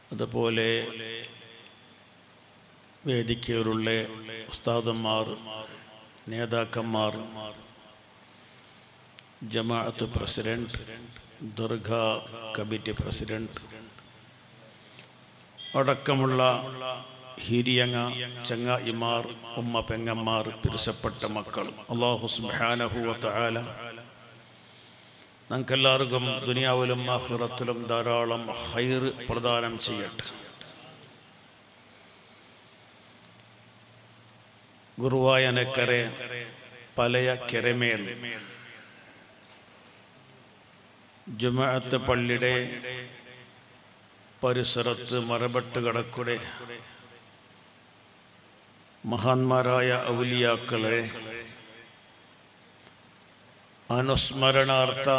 അതുപോലെ വേദിക്കയിലുള്ള ഉസ്താദന്മാർ, നേതാക്കന്മാർ, ജമാഅത്ത് പ്രസിഡന്റ്, ദർഗാ കമ്മിറ്റി പ്രസിഡന്റ് അടക്കമുള്ള ഹിരിയങ്ങ ചങ്ങായിമാർ, ഉമ്മ പെങ്ങന്മാർ, പിരിസപ്പെട്ട മക്കൾ, അല്ലാഹു സുബ്ഹാനഹു വ തആല നമുക്കെല്ലാവർക്കും ദുനിയാവിലും ആഖിറത്തിലും ധാരാളം ഖൈർ പ്രദാനം ചെയ്യട്ടെ. ഗുരുവായൂരക്കര പലയ കെരമേൽ ജുമുഅത്ത് പള്ളിയുടെ പരിസരത്ത് മറബട്ട് കടക്കുടെ മഹാന്മാരായ ഔലിയാക്കളെ അനുസ്മരണാർത്ഥ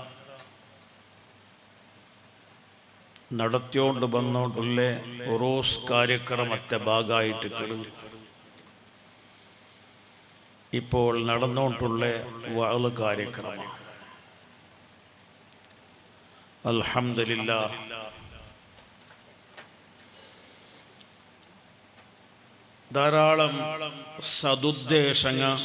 നടത്തിയോണ്ട് വന്നോണ്ടുള്ള ഉറൂസ് കാര്യക്രമത്തെ ഭാഗമായിട്ട് ഇപ്പോൾ നടന്നുകൊണ്ടുള്ള വഅള് കാര്യക്രമം. അൽഹംദുലില്ലാഹ്, ധാരാളം സദുദ്ദേശങ്ങൾ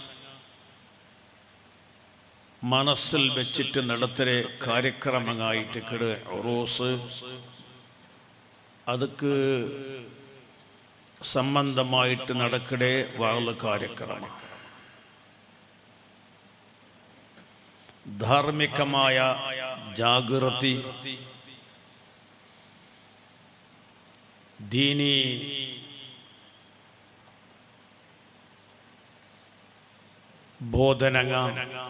മനസ്സിൽ വെച്ചിട്ട് നടത്തിയ കാര്യക്രമങ്ങളായിട്ട് ഉറൂസ് അതുക്ക് സംബന്ധമായിട്ട് നടക്കടേ വഅള് കാര്യക്രമം. ധാർമ്മികമായ ജാഗൃതി, ദീനി ಬೋಧನಗ,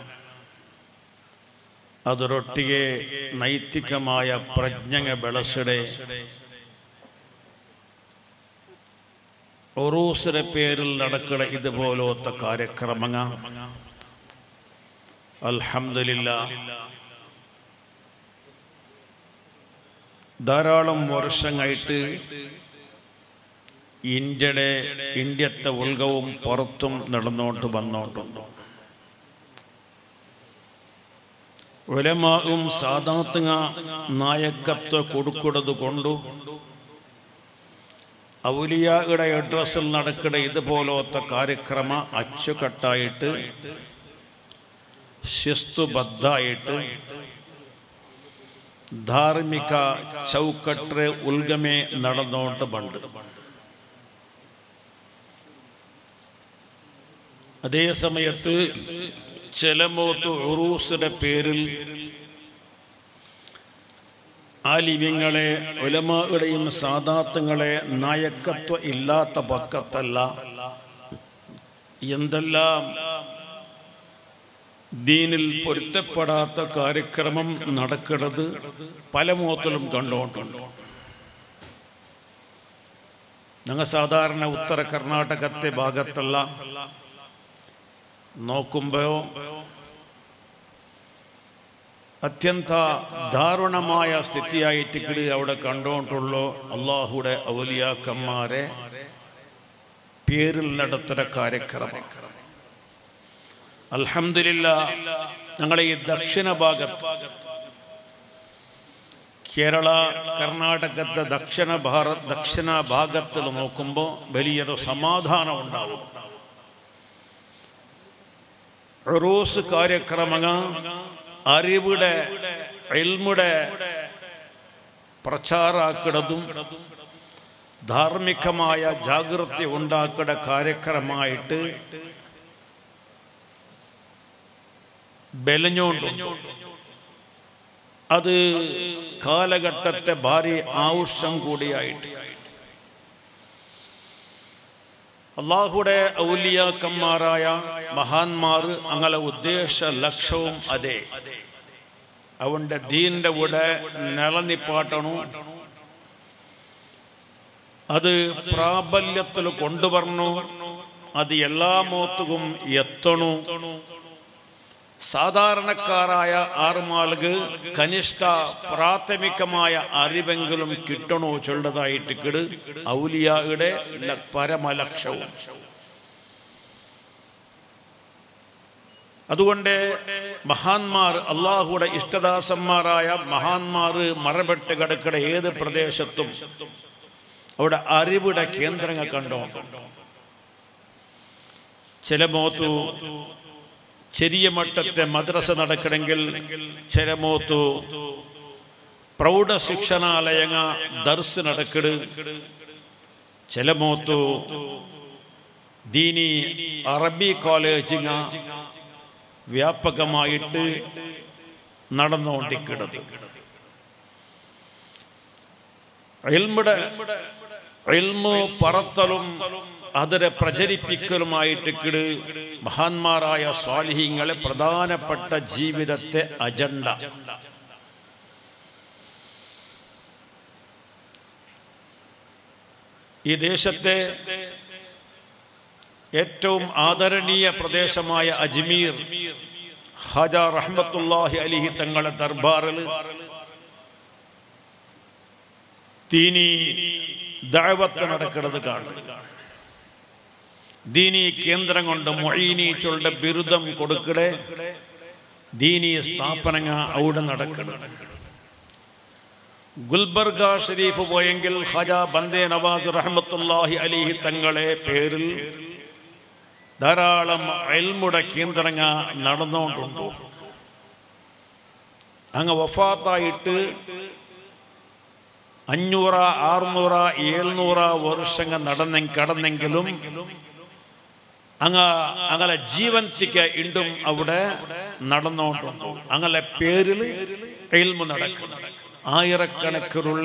ಅದರೊಟ್ಟಿಗೆ ನೈತಿಕമായ ಪ್ರಜ್ಞೆಗೆ ಬೆಳೆಸಡೆ ഉറൂസിന്റെ പേരിൽ നടക്കുന്ന ഇതുപോലത്തെ കാര്യക്രമങ്ങൾ അൽഹംദുലില്ലാഹ് ധാരാളം വർഷങ്ങളായിട്ട് ഇന്ത്യത്തെ ഉൾഗവും പുറത്തും നടന്നുകൊണ്ട് വന്നോണ്ടുണ്ട്. ഉലമാഉം സാദാത്തുക നായകത്വം കൊടുക്കുന്നത് കൊണ്ടു ഔലിയായുടെ അഡ്രസ്സിൽ നടക്കുന്ന ഇതുപോലത്തെ കാര്യക്രമ അച്ചുകെട്ടായിട്ട് ശിസ്തുബദ്ധായിട്ട് ധാർമ്മിക ചൗക്കട്ട് ഉൽഗമേ നടന്നുകൊണ്ട് പണ്ട്. അതേ സമയത്ത് ചിലമോത്ത് ഉറൂസിന്റെ പേരിൽ ആലിമ്യങ്ങളെ ഉലമാകളുടെയും സാദാത്തുകളെ നായകത്വം ഇല്ലാത്ത പക്കത്തല്ല എന്തെല്ലാം ദീനിൽ പൊരുത്തപ്പെടാത്ത കാര്യക്രമം നടക്കുന്നത് പല മോത്തിലും കണ്ടുകൊണ്ടുണ്ട്. ഞങ്ങൾ സാധാരണ ഉത്തര കർണാടകത്തെ ഭാഗത്തുള്ള നോക്കുമ്പോൾ അത്യന്ത ദാരുണമായ സ്ഥിതിയായിട്ട് അവിടെ കണ്ടുകൊണ്ടുള്ളൂ. അള്ളാഹുടെ ഔലിയാക്കന്മാരെ പേരിൽ നടത്തുന്ന കാര്യക്രമം. അൽഹംദുലില്ലാഹ് ഞങ്ങളുടെ ഈ ദക്ഷിണ കേരള കർണാടകത്തെ ദക്ഷിണ ഭാഗത്തിൽ നോക്കുമ്പോൾ വലിയൊരു സമാധാനം ഉണ്ടാവും. ഉറൂസ് കാര്യക്രമങ്ങൾ അറിവുടെ ഇൽമുടെ പ്രചാരാക്കുന്നതും ധാർമ്മികമായ ജാഗൃതി ഉണ്ടാക്കുന്ന കാര്യക്രമമായിട്ട് ബലഞ്ഞോണ്ടുണ്ട്. അത് കാലഘട്ടത്തെ ഭാരി ആവശ്യം കൂടിയായിട്ട് അള്ളാഹുടെ ഔലിയാക്കന്മാരായ മഹാന്മാർ അങ്ങനെ ഉദ്ദേശ ലക്ഷ്യവും അതെ അവന്റെ ദീനിന്റെ കൂടെ നിലനിപ്പാട്ടണു, അത് പ്രാബല്യത്തിൽ കൊണ്ടുവരണു, അത് എല്ലാ മോത്തും എത്തണു. സാധാരണക്കാരായ ആറുമാൾക്ക് കനിഷ്ഠ പ്രാഥമികമായ അറിവെങ്കിലും കിട്ടണോ ചൊല്ലതായിട്ട് ഔലിയായുടെ പരമലക്ഷ്യവും. അതുകൊണ്ട് മഹാന്മാർ, അള്ളാഹുയുടെ ഇഷ്ടദാസന്മാരായ മഹാന്മാർ മറപ്പെട്ട് കിടക്കട ഏത് പ്രദേശത്തും അവിടെ അറിവിടെ കേന്ദ്രങ്ങൾ കണ്ടോ. ചില മോത്തു ചെറിയ മട്ടത്തെ മദ്രസ നടക്കണമെങ്കിൽ, ചില മോത്തു പ്രൗഢ ശിക്ഷണാലയങ്ങ ദർസ് നടക്കട്, ചില മോത്തു ദീനി അറബി കോളേജിങ്ങ വ്യാപകമായിട്ട് നടന്നുകൊണ്ടിരിക്കുന്നത്. ഇൽമു പറത്തലും അതിനെ പ്രചരിപ്പിക്കലുമായിട്ട് മഹാന്മാരായ സ്വാലിഹീങ്ങളെ പ്രധാനപ്പെട്ട ജീവിതത്തെ അജണ്ട. ഈ ദേശത്തെ ഏറ്റവും ആദരണീയ പ്രദേശമായ അജ്മീർ ഖാജ റഹ്മത്തുള്ളാഹി അലൈഹി തങ്ങളുടെ ദർബാറിൽ ദീനി ദഅവത്ത് നടക്കുന്നത് കാണും. ദീനി കേന്ദ്രം കൊണ്ട് മുഈനീച്ചുകളുടെ ബിരുദം കൊടുക്കടെ ദീനി സ്ഥാപനങ്ങൾ അവിടെ നടക്കണം. ഗുൽബർഗ ഷരീഫ് പോയെങ്കിൽ ഖാജ ബന്ദേ നവാസ് റഹ്മത്തുള്ളാഹി അലൈഹി തങ്ങളെ പേരിൽ ധാരാളം ഇൽമുടെ കേന്ദ്രങ്ങൾ നടന്നുകൊണ്ടുണ്ട്. അങ്ങ് വഫാത്തായിട്ട് 500, 600, 700 വർഷങ്ങൾ കടന്നെങ്കിലും അങ്ങനെ ജീവൻത്തിക്ക് ഇണ്ടും അവിടെ നടന്നുകൊണ്ടുണ്ട്. അങ്ങനെ പേരിൽ ഇൽമു നടക്കുന്നു. ആയിരക്കണക്കിലുള്ള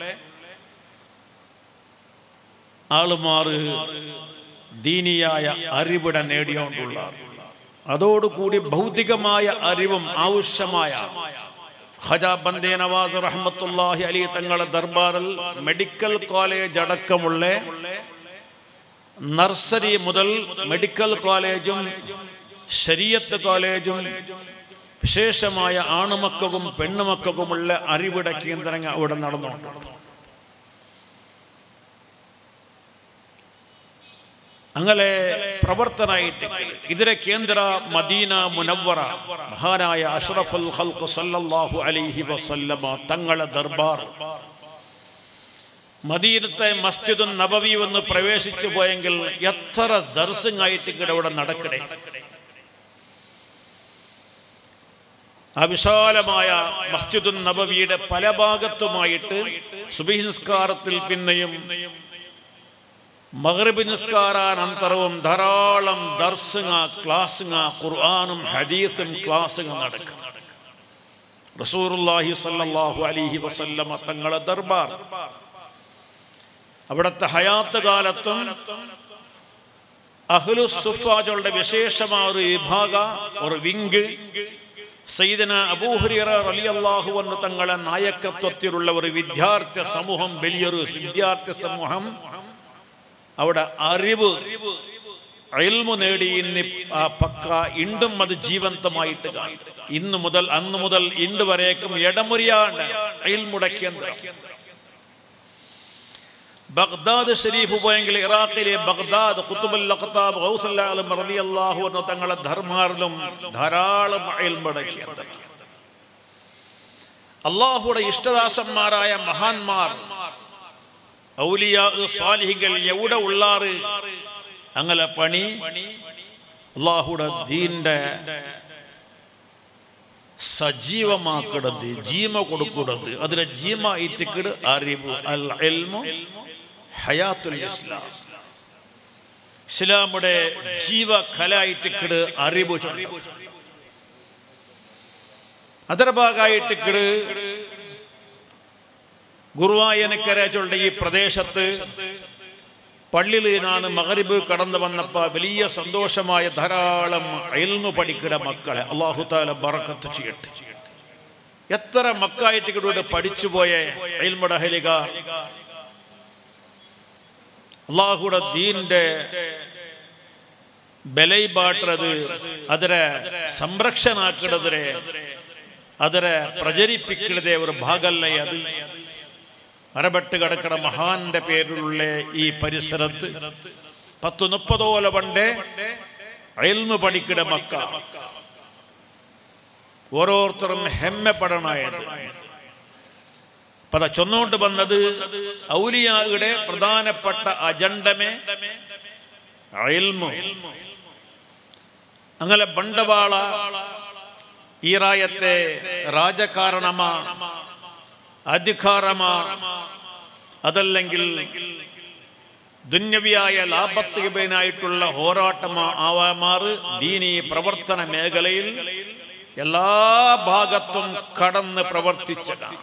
ആളുമാറ് ദീനിയായ അറിവിടെ നേടിയോണ്ടുള്ള, അതോടുകൂടി ഭൗതികമായ അറിവും ആവശ്യമായ ഖാജ ബന്ദേ നവാസ് റഹ്മത്തുള്ളാഹി അലൈഹി തങ്ങളുടെ ദർബാറിൽ മെഡിക്കൽ കോളേജ് അടക്കമുള്ള നഴ്സറി മുതൽ മെഡിക്കൽ കോളേജും ശരീഅത്ത് കോളേജും വിശേഷമായ ആണുമക്കൾക്കും പെണ്ണുമക്കൾക്കുമുള്ള അറിവിടെ കേന്ദ്രങ്ങൾ അവിടെ നടന്നുകൊണ്ട്. അങ്ങനെ പ്രവർത്തനായിട്ട് ഇതിലെ കേന്ദ്ര മദീന മുനവ്വറ മഹാനായ അഷ്റഫുൽ ഖൽഖ് സല്ലല്ലാഹു അലൈഹി വസല്ലമ തങ്ങളുടെ ദർബാർ. മദീനത്തെ മസ്ജിദുൻ നബവി ഒന്ന് പ്രവേശിച്ചു പോയെങ്കിൽ എത്ര ദർസുമായിട്ട് ഇവിടെ നടക്കണേ. ആ വിശാലമായ മസ്ജിദുൻ നബവിയുടെ പല ഭാഗത്തുമായിട്ട് സുബ്ഹി നിസ്കാരത്തിൽ പിന്നെയും മഗ്രിബ് നിസ്കാരാനന്തരവും ധാരാളം ദർസുക, ക്ലാസുക, ഖുർആനും ഹദീസും ക്ലാസുക നടക്കും. റസൂലുള്ളാഹി സ്വല്ലല്ലാഹു അലൈഹി വസല്ലമ തങ്ങളുടെ ദർബാർ അവിടുത്തെ ഹയാത്ത് കാലത്തും അഹ്ലുസ് സുഫാജുകളുടെ വിശേഷമായ ഒരു വിഭാഗ, ഒരു വിംഗ് സയ്യിദന അബൂ ഹുറൈറ റളിയല്ലാഹു അൻഹു തങ്ങളുടെ നായകത്വത്തിലുള്ള ഒരു വിദ്യാർത്ഥി സമൂഹം, വലിയൊരു വിദ്യാർത്ഥി സമൂഹം അവിടെ അറിവ് ഇൽമു നേടി പക്ക ഇണ്ടും അത് ജീവന്തമായിട്ട് കാണും. അന്ന് മുതൽ ഇണ്ട് വരേക്കും ഇടമുറിയാണ്ട് ഇൽമുടെ കേന്ദ്രം. ബഗ്ദാദ് ഷരീഫ് പോയെങ്കിൽ ഇറാഖിലെ ബഗ്ദാദ് ഖുതുബുൽ അഖ്താബ് ഗൗസുൽ ആലം റളിയല്ലാഹു അൻഹു തങ്ങളുടെ ധർമാറിലും ധാരാളം ഇൽമുടെ കേന്ദ്രം. അല്ലാഹുവിന്റെ ഇഷ്ടദാസന്മാരായ മഹാന്മാർ, ഔലിയാ സ്വാലിഹികൾ എവിടെ ഉള്ളാറ് അങ്ങനെ പണി അല്ലാഹുവിന്റെ ദീന്റെ സജീവമാക്കിടത്, ജീമ കൊടുക്കുന്നത്. അതിലെ ജീമ ഇറ്റിക്കിട് അറിവ്. അൽ ഇൽമു ഹയാത്തുൽ ഇസ്ലാം, ഇസ്ലാമുടെ ജീവ കലായിട്ടിക്കിട് അറിവ്. ಅದರ ഭാഗമായിട്ടിക്കിട് ഗുരുവായൂരക്കരച്ചുള്ള ഈ പ്രദേശത്ത് പള്ളിയിൽ ഞാൻ മഗ്രിബ് കടന്നു വന്നപ്പോൾ വലിയ സന്തോഷമായ ധാരാളം ഇൽമു പഠിക്കുന്ന മക്കളെ അല്ലാഹു തആല ബറക്കത്ത് ചെയ്യട്ടെ. എത്ര മക്കായിട്ടിവിടെ പഠിച്ചുപോയ ഇൽമുടെ അഹ്ലിക അല്ലാഹുവിന്റെ ദീനിന്റെ ബലൈബാട്ടത്, അതിനെ സംരക്ഷണാക്കിടതിരെ, അതിനെ പ്രചരിപ്പിക്കുന്നതേ ഒരു ഭാഗമല്ല. അത് മരപ്പെട്ട് കിടക്കണ മഹാന്റെ പേരിലുള്ള ഈ പരിസരത്ത് 10-30 പണ്ട് ഇൽമു പഠിക്കണ മക്ക ഓരോരുത്തരും ഹെമ്മപ്പെടണായത്. പത ചൊന്നോണ്ട് വന്നത് ഔലിയായുടെ പ്രധാനപ്പെട്ട അജണ്ടമേ ഇൽമു. അങ്ങനെ ബണ്ടവാള ഈ റായത്തെ രാജകാരണമാ, അധികാരമാ, അതല്ലെങ്കിൽ ദുന്യവിയായ ലാഭത്തിനായിട്ടുള്ള പോരാട്ടമാ ആവാമാറ് ദീനീ പ്രവർത്തന മേഖലയിൽ എല്ലാ ഭാഗത്തും കടന്ന് പ്രവർത്തിച്ചതാണ്.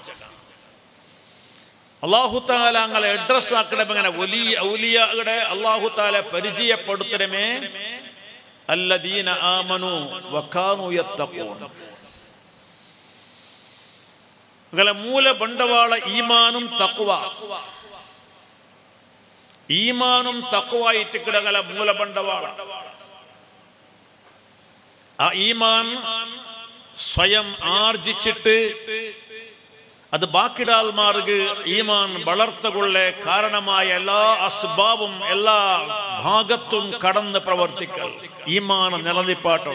അല്ലാഹു തആല ഞങ്ങളെ അഡ്രസ് ആക്കണമേ. അങ്ങനെ വലിയ ഔലിയായുടെ അല്ലാഹു തആല പരിചയപ്പെടുത്തണമേ. അല്ലദീന ആമനു വകാനു യത്തഖൂൻ. അങ്ങനെ മൂല ബണ്ടവാള ഈമാനും തഖ്വ. ഈമാനും തഖ്വയായിട്ട് കിടകല മൂല ബണ്ടവാള. ആ ഈമാൻ സ്വയം ആർജിച്ചിട്ട് അത് ബാക്കിടാൽ മാർഗ് ഈമാൻ വളർത്തുകൊള്ളെ കാരണമായ എല്ലാ അസ്ബാബും എല്ലാ ഭാഗത്തും കടന്ന് പ്രവർത്തിക്കൽ ഈമാൻ നിലനിപ്പാട്ടോ.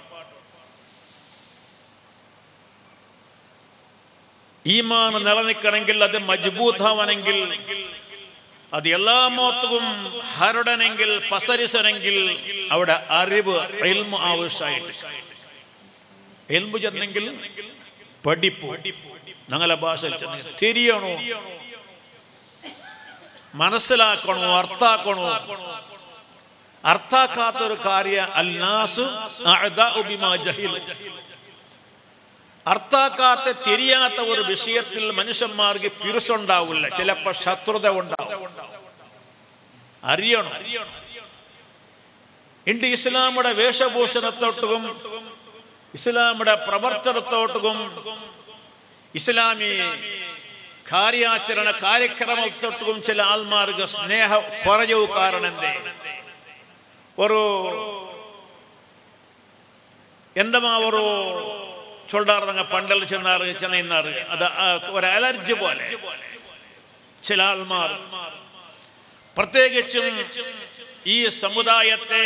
ഈമാൻ നിലനിൽക്കണമെങ്കിൽ അത് മജ്ബൂത്താവണമെങ്കിൽ അത് എല്ലാ മോത്തവും ഹരടനെങ്കിൽ പസരിസനെങ്കിൽ അവിടെ അറിവ് ഇൽമു ആവശ്യമായിട്ട്. ഇൽമു ചെന്നെങ്കിൽ പഠിപ്പു. ഞങ്ങളെ ഭാഷയിൽ തിരിയണോ, മനസ്സിലാക്കണോ, അർത്ഥാക്കണോ. അർത്ഥാക്കാത്തൊരു കാര്യ അൽനാസു അഅദാഉ ബിമാ ജഹിൽ. അർത്ഥാക്കാത്ത തിരിയാത്ത ഒരു വിഷയത്തിൽ മനുഷ്യന്മാർക്ക് പിറുസുണ്ടാവില്ല, ചിലപ്പോ ശത്രുത ഉണ്ടാവും. അറിയണം. ഇണ്ട് ഇസ്ലാമുടെ വേഷഭൂഷണത്തോട്ടും ഇസ്ലാമുടെ പ്രവർത്തനത്തോട്ടും ഇസ്ലാമി കാര്യാചരണ കാര്യക്രമത്തോട്ടും ചില ആൾമാർക്ക് സ്നേഹ കുറയവ് കാരണം എന്തേ ഒരു എന്തമാ ഒരു ചൊല്ലാറുങ്ങ പണ്ടൽ ചെന്നാറ് അത് ഒരു അലർജി പോലെ ചില ആൾമാർ പ്രത്യേകിച്ചും ഈ സമുദായത്തെ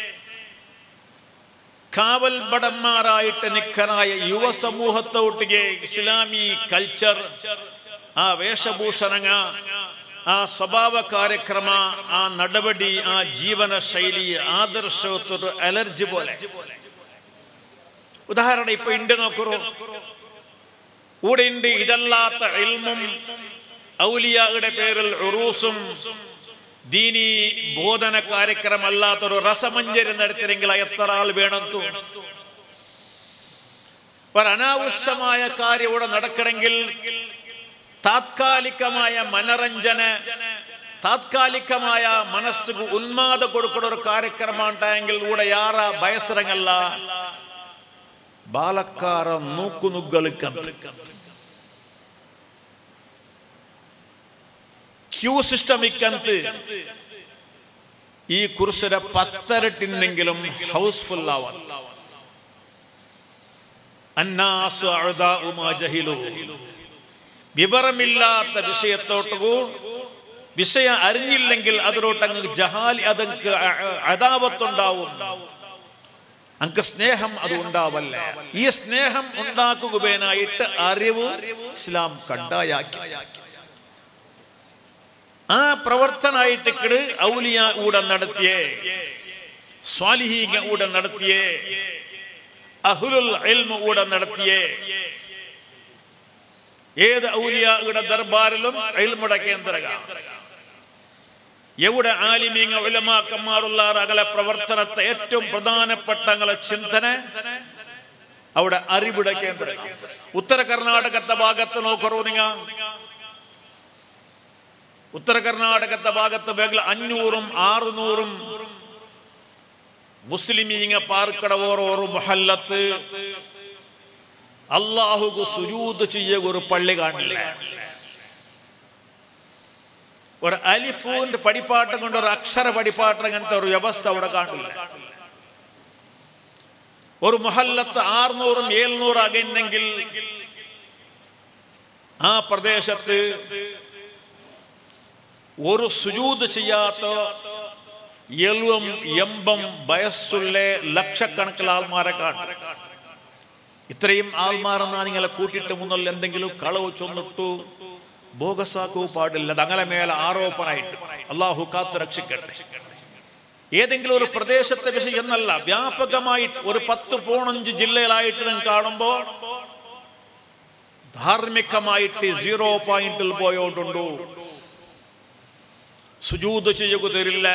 കാവൽ ഭടന്മാരായിട്ട് നിൽക്കാനായ യുവ സമൂഹത്തോട്ടിಗೆ ഇസ്ലാമി കൾച്ചർ, ആ വേഷഭൂഷണങ്ങ, ആ സ്വഭാവ കാര്യക്രമ, ആ നടപടി, ആ ജീവന ശൈലി, ആദർശത്തൊരു അലർജി പോലെ. ഉദാഹരണം ഇപ്പൊ ഉണ്ട് നോക്കൂ. കൂടെ ഉണ്ട് ഇതല്ലാത്ത ഇൽമും ഔലിയായുടെ പേരിൽ ഉറൂസും ദീനി ബോധന കാര്യക്രമം അല്ലാത്തൊരു രസമഞ്ജരി നടത്തിയെങ്കിൽ എത്ര ആൾ വേണം? ഒരു അനാവശ്യമായ കാര്യം ഇവിടെ നടക്കണമെങ്കിൽ താത്കാലികമായ മനരഞ്ജന, താത്കാലികമായ മനസ്സിന് ഉന്മാദം കൊടുക്കുന്ന ഒരു കാര്യക്രമം ഉണ്ടായെങ്കിൽ ഇവിടെ യാറ ബയസരങ്ങല്ല ബാലക്കാര നൂക്കുനുഗ്ഗളിക്കಂತ ക്യൂ സിസ്റ്റമിക്കಂತ ഈ കുർസര പത്തരട്ടിന്നെങ്കിലും ഹൗസ്ഫുൾ ആവാൻ. അന്നാസു അഅദാഉ മാ ജഹിലു. വിവരമില്ലാത്ത വിഷയത്തോട്ടു വിഷയം അറിഞ്ഞില്ലെങ്കിൽ അതിലോട്ടങ്ങ് ജഹാലി, അതങ്ങ് അദാവത്തുണ്ടാവും. അങ്ങ് സ്നേഹം അത് ഉണ്ടാവല്ല. ഈ സ്നേഹം ഉണ്ടാക്കുകയായിട്ട് അറിവ് ഇസ്ലാം കണ്ടായാക്കി. ആ പ്രവർത്തനായിട്ട് ഔലിയ ഊടെ നടത്തിയേ, സ്വാലിഹീങ്ങ ഊടെ നടത്തിയേ, അഹ്ലുൽ ഇൽമ് ഊടെ നടത്തിയേ. ഏത് ഔലിയയുടെ ദർബാറിലും ഇൽമുടെ കേന്ദ്രക. എവിടെ ആലിമീങ്ങ ഉലമാക്കന്മാരുള്ള അകലെ പ്രവർത്തനത്തെ ഏറ്റവും പ്രധാനപ്പെട്ട അങ്ങളെ ചിന്തന അവിടെ അറിവിടെ കേന്ദ്ര. ഉത്തര കർണാടകത്തെ ഭാഗത്ത് നോക്കറൂ നിങ്ങൾ. ഉത്തര കർണാടകത്തെ ഭാഗത്ത് 500ഉം 600ഉം മുസ്ലിമീങ്ങ പാർക്കട ഓരോ മഹല്ലത്ത് അല്ലാഹുക്ക് സുജൂദ് ചെയ്യ ഒരു പള്ളി കാണില്ല. ഒരു അലിഫൂന്റെ പടിപ്പാട്ടം കൊണ്ട് ഒരു അക്ഷര പടിപ്പാട്ടം അങ്ങനത്തെ ഒരു വ്യവസ്ഥ അവിടെ കാണില്ല. ഒരു മഹല്ലത്ത് 600ഉം 700 അകന്നെങ്കിൽ ആ പ്രദേശത്ത് ഒരു സുജൂദ് ചെയ്യാത്ത 70-80 വയസ്സുള്ള ലക്ഷക്കണക്കിന് ആൾമാരെ കാണും. ഇത്രയും ആൾമാരെന്നാ നിങ്ങളെ കൂട്ടിയിട്ട് മുന്നിൽ എന്തെങ്കിലും കളവ് ചൊന്നിട്ടു ബോഗസാക്കൂ പാടില്ല. തങ്ങളെ മേലെ ആരോപണമായിട്ട് അള്ളാഹു കാത്തു രക്ഷിക്കട്ടെ. ഏതെങ്കിലും ഒരു പ്രദേശത്തെ വിഷയം എന്നല്ല, വ്യാപകമായിട്ട് ഒരു 10-15 ജില്ലയിലായിട്ട് നിങ്ങൾ കാണുമ്പോ ധാർമ്മികമായിട്ട് 0 പോയിന്റിൽ പോയോണ്ടുണ്ടു. സുജൂദ് ചെയ്യുക തരില്ല.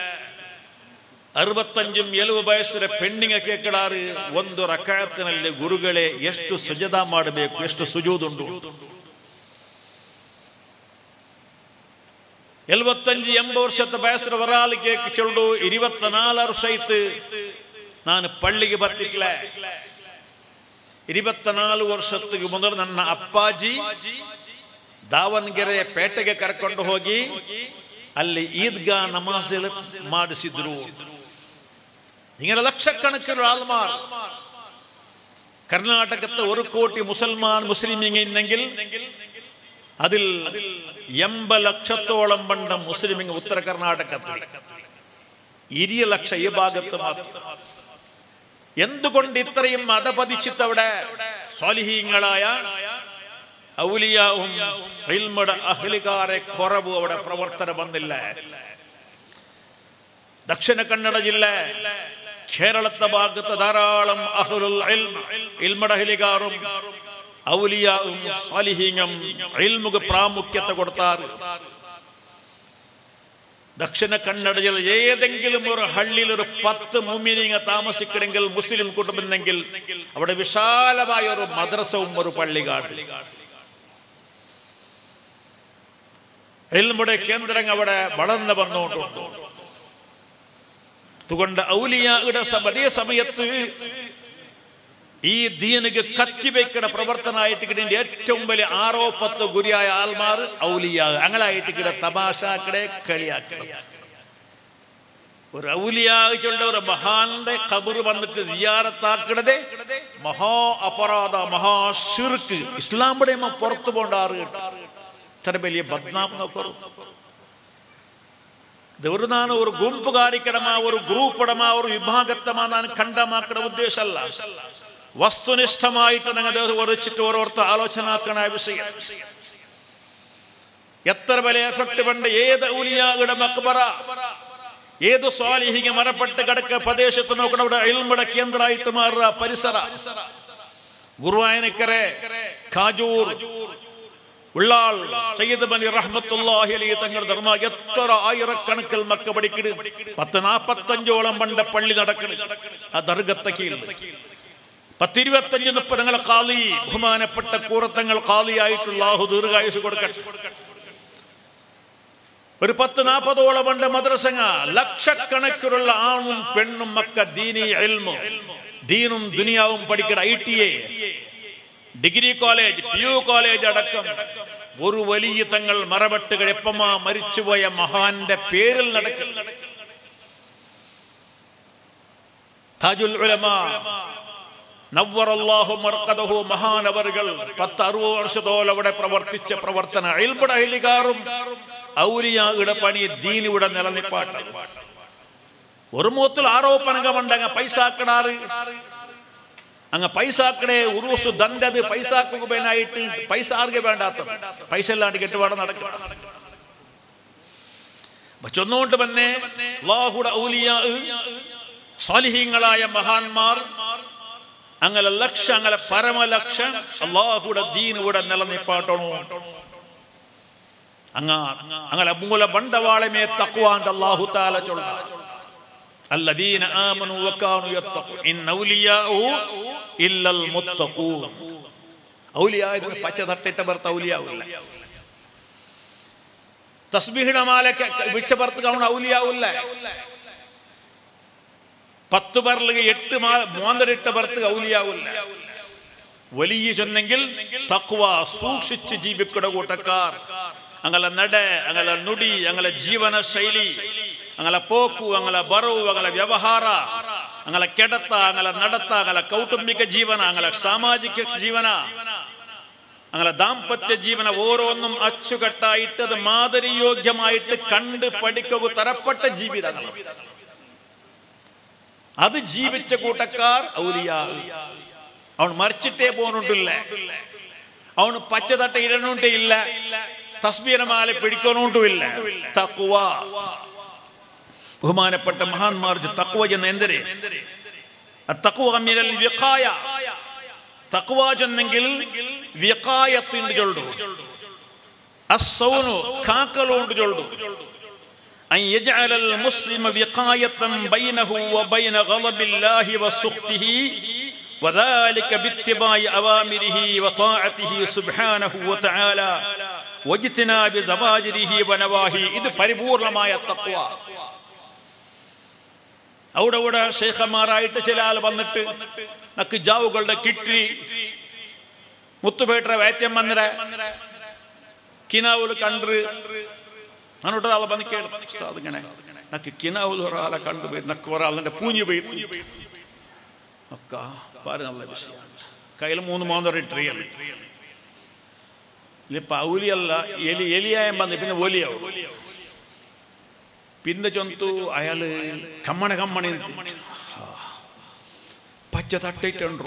65-70 ವಯಸ್ಸರ ಪೆಣ್ಣಿಗೆ ಕೇಕಡಾರು ಒಂದು ರಕಾಯತ್ತಿನಲ್ಲಿ ಗುರುಗಳೇ ಎಷ್ಟು ಸುಜದಾ ಮಾಡಬೇಕು, ಎಷ್ಟು ಸುಜೂದುಂಟು. 75-80 ವರ್ಷದ ವಯಸ್ಸರ ವರಾಲಿ ಕೇಕ್ ಚೊಲ್ಡು 24 ವರ್ಷ ಆಯ್ತು ನಾನು ಪಳ್ಳಿಗೆ ಬರ್ತಿಕ್ಲ. 24 ವರ್ಷಕ್ಕೆ ಮೊದಲು ನನ್ನ ಅಪ್ಪಾಜಿ ದಾವಣಗೆರೆ ಪೇಟೆಗೆ ಕರ್ಕೊಂಡು ಹೋಗಿ ಅಲ್ಲಿ ಈದ್ಗಾ ನಮಾಜ್ ಮಾಡಿಸಿದ್ರು. ഇങ്ങനെ ലക്ഷക്കണക്കിനുള്ള ആൾമാർ കർണാടകത്തെ 1 കോടി മുസ്ലിമീങ്ങൾ ഇന്നെങ്കിൽ അതിൽ 80 ലക്ഷത്തോളം പണ്ട മുസ്ലിമീങ്ങൾ ഉത്തര കർണാടകത്തിൽ, 20 ലക്ഷം ഈ ഭാഗത്ത് മാത്രം. എന്തുകൊണ്ട് ഇത്രയും മതപതിച്ചിട്ടവിടെ സ്വാലിഹീങ്ങളായ ഔലിയാവും ഇൽമുടെ അഹ്ലികാരെ കുറവ് അവിടെ പ്രവർത്തനം വന്നില്ല? ദക്ഷിണ കന്നഡ ജില്ല, കേരളത്തെ ഭാഗത്ത് ധാരാളം അഹ്ലുൽ ഇൽമുടെ അഹ്ലികാറും ഔലിയാവും സ്വാലിഹീങ്ങും ഇൽമുക്ക് പ്രാമുഖ്യത്തെ കൊടുത്താറ്. ദക്ഷിണ കന്നഡ ജില്ല ഏതെങ്കിലും ഒരു ഹള്ളിയിൽ ഒരു 10 മുഅ്മിനീങ്ങൾ താമസിക്കണമെങ്കിൽ, മുസ്ലിം കുടുംബമെങ്കിൽ അവിടെ വിശാലമായ ഒരു മദ്രസവും ഒരു പള്ളികാട്, ഇൽമുടെ കേന്ദ്രങ്ങൾ അവിടെ വളർന്നു വന്നുകൊണ്ടുണ്ട്. അതുകൊണ്ട് ഔലിയായുടെ അതേ സമയത്ത് ഈ ദീനിക്ക് കത്തിവെക്കുന്ന പ്രവർത്തനമായിട്ട് കിട്ടിയ ഏറ്റവും വലിയ 6-10 ഗുരിയായ ആൾമാർ ഔലിയാ അങ്ങനായിട്ട് കിട തമാശാക്കടെ കളിയാക്കണം. ഒരു ഔലിയാ ചൊല്ല ഒരു മഹാന്റെ ഖബർ വന്നിട്ട് സിയാറത്താക്കണത് മഹാ അപരാധ, മഹാ ശിർക്ക്. ഇസ്ലാമിടെ പുറത്തു പോണ്ടാറ് ഇത്ര വലിയ ബദ്നാം നോക്കൂ. ഒരു നാണ് ഒരു ഗുംപുകാരിക്കടമാ, ഒരു ഗ്രൂപ്പിടമാ, ഒരു വിഭാഗത്തമാ നാൻ കണ്ടമാക്കണ ഉദ്ദേശമല്ല. വസ്തുനിഷ്ഠമായിട്ട് നിങ്ങൾ ഉറച്ചിട്ട് ഓരോരുത്ത ആലോചനാക്കണ വിഷയം. എത്ര വലിയ എഫക്ട് പണ്ട് ഏത് ഔലിയായുടെ മക്ബറ, ഏത് സ്വാലിഹിക മരപ്പെട്ട് കിടക്ക പ്രദേശത്ത് നോക്കണം, അവിടെ ഇൽമുടെ കേന്ദ്രമായിട്ട് മാറുക പരിസര. ഗുരുവായൂരക്കര, കാജൂർ, ഉള്ളാൾ, സയ്യിദ് ബനി റഹ്മത്തുള്ളാഹി അലൈഹി തങ്ങളുടെ ധർമ്മ എത്ര ആയിരക്കണക്കിൽ മക്ക പഠിക്കണ്. 10-45ഓളം പണ്ട പള്ളി നടക്കണ് ആ ദർഗത്തെ കീഴിൽ. 10-25 ഞങ്ങളെ ഖാലി, ബഹുമാനപ്പെട്ട കൂറത്തങ്ങൾ ഖാലിയായിട്ടുള്ള അല്ലാഹു ദീർഘായുസ് കൊടുക്കട്ടെ. ഒരു 10-40ഓളം പണ്ട മദ്രസങ്ങ, ലക്ഷക്കണക്കിലുള്ള ആണും പെണ്ണും മക്ക ദീനി ഇൽമു, ദീനും ദുനിയാവും പഠിക്കണ ITA, degree college, PU college അടക്കം ഒരു വലിയ തങ്ങൾ മറവട്ടുകൾ എപ്പമാ മരിച്ചുപോയ മഹാന്റെ പേരിൽ നടക്കും. താജുൽ ഉലമാ നവ്വറല്ലാഹു മർഖദഹു മഹാനവറുകൾ 10-60 വർഷത്തോളം അവിടെ പ്രവർത്തിച്ച പ്രവർത്തന ഇൽമുടെ അഹ്ലികാറും ഔലിയായുടെ പണി ദീനിവിടെ നിലനിപ്പാട്ട്. ഒരു മൂത്തിൽ ആരോപണങ്ങൾ ഉണ്ടങ്ങ പൈസാക്കടാറ്, അങ്ങ് പൈസാക്കടെ ഉറൂസ് ദണ്ടത് പൈസാക്കുബനായിട്ട് പൈസ ആർക്കെ വേണ്ടാത്ത പൈസ ഇല്ലാണ്ട് കെട്ടുപാട് നടക്കണം. ചൊന്നുകൊണ്ട് തന്നെ അല്ലാഹുടെ ഔലിയാ സ്വാലിഹീങ്ങളായ മഹാന്മാർ അങ്ങനെ ലക്ഷം, അങ്ങനെ പരമലക്ഷം അല്ലാഹുടെ ദീൻ ഇവിടെ നിലനിപ്പാട്ടണോ. അങ്ങനെ മൂല ബണ്ടവാളമേ തഖ്വാന്റെ അല്ലാഹു തആല ചൊല്ല, الذين آمنوا وكانوا يتقون إن أولياءه إلا المتقون. أولياء പച്ച തട്ടിട്ട ബർത്ത ഔലിയാവില്ല. തസ്ബീഹിന്റെ മാലക്ക വിളിച്ച ബർത്ത് കാണുന്ന ഔലിയാവില്ല. 10 ബർലക 8 മോന്തരിട്ട ബർത്ത് ഔലിയാവില്ല. വലിയ ചെന്നെങ്കിൽ തഖ്വ സൂക്ഷിച്ച് ജീവിക്കുന്ന കൂട്ടക്കാർ, അങ്ങനെ നട, അങ്ങനെ നുടി, അങ്ങനെ ജീവന ശൈലി, അങ്ങനെ പോക്കു, അങ്ങനെ ബറു, അങ്ങനെ വ്യവഹാര, അങ്ങനെ ಕೆಡತ, അങ്ങനെ നടത്ത, അങ്ങനെ കൗಟುಂಬಿಕ ಜೀವನ, അങ്ങനെ സാമാജിക ജീവന, അങ്ങനെ ദാമ്പത്യ ജീവന ഓരോന്നും അച്ചുകെട്ടായിട്ട് അത് മാതൃയോഗ്യമായിട്ട് കണ്ട് പഠിക്കുക തരപ്പെട്ട ജീവിതങ്ങൾ. അത് ജീവിച്ച കൂട്ടക്കാർ ഔലിയാ. ಅವನು ಮರ್ಚಿಟ್ಟೇ പോണുണ്ടില്ല, ಅವನು ಪಚ್ಚೆ ತಟ್ಟೆ ಇಡನುಂಟೇ ಇಲ್ಲ, തസ്ബീഹ മാല പിടിക്കൊന്നുമില്ല. തഖ്വ, ബഹുമാനപ്പെട്ട മഹാന്മാർ തഖ്വ എന്ന എന്തിനെ തഖ്വ മിനൽ വിഖായ, തഖ്വ ചെന്നെങ്കിൽ വിഖായത്തിന്റെ ചൊല്ലു, അസ്സൗനു കാക്കലോണ്ട് ചൊല്ലു, അൻ യജ്അലൽ മുസ്ലിമ വിഖായതൻ ബൈനഹു വബൈന ഗളബില്ലാഹി വസുഖ്തിഹി വദാലിക ബിത്തിബാഇ അവാമിരിഹി വതാഅതിഹി സുബ്ഹാനഹു വതആല വജ്തിനാബി സവാജിരിഹി വനവാഹി. ഇത് പരിപൂർണമായ തഖ്വ. അവിടെ ശൈഖന്മാരായിട്ട് ചില ആൾ വന്നിട്ട് നക്ക് ജാവുകളുടെ കിട്ടി മുത്തുപേട്ട വേറ്റം വന്നിര കിനാവുൽ കണ്ട് എന്നിട്ട് ആളെ വന്ന് കേൾക്കും, ഇങ്ങനെ നക്ക് കിനാവുൽ ഒരാളെ കണ്ടുപോയി, നക്ക് ഒരാളെ പൂഞ്ഞു പോയി ഒക്കെ നല്ല വിഷയമാണ്. കയ്യിൽ 3 മോന്തര ട്രിയൽ ഇപ്പൊ ഔലിയല്ല, എലിയായം വന്ന് പിന്നെ ഒലിയാവും. പിന്നെ ചൊന്തു അയാള് കമ്മണി പച്ച തട്ടിട്ടുണ്ടോ,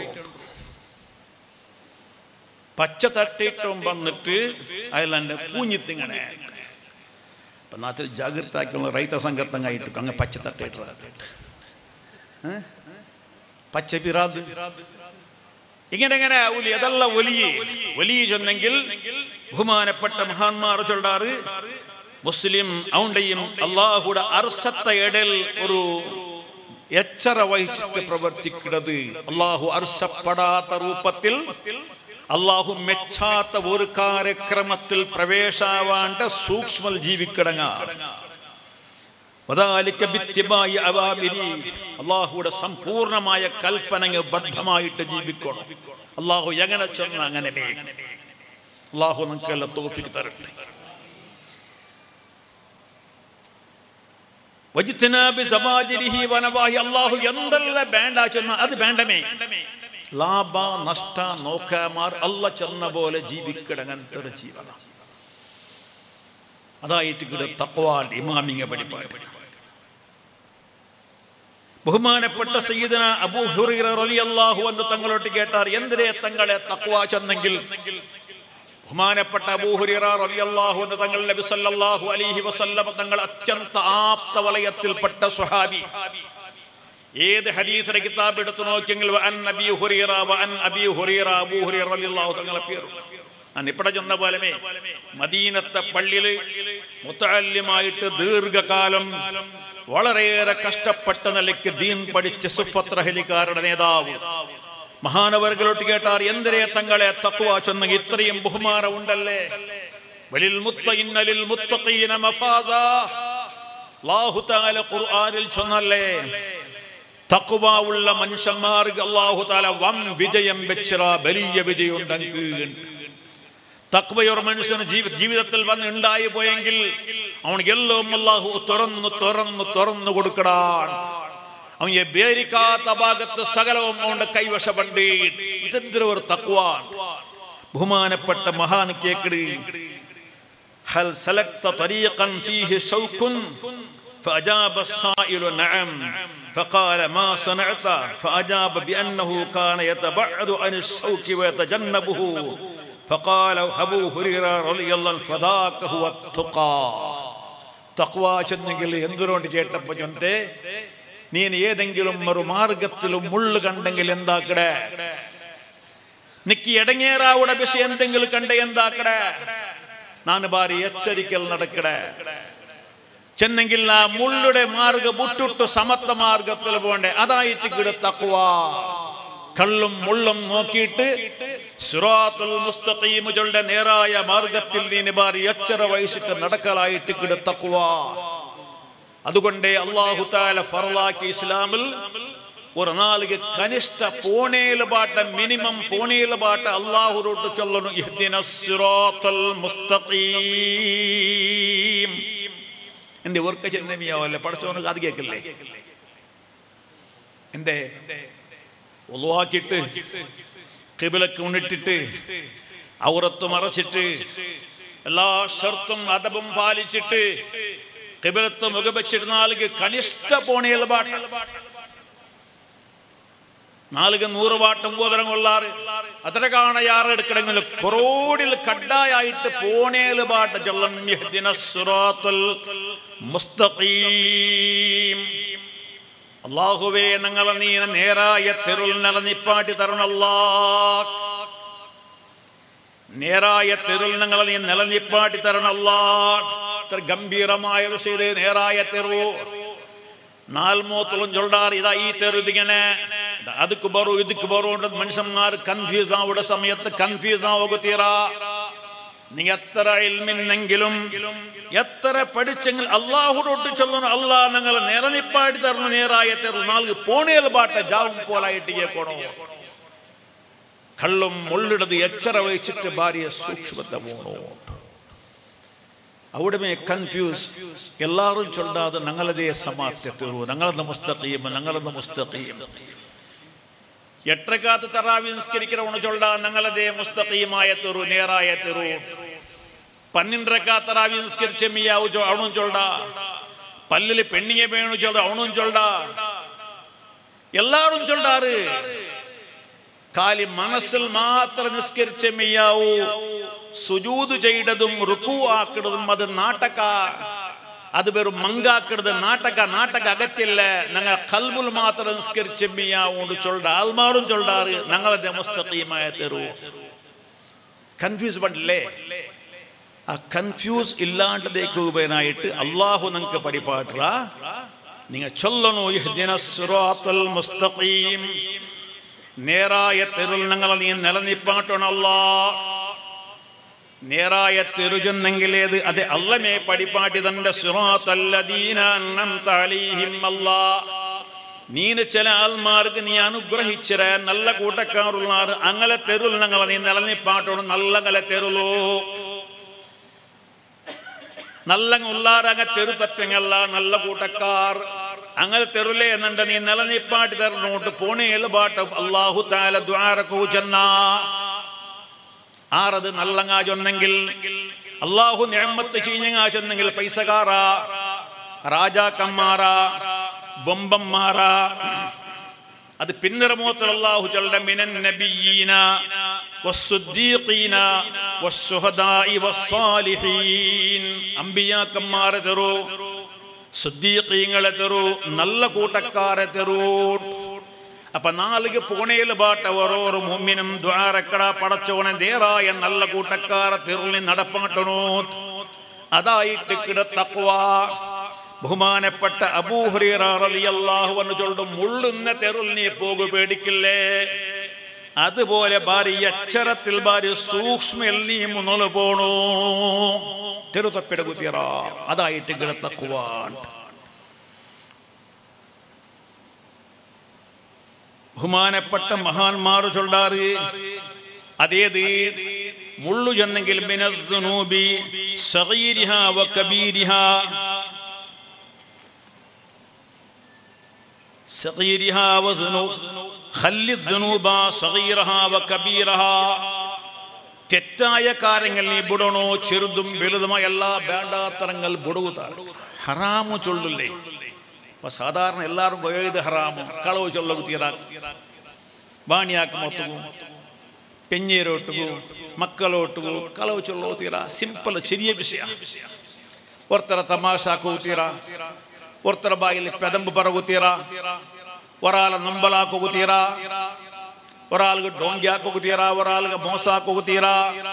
പച്ച തട്ടിട്ടും വന്നിട്ട് അയാൾ എന്റെ പൂഞ്ഞിത്തിങ്ങനെ ഇപ്പൊ നാട്ടിൽ ജാഗ്രതാക്കുള്ള റൈത സംഘത്തങ്ങായിട്ട് അങ്ങ് പച്ച തട്ടിട്ട് പച്ച പിറാത് ഇങ്ങനെ ഔലി, അതല്ല ഒലിയ ചെന്നെങ്കിൽ ബഹുമാനപ്പെട്ട മഹാന്മാർ ചൊല്ലാറ് മുസ്ലിം ഔണ്ടയും അള്ളാഹുടെ അർസത്ത ഇടൽ ഒരു എച്ചറ വഹിച്ചിട്ട് പ്രവർത്തിക്കുന്നത്. അള്ളാഹു അർശപ്പെടാത്ത രൂപത്തിൽ, അള്ളാഹു മെച്ചാത്ത ഒരു കാര്യക്രമത്തിൽ പ്രവേശാവാണ്ട സൂക്ഷ്മ ജീവിക്കിടങ്ങ. അള്ളാഹുയുടെ സമ്പൂർണമായ കൽപ്പനങ്ങൾ ബദ്ധമായിട്ട് ജീവിക്കണം. അള്ളാഹു എങ്ങനെ ചെന്ന് അങ്ങനെ അള്ളാഹു നമുക്കെല്ലാം തൗഫീഖ് തരട്ടെ. അള്ളാഹു എന്തെല്ലാം വേണ്ട ചെന്ന അത് വേണ്ടമേ, ലാഭ നഷ്ട നോക്കാമാർ അല്ല ചെന്ന പോലെ ജീവിക്കടങ്ങനത്തെ ഒരു ജീവന. അതായിട്ട് തഖ്വ ഇമാമിങ്ങ പഠിപ്പാട്. ബഹുമാനപ്പെട്ട സയ്യിദന അബൂ ഹുറൈറ റളിയല്ലാഹു അൻഹു തങ്ങളോട്ട് കേട്ടാർ, എന്തിനെ തങ്ങളെ തഖ്വ ചെന്നെങ്കിൽ. ബഹുമാനപ്പെട്ട അബൂ ഹുറൈറ റളിയല്ലാഹു അൻഹു തങ്ങൾ നബി സല്ലല്ലാഹു അലൈഹി വസല്ലം തങ്ങൾ അത്യന്ത ആപ്ത വലയത്തിൽപ്പെട്ട സ്വഹാബി. ഏത് ഹദീസിന്റെ കിതാബ് എടുത്തു നോക്കിയെങ്കിൽ വഅൻ അബീ ഹുറൈറ അബൂ ഹുറൈറ റളിയല്ലാഹു തങ്ങളെ പേര് ഇപ്പടെ ചെന്ന പോലെ മദീനത്തെ പള്ളിയില് മുത്തഅല്ലിമായിട്ട് ദീർഘകാലം വളരെയേറെ കഷ്ടപ്പെട്ട നിലയ്ക്ക് ദീൻ പഠിച്ച സുഫത്ത് റഹലിക്കാരുടെ നേതാവ് മഹാനവർകളോട്ട് കേട്ടാർ, എന്തിനെ തങ്ങളെ തഖ്വ ചെന്നെങ്കിൽ ഇത്രയും ബഹുമാനം ഉണ്ടല്ലേ. വലിൽ മുത്തഖീന ലിൽ മുത്തഖീന മഫാസാ, അല്ലാഹു തആല ഖുർആനിൽ ചൊന്നല്ലേ, തഖ്വ ഉള്ള മനുഷ്യന്മാർക്ക് അല്ലാഹു തആല വൻ വിജയം വെച്ചിറ, വലിയ വിജയം ഉണ്ടെങ്കിൽ. തഖ്വയൊരു മനുഷ്യന് ജീവിതത്തിൽ വന്ന് ഉണ്ടായി പോയെങ്കിൽ അവനക്ക് എല്ലാം അല്ലാഹു തുറന്നു കൊടുക്കടാൻ. അവൻ ബേരിക്കാത്ത ഭാഗത്ത് സകലവും അവന്റെ കൈവശമുണ്ട്. ഇതെന്തൊരു ഒരു തഖ്വ. ബഹുമാനപ്പെട്ട മഹാൻ കേക്കടി, ഹൽ സലക്ത തരീഖൻ ഫീഹി ശൗഖുൻ فأجاب السائل نعم فقال ما صنعت فأجاب بأنه كان يتبعد عن الشوك ويتجنبه فقال أبو هريرة رضي الله عنه فذاك هو التقى. തഖ്വ ചെന്നെങ്കിൽ എന്തുകൊണ്ട് കേട്ടപ്പോ ചൊന്തേ, നീ ഏതെങ്കിലും ഒരു മാർഗത്തിലും മുള്ളു കണ്ടെങ്കിൽ എന്താക്കടേ, നിക്ക് എടങ്ങേറാവുടെ വിഷയം എന്തെങ്കിലും കണ്ട എന്താക്കടേ, നാന് ബാരി എച്ചരിക്കൽ നടക്കടേ ചെന്നെങ്കിൽ ആ മുള്ളുടെ മാർഗം വിട്ടിട്ട് സമത്വ മാർഗത്തിൽ പോണ്ടേ. അതായിട്ട് കിട തഖ്വ. കള്ളും മുള്ളും നോക്കിയിട്ട് സിറാത്തുൽ മുസ്തഖീമുകളുടെ നേരായ മാർഗത്തിൽ നീ ബാരി എച്ചറ വഹിച്ചിട്ട് നടക്കലായിട്ട് കിട തഖ്വ. അതുകൊണ്ട് അല്ലാഹു തആല ഫർളാക്കി ഇസ്ലാമിൽ ഒരു നാളിಗೆ കനിഷ്ഠ പോണേല ബാട്ട മിനിമം പോണേല ബാട്ട അല്ലാഹുരോട്ട് ചൊല്ലണം, ഇഹ്ദിനസ് സിറാത്തുൽ മുസ്തഖീം. എന്റെ ഓർക്ക ചെന്നമിയാവല്ലേ പഠിച്ചോന്ന് അത് കേൾക്കില്ലേ? എന്തേ ഒളുവാക്കിയിട്ട് ഖിബിലക്ക് ഉണിട്ടിട്ട് ഔറത്ത് മറച്ചിട്ട് എല്ലാ ഷർത്തും അദബും പാലിച്ചിട്ട് ഖിബിലത്ത് മുഖം വെച്ചിരുന്നാൾക്ക് കനിഷ്ഠ പോണേല ബാട്ട നാലുക 100 വാട്ടം ഗോതരം കൊള്ളാറ് അത്ര കാണ യാറെടുക്കണമെങ്കിൽ കൊറോടിൽ കഡായായിട്ട് പോണേല് പാട്ട ചൊല്ലം യഹ്ദിനസ് സിറാത്തുൽ മുസ്തഖീം. അല്ലാഹുവേ ഞങ്ങളെ നീ നേരായ തെരുൾ നിലനിപ്പാട്ടി തരണല്ലാ. നേരായ തെരുൾ ഞങ്ങളെ നീ നിലനിപ്പാട്ടി തരണല്ലാ. ഇത്ര ഗംഭീരമായ വിഷയത്തെ നേരായ തെരു നാൽമോത്തോളം ചൊല്ലാറ്. ഇതാ ഈ തെരു ഇതിങ്ങനെ അതുക്ക് ബറു ഇതുക്ക് ബറു മനുഷ്യന്മാർ കൺഫ്യൂസ് ആവുന്ന സമയത്ത് കൺഫ്യൂസ് ആവുക. നീ എത്ര ഇൽമിന്നെങ്കിലും എത്ര പഠിച്ചെങ്കിൽ അള്ളാഹുടോട്ട് ചൊല്ലണം. അള്ളാഹ് ഞങ്ങൾ നിലനിപ്പാട്ടി തരണം നേരായ തെരു. നാല് പോണേൽ പാട്ട ജാവും പോലായിട്ട് കേൾക്കണോ. കള്ളും മുള്ളിടത് എച്ചറ വഹിച്ചിട്ട് ഭാര്യയെ സൂക്ഷ്മത പോണോ. അവിടെ കൺഫ്യൂസ് എല്ലാവരും ചൊല്ലാതെ ഞങ്ങളതേ സമാപ്തത്തു ഞങ്ങളത് മുസ്തഖീം ഞങ്ങളത് മുസ്തഖീം. 8 റക്അത്ത് തറാവീഹ് നിസ്കരിക്കണവണ് ചൊല്ലാ ഞങ്ങളതേ മുസ്തഖീമായ തെരു നേരായ തെരു. 12 റക്അത്ത് തറാവീഹ് നിസ്കരിച്ച മിയാവു അവണും ചൊല്ലാ. പല്ലില് പെണ്ണിയെ വേണു ചൊല്ല അവണും ചൊല്ലാ. എല്ലാവരും ചൊല്ലാറ്. കാലി മനസ്സിൽ മാത്രം നിസ്കരിച്ച മിയാവു സുജൂദ് ചെയ്തതും റുക്കൂ ആക്കിടതും അത് നാട്ടക. അത് വെറും മങ്കാക്കിടത് നാട്ടക അകറ്റില്ല. ഞങ്ങൾ കൽബുൽ മാത്രം നിസ്കരിച്ച മിയാവുണ്ട് ചൊല്ല. ആൽമാറും ചൊല്ലാറ് ഞങ്ങളെ മുസ്തഖീമായ തെരു. കൺഫ്യൂസ് പണ്ടില്ലേ? ആ കൺഫ്യൂസ് ഇല്ലാണ്ടതേക്കുവാനായിട്ട് അള്ളാഹു നിങ്ങൾക്ക് പരിപാടില്ല. നിങ്ങൾ ചൊല്ലണോ ഇഹ്ദിനസ് സിറാത്തുൽ മുസ്തഖീം. നേരായ തെരുൾ ഞങ്ങളെ നീ നിലനിപ്പാട്ടണല്ലാ. നേരായ തെരുചെന്നെങ്കിലേത് അത് അള്ളമേ പടിപ്പാട്ടി തന്റെ സിറാത്തല്ലദീന അൻഅംത അലൈഹിം. അല്ലാ നീന് ചില ആൾമാർക്ക് നീ അനുഗ്രഹിച്ചിര നല്ല കൂട്ടക്കാരുള്ളാറ് അങ്ങനെ തെരുൾ ഞങ്ങളെ നീ നിലനിപ്പാട്ടണം. നല്ലങ്ങളെ തെരുളോ നല്ല ഉള്ളാരങ്ങ തെരു തപ്പങ്ങല്ല നല്ല കൂട്ടക്കാർ അങ്ങനെ തെരുലേ എന്നുണ്ട് നീ നിലനിപ്പാട്ടി തരണോട്ട് പോണേൽ പാട്ട് അല്ലാഹു തആല ദുആറക്കു ജന്ന. ആറത് നല്ലങ്ങാ ചൊന്നെങ്കിൽ അള്ളാഹു നിഅമത്ത് ചീഞ്ഞങ്ങാ ചൊന്നെങ്കിൽ പൈസക്കാറ രാജാക്കന്മാര ബൊമ്പന്മാര അത് പിന്നിറമോത്തിൽ അല്ലാഹു ചൊല്ല മിനൻ നബിയ്യീന വസ്സുദ്ദീഖീന വസ്സുഹദാഇ വസ്സാലിഹീൻ. അംബിയാക്കന്മാരെ തെരു സുദ്ദീഖീങ്ങളെ തെരു നല്ല കൂട്ടക്കാരെ തെരു. അപ്പൊ നാലുക പോണേല് പാട്ട ഓരോരോ മുഅ്മിനും ദുആറക്കട പടച്ചോനെ നേരായ നല്ല കൂട്ടക്കാരെ തെരുളിൽ നടപ്പാട്ടണോ. അതായിട്ട് കിട തഖ്വ. ബഹുമാനപ്പെട്ട അബൂ ഹുറൈറ റളിയല്ലാഹു അൻഹു ചൊല്ലും മുള്ളുന്ന തെരുൾ നീ പോകു പേടിക്കില്ലേ. അതുപോലെ ഭാര്യ അക്ഷരത്തിൽ ഭാര്യ സൂക്ഷ്മയിൽ നീ മുന്നോട്ട് പോണോ. തെരു തപ്പിട കുത്തിയറ അതായിട്ട് കിട തഖ്വ. ബഹുമാനപ്പെട്ട മഹാന്മാർ ചൊല്ലാറ് അതേത് മുള്ളു ചെന്നെങ്കിൽ മിനദ്ദുനൂബി സഗീരിഹാ വകബീരിഹാ. സഗീരിഹാ വദുനൂബ് ഖല്ലിദ്ദുനൂബ സഗീറഹാ വകബീറഹാ. തെറ്റായ കാര്യങ്ങൾ നീ വിടണോ. ചെറുതും വലുതുമായ എല്ലാ വേണ്ടാത്തരങ്ങൾ വിടുക. ഹറാമു ചൊല്ലില്ലേ. അപ്പൊ സാധാരണ എല്ലാവരും കൊയ്ത് ഹറാമു കളവ് ചൊല്ലു തീരാ വാണിയാക്കുമൊത്തുകു പെഞ്ഞേരോട്ടുകു മക്കളോട്ടുകു കളവ് ചൊല്ലോ തീരാ. സിമ്പിൾ ചെറിയ വിഷയ. ഒർത്തര തമാശാക്കു തീരാ. ഒർത്തര ബായിൽ പെദമ്പ് പറകു തീരാ. ഒരാളെ നമ്പലാക്കു തീരാ. ഒരാൾക്ക് ഡോങ്ക്യാക്കു തീരാ. ഒരാൾക്ക് മോസാക്കു തീരാ.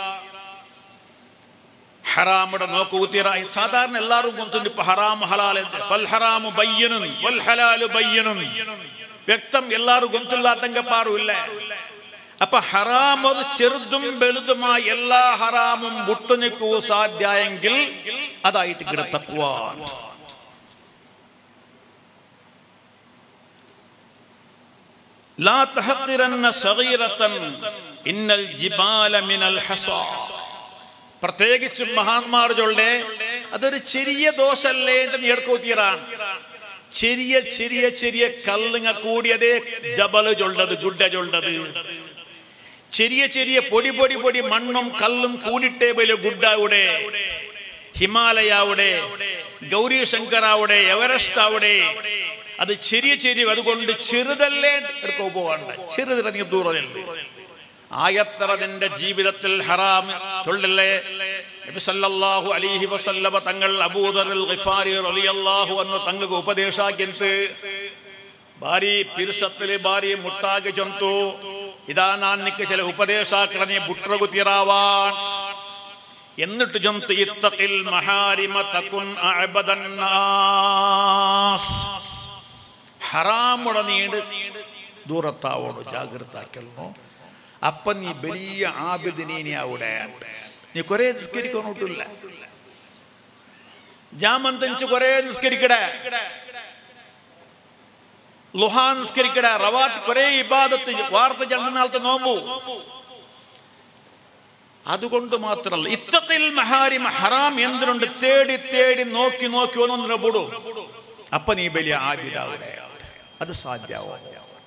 ഹറാമുടെ നോക്കു തീരാ. സാധാരണ എല്ലാവരും കൊണ്ടുണ്ട് ഇപ്പൊ ഹറാം ഹലാൽ ഫൽ ഹറാമു ബയ്യനുൻ വൽ ഹലാലു ബയ്യനുൻ. വ്യക്തം എല്ലാവരും ഗൊന്തില്ലാത്തങ്ക പാറുമില്ല. അപ്പൊ ഹറാം അത് ചെറുതും വലുതുമായ എല്ലാ ഹറാമും വിട്ടുനിൽക്കൂ സാധ്യമെങ്കിൽ അതായിട്ട് കിട തഖ്വ. ലാ തഹഖിറന്ന സഗീറതൻ ഇന്നൽ ജിബാല മിനൽ ഹസാ. പ്രത്യേകിച്ച് മഹാന്മാർ ചൊല്ലേ അതൊരു ചെറിയ ദോഷല്ലേ എന്ന് നേർക്കൂത്തിയറാണ്. ചെറിയ ചെറിയ ചെറിയ കല്ലുങ്ങ കൂടിയതേ ജബല് ചൊല്ലത് ഗുഡ ചൊല്ലത്. ചെറിയ ചെറിയ പൊടി പൊടി പൊടി മണ്ണും കല്ലും കൂടിട്ടേ വലിയ ഗുഡാവിടെ ഹിമാലയാവിടെ ഗൗരി ശങ്കറാവിടെ എവറസ്റ്റ് അവിടെ അത് ചെറിയ അതുകൊണ്ട് ചെറുതല്ലേ എടുക്കോ പോകണ്ട, ചെറുതിറങ്ങി ദൂരമുണ്ട്. ആയത്ര നിന്റെ ജീവിതത്തിൽ ഹറാം ചൊല്ലല്ലേ. നബി സല്ലല്ലാഹു അലൈഹി വസല്ലമ തങ്ങൾ അബൂദർ ഗിഫാരി റളിയല്ലാഹു അൻഹു തങ്ങൾക്ക് ഉപദേശാക്കിയിട്ട് ಭಾರಿ ಪಿರ್ಸತ್ತಲೆ ಭಾರಿ ಮುಟ್ಟಾಗಿ ಜಂತು ഇതാ ഞാൻ നിക്ക് ചില ഉപദേശാക്കണേ ബുട്രകുത്തിറാവാൻ എന്നിട്ട് ജന്തു ഇത്തഖിൽ മഹാരിമ തകുൻ അഅബദൻ നാസ് ഹറാമുട നീണ്ട് ദൂരത്താവോട് ജാഗ്രതാക്കല്ലോ. അപ്പൊ നീ വലിയ ആബിദിനീ അവിടെ നീ കുറെ നിസ്കരിക്കൊന്നിട്ടില്ല, ജാമൻ തെഞ്ച് കുറെ നിസ്കരിക്കട, ലുഹാ നിസ്കരിക്കട, റവാത്ത് കുറെ ഇബാദത്ത് വാർത്ത ജന്നാലത്തെ നോമ്പു. അതുകൊണ്ട് മാത്രമല്ല ഇത്തഖിൽ മഹാരിമ ഹറാം എന്തിനുണ്ട് തേടി തേടി നോക്കി നോക്കി ഒന്നൊന്നിനെ പൊടും. അപ്പൊ നീ വലിയ ആബിദാവിടെ അത് സാധ്യാവോ.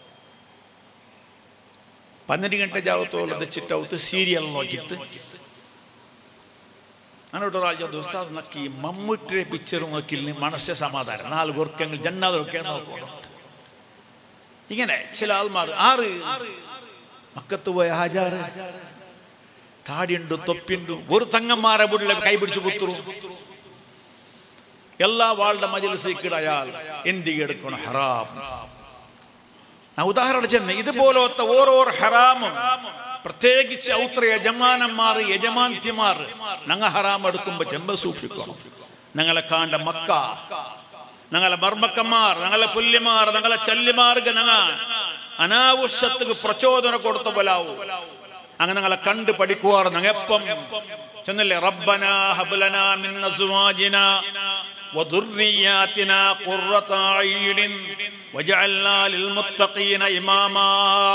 12 ಗಂಟೆ ಜಾವತ್ತೋಲದ ಚಿಟ್ಟವತ್ತು ಸೀರಿಯಲ್ ನೋಕಿತ್ತು ಅನ್ನೋಟು ರಾಜ ಉಸ್ತಾದ್ ನಕ್ಕಿ ಮಮ್ಮೂಟ್ರೆ ಪಿಕ್ಚರ್ നോക്കില്ല മനസ്സെ സമാധാനം 4 വർക്കങ്ങൾ ജന്നാതൊക്കെ നോക്കണം. ഇങ്ങനെ ചില ആൾമാർ 6 മക്കത്ത് പോയ ഹാജാറ് താടിയുണ്ട് തൊപ്പിയുണ്ട് ഒരു തങ്ങന്മാരെ വീട്ടിലെ കൈപിടിച്ച് കുത്തുറു എല്ലാ വാളുടെ മജ്‌ലിസിൽ അയാൾ എന്തിಗೆ എടുക്കണം ഹറാം. ഉദാഹരണം ചെന്ന് ഇതുപോലത്തെ ഓരോ ഹറാമും പ്രത്യേകിച്ച് ഔത്ര യജമാനന്മാർ യജമാന്തിമാർ ഞങ്ങ ഹറാം എടുക്കുമ്പോ ചെമ്പ സൂക്ഷിക്കണം. ഞങ്ങളെ കാണ്ട മക്ക, ഞങ്ങളെ മർമ്മക്കന്മാർ, ഞങ്ങളെ പുല്യമാർ, ഞങ്ങളെ ചല്ലിമാർക്ക് ഞങ്ങ അനാവശ്യത്തിന് പ്രചോദനം കൊടുത്ത പോലാവൂ. അങ്ങനെ ഞങ്ങളെ കണ്ട് പഠിക്കുവാറ് ഞങ്ങൾ എപ്പം ചെന്നില്ലേ റബ്ബനാ ഹബ്ലനാ മിൻ അസ്വാജിനാ വദുർരിയാതിനാ ഖുർറത അയ്യുനിൻ വജഅൽനാ ലിൽമുത്തഖീന ഇമാമാ.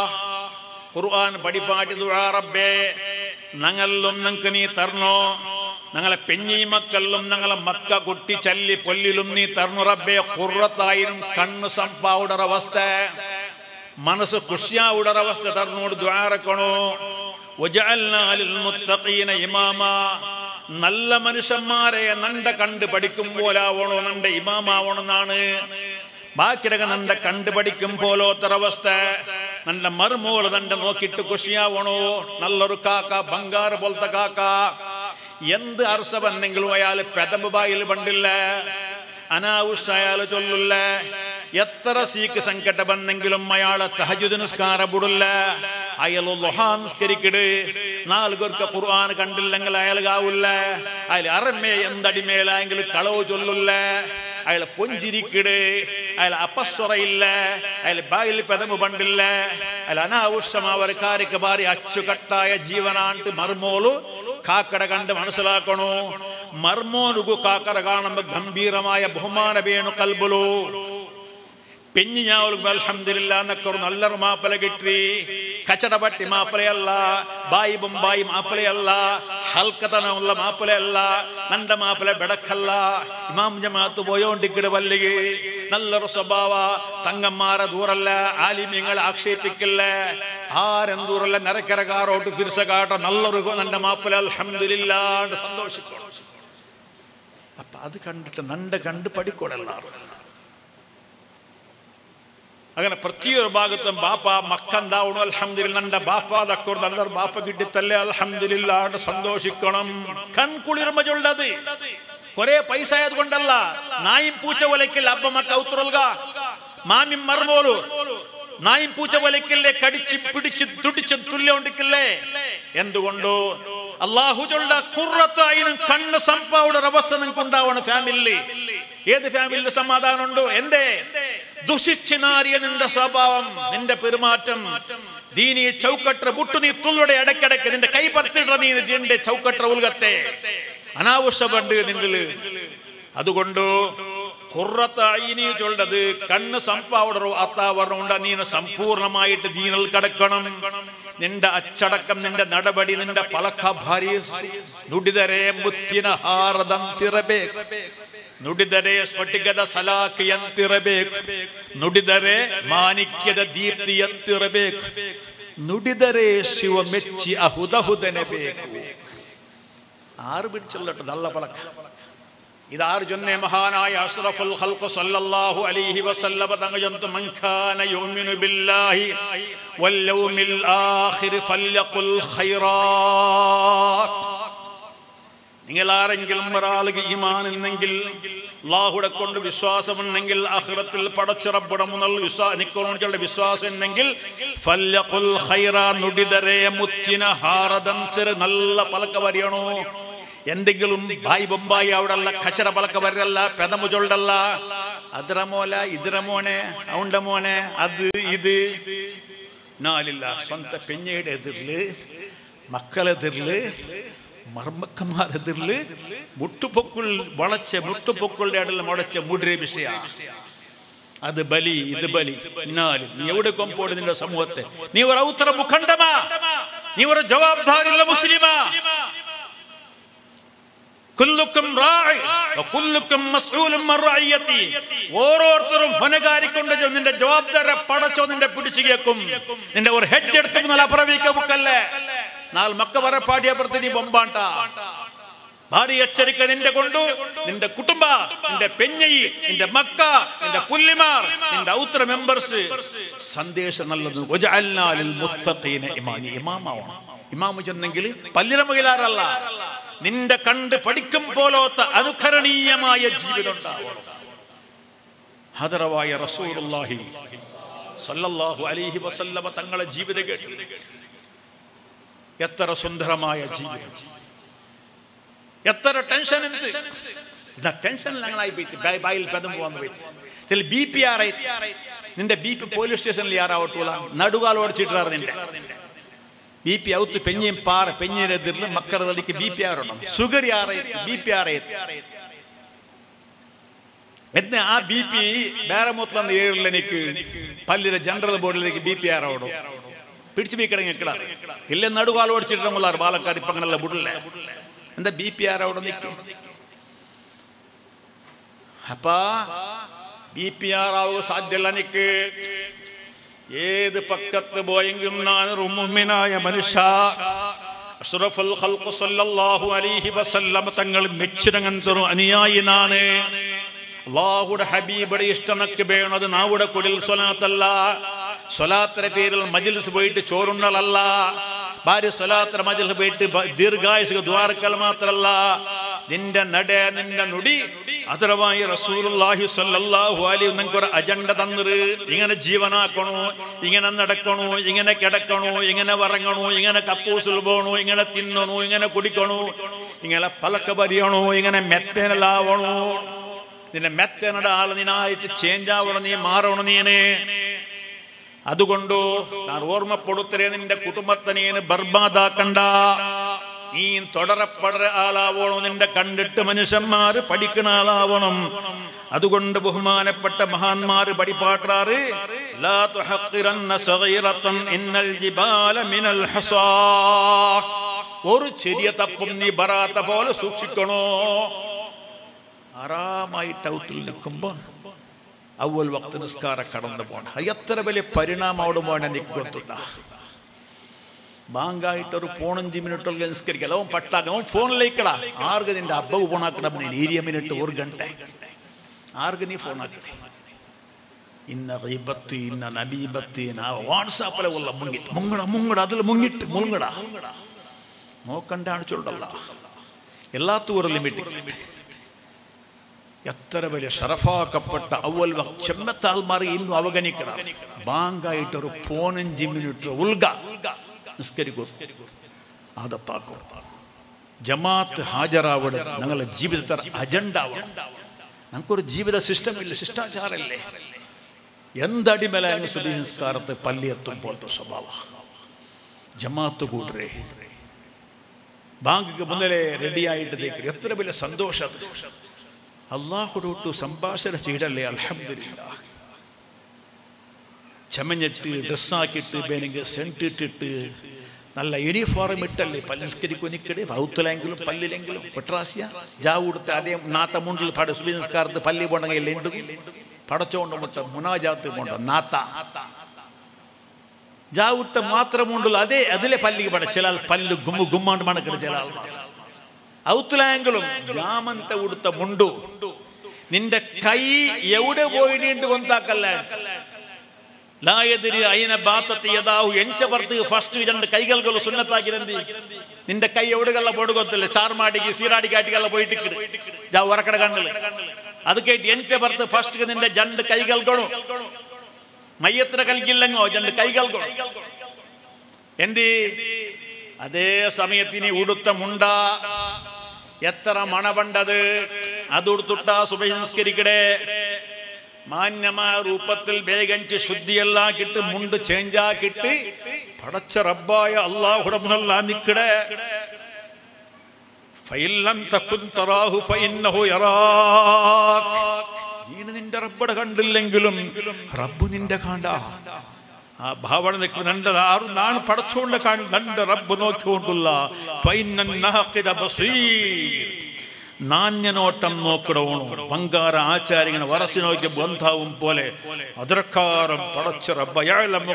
ഖുർആൻ പഠിപ്പാട്ടി ദുആ റബ്ബേ ഞങ്ങളും ഞങ്ങൾക്ക് നീ തരണോ, ഞങ്ങളെ പെഞ്ഞി മക്കളിലും ഞങ്ങളെ മക്ക കുട്ടി ചല്ലി പൊല്ലിലും നീ തരണു റബ്ബേ. ഖുർറത്തായിനും കണ്ണ് സംപാവുടറവസ്ഥ മനസ്സ് ഖുഷിയാവുടറവസ്ഥ തരണോട് ദുആ റക്കണോ. വജഅൽനാ ലിൽമുത്തഖീന ഇമാമാ നല്ല മനുഷ്യന്മാരെ നണ്ട കണ്ട് പഠിക്കുമ്പോലാവണോ, നണ്ട ഇമാമാവണമെന്നാണ്. ബാക്കിടക നണ്ട കണ്ട് പഠിക്കും പോലോത്തരവസ്ഥ നന്റെ മറുമോള് നണ്ട നോക്കിയിട്ട് ഖുഷിയാവണോ. നല്ലൊരു കാക്ക ബംഗാറ് പോലത്തെ കാക്ക എന്ത് അർസ വന്നെങ്കിലും അയാൾ പെദമ്പ് ബായിൽ പണ്ടില്ല, അനാവുഷ അയാൾ ചൊല്ലില്ല. എത്ര സീക്ക് സങ്കട വന്നെങ്കിലും അയാളെ തഹജ്ജുദ് നിസ്കാരം വിടില്ല. അയാൾ ളുഹാ നിസ്കരിക്കട്. 4 പേർക്ക് ഖുർആൻ കണ്ടില്ലെങ്കിൽ അയാൾ കാവില്ല. അയാൾ അറമേ എന്തടിമേലെങ്കിൽ കളവ് ചൊല്ലില്ല. അയാൾ പൊഞ്ചിരിക്കട്. അയാൾ അപസ്വറയില്ല. അയാൾ ബായിൽ പെദമ്പ് പണ്ടില്ല. അയാൾ അനാവശ്യം അവർക്കാർക്ക് ഭാരി അച്ചുകട്ടായ ജീവനാണ്ട് മർമോളു കാക്കട കണ്ട് മനസ്സിലാക്കണോ. മർമോനുകു കാക്കട കാണുമ്പോ ഗംഭീരമായ ബഹുമാന വേണു കൽബുലു പെഞ്ഞി ഞാൻ അൽഹംദുലില്ലാ എന്നൊക്കെ നല്ലൊരു മാപ്പിള കിട്ടി. കച്ചടപട്ടി മാപ്പിളയല്ല, ബായി ബൊമ്പായി മാപ്പിളയല്ല, ഹൽക്കതനമുള്ള മാപ്പിളയല്ല, നണ്ട മാപ്പിള ബെടക്കല്ല. ഇമാം ജമാഅത്ത് പോയോണ്ടിക്കിട് വല്ലികി നല്ലൊരു സ്വഭാവ. തങ്ങന്മാരെ ദൂരല്ല, ആലിമ്യങ്ങളെ ആക്ഷേപിക്കില്ല, ആരെന്തൂരല്ല നരക്കരകാരോട്ട് ഫിർസകാട്ട നല്ലൊരു നന്റെ മാപ്പിള അൽഹംദുലില്ലാ സന്തോഷിക്കണം. അപ്പൊ അത് കണ്ടിട്ട് നണ്ട കണ്ട് പഠിക്കൂടല്ല. അങ്ങനെ പ്രത്യേക ഭാഗത്തും ബാപ്പ മക്കന്താവണു അൽഹംദുലില്ലാ. നന്റെ ബാപ്പ അതൊക്കെ നല്ലൊരു ബാപ്പ കിട്ടിത്തല്ലേ അൽഹംദുലില്ലാ സന്തോഷിക്കണം. കൺകുളിർമ ചൊല്ലത് കൊറേ പൈസ ആയത് കൊണ്ടല്ല. നായും പൂച്ച ഒലക്കില്ല അപ്പമക്ക ഔത്തുറൽക മാമി മർമോളു നായും പൂച്ച ഒലക്കില്ലേ, കടിച്ച് പിടിച്ച് തുടിച്ച് തുല്യോണ്ടിക്കില്ലേ. എന്തുകൊണ്ടോ അള്ളാഹു ചൊല്ല ഖുർറത്തായിനും കണ്ണ് സംപാവുടെ അവസ്ഥ നിങ്ങൾക്ക് ഉണ്ടാവണം ഫാമിലി. ഏത് ഫാമിലിയിൽ സമാധാനം ഉണ്ടോ? എന്തേ ദുഷിച്ച് നാറിയ നിന്റെ സ്വഭാവം, നിന്റെ പെരുമാറ്റം, ദീനീ ചൗക്കട്ട മുട്ടു നീ തുള്ളുടെ ഇടയ്ക്കിടയ്ക്ക് നിന്റെ കൈ പത്തിട നീ നിന്റെ ചൗക്കട്ട ഉൽഗത്തെ അനാവശ്യമുണ്ട് നിന്നില്. അതുകൊണ്ട് ഖുർറത്തായിനി ചൊല്ലത് കണ്ണ് സംപാവടറോ അത്താവരണ നീ സമ്പൂർണമായിട്ട് ദീനിൽ കടക്കണം. നിന്റെ അച്ചടക്കം, നിന്റെ നടപടി, നിന്റെ പലക്ക ഭാര്യ നുടിതരേ മുത്തിന ഹാരദം തിറബേക് ನುಡಿದರೆ ಸ್ಫಟಿಕದ ಸಲಾಕೆಯಂತಿರಬೇಕು, ನುಡಿದರೆ ಮಾಣಿಕ್ಯದ ದೀಪ್ತಿಯಂತಿರಬೇಕು, ನುಡಿದರೆ ಶಿವ ಮೆಚ್ಚಿ ಅಹುದಹುದನೆ ಬೇಕು. 6 ಬಿಡ್ಚಲ್ಲಟ್ಟು നല്ല പലക്ക ഇതാർ ജൊന്നെ മഹാനായ അഷ്റഫുൽ ഖൽഖ് സല്ലല്ലാഹു അലൈഹി വസല്ലമ തങ്ങൾ ജന്തു മൻ കാന യുമിനു ബില്ലാഹി വൽ യൗമിൽ ആഖിർ ഫൽയഖുൽ ഖൈറാത്ത്. നിങ്ങൾ ആരെങ്കിലും ഒരാൾക്ക് ഈമാൻ ഉണ്ടെങ്കിൽ, അല്ലാഹുവെ കൊണ്ട് വിശ്വാസമുണ്ടെങ്കിൽ, ആഖിറത്തിൽ പടച്ച റബ്ബുടെ മുന്നിൽ നിക്കോളുടെ വിശ്വാസം ഉണ്ടെങ്കിൽ ഫൽയഖുൽ ഖൈറാ, നുഡിതരെ മുത്തിന ഹാരദന്തര നല്ല പലക വരിയണോ. എന്തെങ്കിലും ബായ് ബൊമ്പായി അവിടെ അല്ല, കച്ചറ പലക വരല്ല, പെദമുജൊണ്ടല്ല, അദ്ര മോല ഇദ്ര മോനെ അവന്റെ മോനെ അത് ഇത് നാലില്ല. സ്വന്തം പെഞ്ഞയുടെ എതിരില്, മക്കളെതിരില്, മർമ്മക്കന്മാരെതിരില് മുട്ടുപൊക്കുൾ വളച്ച മുട്ടുപൊക്കളുടെ ഇടയിൽ മുടച്ച മുടിരെ വിഷയ. അത് ബലി, ഇത് ബലി. എന്നാലും നീ എവിടെ കൊമ്പോട് നിന്റെ സമൂഹത്തെ? നീ ഒരു ഔത്തര മുഖണ്ഡമാ, നീ ഒരു ജവാബ്ദാരിയുള്ള മുസ്ലിമാ. ഓരോരുത്തരും ಹೊಣೆಗಾರಿಕೊಂಡು നിന്റെ ജവാബ്ദാരെ പടച്ചോ നിന്റെ പിടിച്ചു കേൾക്കും. നിന്റെ ഒരു ഹെഡ് എടുക്കും നല്ല അപ്രവീക്കല്ലേ. നാല് മക്ക വരെ പാടിയപ്പുറത്ത് നീ ബൊമ്പാണ്ട. ഭാര്യ എച്ചരിക്ക നിന്റെ കൊണ്ടു, നിന്റെ കുടുംബ, നിന്റെ പെഞ്ഞയി, നിന്റെ മക്ക, നിന്റെ പുല്ലിമാർ, നിന്റെ ഔത്ര മെമ്പേഴ്സ് സന്ദേശം നല്ലത്. ഇമാമാവണം. ഇമാമു ചെന്നെങ്കിൽ പല്ലിന മഹിലാരല്ല, നിന്റെ കണ്ട് പഠിക്കും പോലോത്ത അനുകരണീയമായ ജീവിതം ഉണ്ടാവണം. ഹദറവായ റസൂലുള്ളാഹി സല്ലല്ലാഹു അലൈഹി വസല്ലമ തങ്ങളെ ജീവിതം കേട്ടു. എത്ര സുന്ദരമായ ജീവിതം, എത്ര ടെൻഷൻ. ടെൻഷൻ ഞങ്ങളായി പോയി ബായിൽ പെദം പോകാൻ പോയി. BP നിന്റെ BP പോലീസ് സ്റ്റേഷനിൽ യാറാവട്ടൂല, നടുകാൽ ഓടിച്ചിട്ടാറ് നിന്റെ BP ഔത്ത് പെഞ്ഞയും പാറ പെഞ്ഞിനെതിരിൽ മക്കളുടെ തടിക്ക് BP ആറണം. സുഗർ BP എന്നാ ആ BP വേറെ മൊത്തം ഏറിൽ എനിക്ക് പല്ലിലെ ജനറൽ ബോർഡിലേക്ക് BP ആറോടും പിടിച്ചു വീക്കടങ്ങിക്കട ഇല്ല നടുകാൽ ഓടിച്ചിട്ടുള്ള പാലക്കാട് ഇപ്പൊ അങ്ങനല്ല ബുഡില്ലേ. എന്താ BP ആറോടെ നിൽക്കും. അപ്പാ BP ആറാവുക സാധ്യല്ല. എനിക്ക് ഏത് പക്കത്ത് പോയെങ്കിലും ഞാനൊരു മുഅ്മിനായ മനുഷ്യ അഷ്റഫുൽ ഖൽഖ് സല്ലല്ലാഹു അലൈഹി വസല്ലം തങ്ങൾ മെച്ചിരങ്ങൻതൊരു അനുയായിനാണ്. അല്ലാഹുവിന്റെ ഹബീബിന്റെ ഇഷ്ടമൊക്കെ വേണത് നാവുടെ കുടിൽ സ്വലാത്തല്ല. സ്വലാത്തിന്റെ പേരിൽ മജ്ലിസ് പോയിട്ട് ചോറുണ്ണലല്ല. ഭാര്യ സ്വലാത്തിന്റെ മജ്ലിസ് പോയിട്ട് ദീർഘായുസ് ദ്വാരക്കൽ മാത്രല്ല. നിന്റെ നട, നിന്റെ നുടി അതരവായി റസൂലുള്ളാഹി സ്വല്ലല്ലാഹു അലൈഹി നിങ്ങൾക്ക് ഒരു അജണ്ട തന്നിര്. ഇങ്ങനെ ജീവനാക്കണോ, ഇങ്ങനെ നടക്കണോ, ഇങ്ങനെ കിടക്കണോ, ഇങ്ങനെ വറങ്ങണോ, ഇങ്ങനെ കക്കൂസിൽ പോകണോ, ഇങ്ങനെ തിന്നണോ, ഇങ്ങനെ കുടിക്കണോ, ഇങ്ങനെ പലക്ക പരിയണോ, ഇങ്ങനെ മെത്തേനലാവണോ. നിന്റെ മെത്തേനയുടെ ആള് നീനായിട്ട് ചേഞ്ച് ആവണം, നീ മാറണം. നീനെ അതുകൊണ്ടു ഞാൻ ഓർമ്മപ്പെടുത്തരേ, നിന്റെ കുടുംബത്തിനെ ബർബാദാക്കണ്ട. നീ തുടരപ്പെട ആളാവണം. നിന്റെ കണ്ടിട്ട് മനുഷ്യന്മാര് പഠിക്കുന്ന ആളാവണം. അതുകൊണ്ട് ബഹുമാനപ്പെട്ട മഹാന്മാര് പഠിപ്പാട്ടാറ് ലാ തുഹഖിറന്ന സഗീറതൻ ഇന്നൽ ജിബാല മിനൽ ഹസാ. ഒരു ചെറിയ തപ്പും നീ ബറാത്ത പോലെ സൂക്ഷിക്കണോ. ആറാമായിട്ട് ഔത്തിൽ നിൽക്കുമ്പോ അവൽ വക്ത് നിസ്കാരം കടന്നു പോകണം. എത്ര വലിയ പരിണാമം അവിടെ പോകണം എനിക്ക് ಗೊತ್ತುಂಟಾ. ബാങ്കായിട്ടൊരു 15 മിനിറ്റ് നിസ്കരിക്കല. അവൻ പട്ടാക്ക അവൻ ഫോണിലേക്കട ആർക്ക് നിന്റെ അബ്ബവ് ഫോണാക്കണം. 20 മിനിറ്റ് 1 ಗಂಟೆ ആർക്ക് നീ ഫോണാക്കണേ. ഇന്ന ഗീബത്ത് ഇന്ന നബീബത്ത് വാട്സാപ്പിലെ ഉള്ള മുങ്ങട അതിൽ മുങ്ങിട്ട് മുങ്ങട നോക്കണ്ടാണ് ചൊല്ലല്ല. എല്ലാത്തൂർ ലിമിറ്റ്. എത്ര വലിയ ഷറഫാക്കപ്പെട്ട അവൽ ചെമ്മത്താൽ മാറി ഇന്നും അവഗണിക്കണം. ബാങ്കായിട്ടൊരു 15 മിനിറ്റ് ഉൽഗ നിസ്കരിക്കൂ. ആദത്താക്കോ. ജമാഅത്ത് ഹാജരാവണം. ഞങ്ങളുടെ ജീവിതത്തിൽ അജണ്ട ആവണം. ഞങ്ങൾക്കൊരു ജീവിത സിസ്റ്റം ഇല്ല, ശിഷ്ടാചാരല്ലേ. എന്തടിമലായ സുബഹി നിസ്കാരത്തെ പള്ളിയെത്തും പോലത്തെ സ്വഭാവ. ജമാഅത്ത് കൂടരേ, ബാങ്കിക്ക് മുന്നലേ റെഡിയായിട്ട് തേക്കരുത്. എത്ര വലിയ സന്തോഷം. അള്ളാഹുടോട്ട് സംഭാഷണ ചെയ്തല്ലേ. അൽഹംദുലില്ലാഹ്. ചമഞ്ഞിട്ട് ഡ്രസ്സാക്കിയിട്ട് വേണമെങ്കിൽ സെന്റ് ഇട്ടിട്ട് നല്ല യൂണിഫോം ഇട്ടല്ലേ പല്ലിസ്കരിക്കൊനിക്കടെ. പൗത്തലെങ്കിലും പല്ലിലെങ്കിലും പെട്രാസിയ ജാവ് കൊടുത്ത് അതേ നാത്ത മുണ്ടിൽ പട സുബഹി നിസ്കാരത്ത് പള്ളി പോണ്ടെങ്കിൽ ഉണ്ട് പടച്ചോണ്ട് മൊത്തം മുനാജാത്ത് പോണ്ട നാത്ത ജാവിട്ട മാത്രമുണ്ടല്ലോ. അതേ അതിലെ പല്ലിക്ക് പട ചില പല്ല് ഗുമ്മാണ്ട് മണക്കിട ചില ആൾ ഔത്തുലാങ്കിലും ജാമന്ത ഉടുത്ത മുണ്ടു നിന്റെ കൈ എവിടെ പോയിട്ട് വന്നാക്കല്ല ഫസ്റ്റ് രണ്ട് കൈകൾ സുന്നത്താക്കിരന്തി നിന്റെ കൈ എവിടെകല്ല പൊടുകൊത്തില്ല ചാർമാടിക്ക് സീറാടിക്കാട്ടിക്കല്ല പോയിട്ട് ഉറക്കട കണ്ണില് അത് കേട്ട് എഞ്ച പുറത്ത് ഫസ്റ്റ് നിന്റെ രണ്ട് കൈകൾ കൊണു മയ്യത്ര കൽക്കില്ലങ്ങോ രണ്ട് കൈകൾ കൊണു എന്തി അതേ സമയത്തിന് ഉടുത്ത മുണ്ട എത്ര മണപണ്ടത് അതുടുത്തുട്ട സുബഹി നിസ്കരിക്കടേ മാന്യമായ രൂപത്തിൽ വേഗഞ്ച് ശുദ്ധിയെല്ലാക്കിട്ട് മുണ്ട് ചേഞ്ചാക്കിട്ട് പടച്ച റബ്ബായ അല്ലാഹുടെ നിക്കടേ ഫൈലം തകുൻ തറാഹു ഫഇന്നഹു യറാക് നീ നിന്റെ റബ്ബടെ കണ്ടില്ലെങ്കിലും റബ്ബ് നിന്റെ കാണാ ആ ഭാവന നിൽക്കുന്നുണ്ട് നാണ് പടച്ചോണ്ട് കണ്ട് റബ്ബ് നോക്കിക്കൊണ്ടുള്ള നാണ്യനോട്ടം നോക്കിടവണോ ബംഗാര ആചാര്യങ്ങനെ വരസി നോക്കിയ ബന്ധാവും പോലെ അതിരക്കാരം പടച്ച റബ്ബ്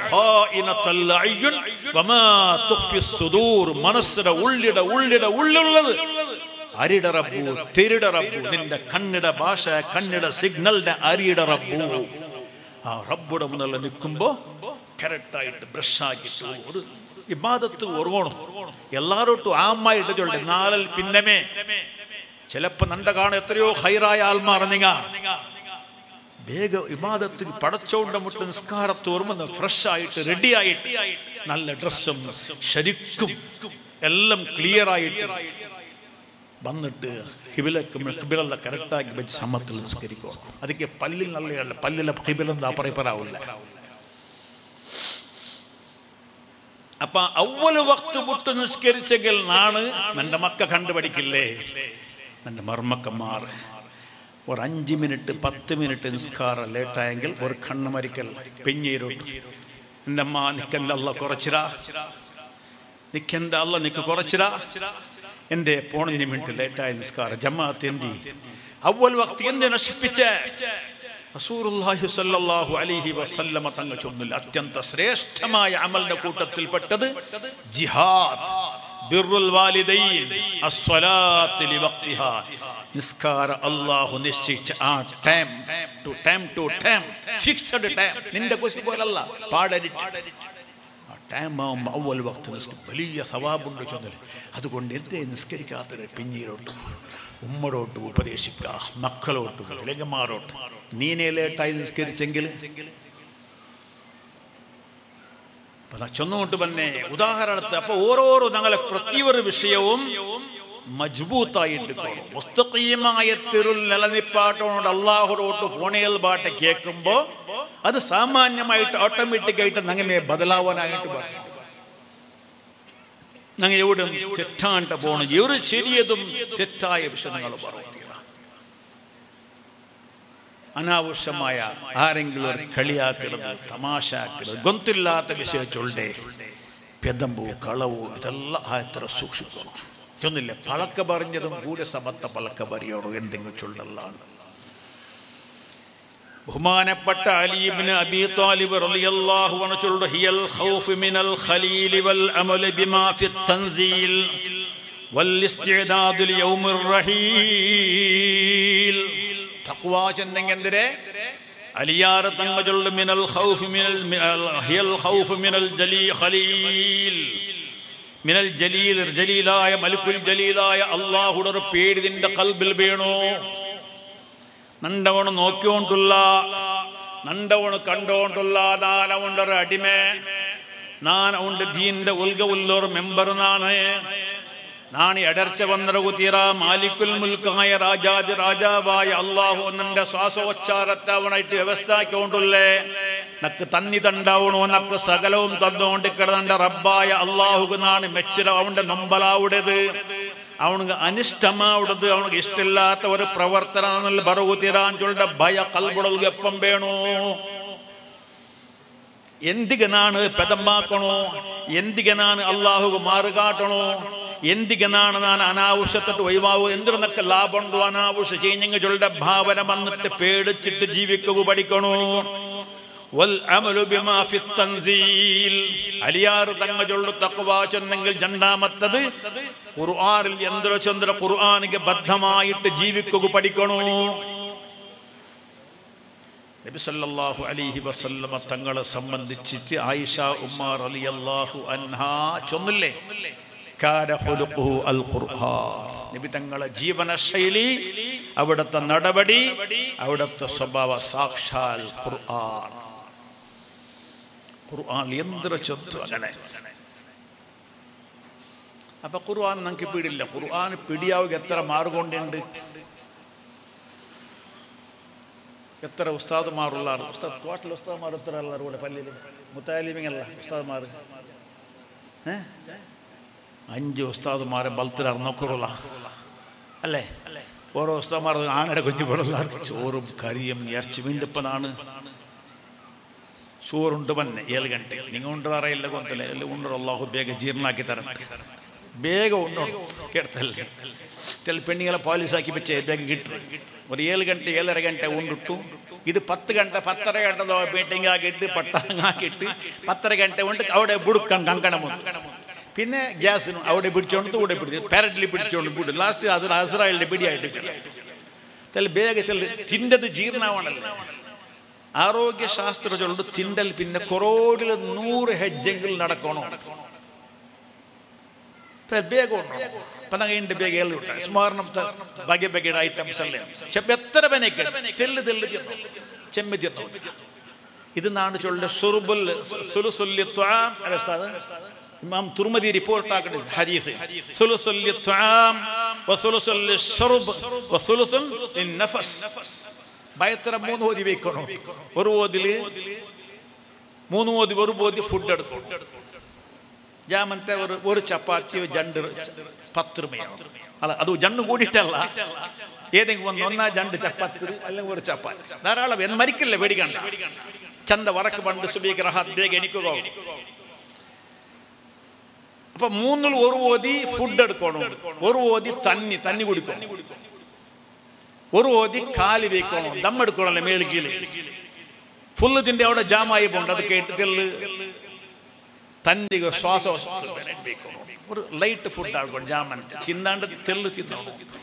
മനസ്സിന്റെ ഉള്ളിലുള്ളത് അരിട റബ്ബു തെരിട റബ്ബു നിന്റെ കണ്ണിട ഭാഷ കണ്ണിട സിഗ്നലിന്റെ അരിട റബ്ബു ആ റബ്ബുടെ മുന്നിൽ നിൽക്കുമ്പോ കറക്റ്റായിട്ട് ബ്രഷാക്കിട്ട് ഒരു ഇബാദത്ത് ഓർവണം എല്ലാരോട്ടും ആമ്മായിട്ട് ചൊല്ലേ നാളെ പിന്നമേ ചിലപ്പോ നണ്ട കാണാൻ എത്രയോ ഹൈറായ ആൽമാർ നിങ്ങ വേഗ ഇബാദത്തിൽ പടച്ചോണ്ട മുട്ട നിസ്കാരത്ത് ഓർമ്മ ഫ്രഷ് ആയിട്ട് റെഡി ആയിട്ട് നല്ല ഡ്രസ്സും ശരിക്കും എല്ലാം ക്ലിയർ ആയിട്ട് വന്നിട്ട് ഹിബില കറക്റ്റാക്കി വെച്ച് സമത്തിൽ നിസ്കരിക്കുക അതൊക്കെ പല്ലിൽ നല്ലതല്ല പല്ലിലെ ഹിബിലെന്താ പറയപ്പെടാവില്ല അപ്പൊ അവല് വക്ത് വിട്ട് നിസ്കരിച്ചെങ്കിൽ നാണ് നിന്റെ മക്ക കണ്ടുപഠിക്കില്ലേ നിന്റെ മർമ്മക്കന്മാർ ഒരു 5 മിനിറ്റ് 10 മിനിറ്റ് നിസ്കാരം ലേറ്റായെങ്കിൽ ഒരു കണ്ണ് മരിക്കൽ പെഞ്ഞീരോട്ട് എൻ്റെ അമ്മ നിക്കെന്താ അല്ല കുറച്ചിരാ നിക്കെന്താ അല്ല നിക്ക് കുറച്ചിരാ എന്റെ 15 മിനിറ്റ് ലേറ്റായ നിസ്കാരം ജമാഅത്ത് എന്തി അവൽ വക്ത് എന്ത് നശിപ്പിച്ച റസൂലുള്ളാഹി സ്വല്ലല്ലാഹു അലൈഹി വസല്ലം തങ്ങൾ ചൊല്ലുന്നു അത്യന്ത ശ്രേഷ്ഠമായ അമലിന്റെ കൂട്ടത്തിൽപ്പെട്ടത് ജിഹാദ് ബിർറുൽ വാലിദൈൻ അസ്സലാത്ത് ലിവഖ്തിഹാ നിസ്കാര അല്ലാഹു നിശ്ചയിച്ച ആ time to time fixed time നിന്റെ കുസി പോലല്ല പാടരിട്ട് ആ ടൈം ആവുമ്പോൾ അവൽ വക്ത് നിസ്കരിക്കും വലിയ സവാബുണ്ട് ചൊല്ലല് അതുകൊണ്ട് എന്തേ നിസ്കരിക്കാത്തത് പിന്നീരോട്ട് ഉമ്മടോട്ട് ഉപദേശിക്കുക മക്കളോട്ട് ഇളകന്മാരോട്ട് നീനെ ലേട്ടായി നിസ്കരിച്ചെങ്കിൽ ചൊന്നുകൊണ്ട് തന്നെ ഉദാഹരണത്തെ അപ്പൊ ഓരോരോ ഞങ്ങളെ പ്രത്യേക വിഷയവും മജ്ബൂത്തായിട്ട് മുസ്തഖീമായ തിരുൾ നിലനിപ്പാട്ടോട് അള്ളാഹുറോട്ട് ഫോണിയൽ പാട്ട് കേൾക്കുമ്പോ അത് സാമാന്യമായിട്ട് ഓട്ടോമാറ്റിക് ആയിട്ട് ഞങ്ങളെ ബദലാവാനായിട്ട് പറയും ഞങ്ങൾ എവിടെ തെറ്റാണ്ട് പോകണം ഒരു ശരിയതും തെറ്റായ വിഷയങ്ങൾ പറയുക അനാവശ്യമായ ആരെങ്കിലും ഒരു കളിയാക്കിടുന്നത് തമാശാക്കിടുന്നത് ഗൊന്തില്ലാത്ത വിഷയം ചൊല്ലേ പെദമ്പു കളവു ഇതെല്ലാം ആയത്ര സൂക്ഷിക്കണം ചൊന്നില്ല പളക്ക പറഞ്ഞതും കൂടെ സമത്ത പളക്ക പറയണോ എന്തെങ്കിലും ചൊല്ലലാണ് ബഹുമാനപ്പെട്ട അലി ഇബ്നു അബീ ത്വാലിബ് റളിയല്ലാഹു അൻഹു ചൊല്ലുന്നു ഹിയൽ ഖൗഫ് മിനൽ ഖലീൽ വൽ അമൽ ബിമാ ഫി തൻസീൽ വൽ ഇസ്തിഅദാദു ലിയൗമിർ റഹീൽ തഖ്വാ ചെന്നെങ്കെന്തരെ അലിയാർ തങ്ങൾ ചൊല്ലുന്നു മിനൽ ഖൗഫ് ഹിയൽ ഖൗഫ് മിനൽ ഖലീൽ മിനൽ ജലീൽ ജലീലായ മലക്കുൽ ജലീലായ അല്ലാഹുവിന്റെ പേര് നിന്റെ ഖൽബിൽ വീണോ നണ്ടവണ് നോക്കിക്കൊണ്ടുള്ള നണ്ടവണ് കണ്ടോണ്ടുള്ള നാനവുണ്ടൊരു അടിമേ നാനവുണ്ട് ദീന്റെ ഉൽഗ ഉള്ളൊരു മെമ്പർ നാണ് എടർച്ച വന്നൊരു കുത്തിറ മാലിക്കുൽ മുൽക്കായ രാജാതി രാജാവായ അള്ളാഹു നിന്റെ ശ്വാസോച്ചാരത്തെ അവനായിട്ട് വ്യവസ്ഥയാക്കൊണ്ടുള്ളേ നക്ക് തന്നി തണ്ടാവണോ നക്ക് സകലവും തന്നുകൊണ്ട് കിടന്ന റബ്ബായ അള്ളാഹുക്ക് നാണ് മെച്ചിര അവന്റെ നമ്പലാവുടേത് അവനക്ക് അനിഷ്ടമാവുടത് അവനക്ക് ഇഷ്ടമില്ലാത്ത ഒരു പ്രവർത്തനം ബറുകുത്തിരാഞ്ചുളുടെ ഭയ കൽബുടൽ എപ്പം വേണോ എന്തികനാണ് പെതമ്പാക്കണോ എന്തികനാണ് അള്ളാഹുക്ക് മാറുകാട്ടണോ എന്തികനാണ് ഞാൻ അനാവശ്യത്തോട്ട് ഒഴിവാവൂ എന്തിനൊക്കെ ലാഭമുണ്ടോ അനാവശ്യ ചെയ്യുങ്ങളുടെ ഭാവന വന്നിട്ട് പേടിച്ചിട്ട് ജീവിക്കുക പഠിക്കണോ അലിയാർ തങ്ങൾ തഖ്വ ചെന്നെങ്കിൽ രണ്ടാമത്തത് ഖുർആനിൽ യന്ത്രചന്ദ്ര ഖുർആനിಗೆ ബദ്ധമായിട്ട് ജീവിക്കുക പഠിക്കണോ. നബി സല്ലല്ലാഹു അലൈഹി വസല്ലമ തങ്ങളെ സംബന്ധിച്ചിട്ട് ആയിഷ ഉമ്മ റളിയല്ലാഹു അൻഹാ ചൊന്നില്ലേ, കാന ഖുലുഖുഹു അൽ ഖുർആൻ. നബി തങ്ങളെ ജീവന ശൈലി, അവിടുത്തെ നടപടി, അവിടുത്തെ സ്വഭാവ സാക്ഷാൽ ഖുർആൻ. ഖുർആൻ യന്ത്രചന്ദ്ര അങ്ങനെ. അപ്പൊ ഖുർആൻ നമുക്ക് പിടിയില്ല. ഖുർആൻ പിടിയാവുക എത്ര മാർഗമുണ്ട്. എത്ര ഉസ്താദുമാറുള്ള ടോട്ടൽ ഉസ്താദ്മാർ എത്ര ഉള്ളവർ കൂടെ പള്ളിയിൽ മുത്താലിമിങ്ങല്ല ഉസ്താദ്മാർ 5 ഉസ്താദുമാരെ ബൽത്തിലാർ നോക്കുറുള്ള അല്ലേ. ഓരോ ഉസ്താദ്മാർ ആനയുടെ കുഞ്ഞു പോലുള്ള ചോറും കറിയും ഇറച്ചി വീണ്ടപ്പനാണ് ചോറുണ്ട് പന്നെ 7 ಗಂಟೆ നിങ്ങൾ ഉണ്ടറിയില്ല കൊന്തല്ലേ എല്ലാം ഉണ്ടോ. അള്ളാഹു ಬೇಗ ജീർണാക്കി തരട്ടെ. ಬೇಗ ഉണ്ടോ കേട്ടല്ലേ. ചില പെണ്ണുങ്ങളെ പാലിസാക്കി വെച്ച് ಬೇಗ കിട്ടും. ഒരു 7 ಗಂಟೆ 7:30 ಗಂಟೆ ഉണ്ടിട്ടു. ഇത് 10 ಗಂಟೆ 10:30 ಗಂಟೆ മീറ്റിംഗ് ആക്കിയിട്ട് പട്ടാങ്ങാക്കിയിട്ട് 10:30 ಗಂಟೆ ഉണ്ട് അവിടെ ബുടുക്കാൻ കങ്കണം. പിന്നെ ഗ്യാസിനും അവിടെ പിടിച്ചോണ്ട് ഇവിടെ പിടിച്ചു പാരറ്റിൽ പിടിച്ചോണ്ട് പിടി ലാസ്റ്റ് അത് അസ്രായേലിന്റെ പിടിയായിട്ട് ചില ಬೇಗ ചില തിണ്ടത് ജീർണാവണല്ലോ. ആരോഗ്യശാസ്ത്രജ്ഞരുണ്ട് തിണ്ടൽ പിന്നെ കൊറോടിൽ 100 ಹೆಜ್ಜೆಗಳು നടക്കണോ. ಬೇಗ ಪನಗಂಡು ಬೇಗ ಎಲ್ಲ ಸ್ಮರಣ ಬಗೆ ಬಗೆಯ ಐಟಮ್ಸ್ ಅಲ್ಲೇ ಎತ್ತರ ಬೆನೆಕ್ಕೆ ತೆಲ್ಲು ತೆಲ್ಲು ಚೆಮ್ಮೆ ತಿನ್ನೋ. ഇത് നാണ് ചൊല്ല ഷുർബുൽ സുലുസുൽ തുആം ഇമാം തുർമദി റിപ്പോർട്ട് ആക്കുന്ന ഹദീസ്. സുലുസുൽ തുആം വസുലുസുൽ ഷുർബ് വസുലുസുൽ നഫസ്. ഭയത്ര 3 ഓതി വെക്കണം. ഒരു ഓതില് 3 ഓതി ഒരു ഓതി ഫുഡ് എടുക്കും. ജാമത്തെ ഒരു ചപ്പാത്തി ജണ്ട് 10 രൂപയാണ്. അല്ല അത് ജണ്ട് കൂടിയിട്ടല്ല, ഏതെങ്കിലും ഒന്നാ ജണ്ട് ചപ്പാത്തി അല്ലെങ്കിൽ ഒരു ചപ്പാത്തി ധാരാളം എന്ന് മരിക്കില്ല. പേടിക്കണ്ട. ചന്ത വറക്ക് പണ്ട് സുബീക് റഹാത്ത് ಬೇಗ എണിക്കുക. അപ്പൊ 3-ൽ ഒരു ഓതി ഫുഡ് എടുക്കണം, ഒരു ഓതി തന്നി കുടിക്കണം, ഒരു ഓതി കാല് വെക്കണം, ദമ്മെടുക്കണല്ലേ മേളിക്കീല് ഫുള്ള് തിന്റെ അവിടെ ജാമായി പോണ്ട്. അത് കേട്ടിട്ട് തന്നിക ശ്വാസ ഒരു ലൈറ്റ് ഫുഡ് ആക്കണം. ജാമൻ തിന്നാണ്ട് തെള്ളു തിന്നോ.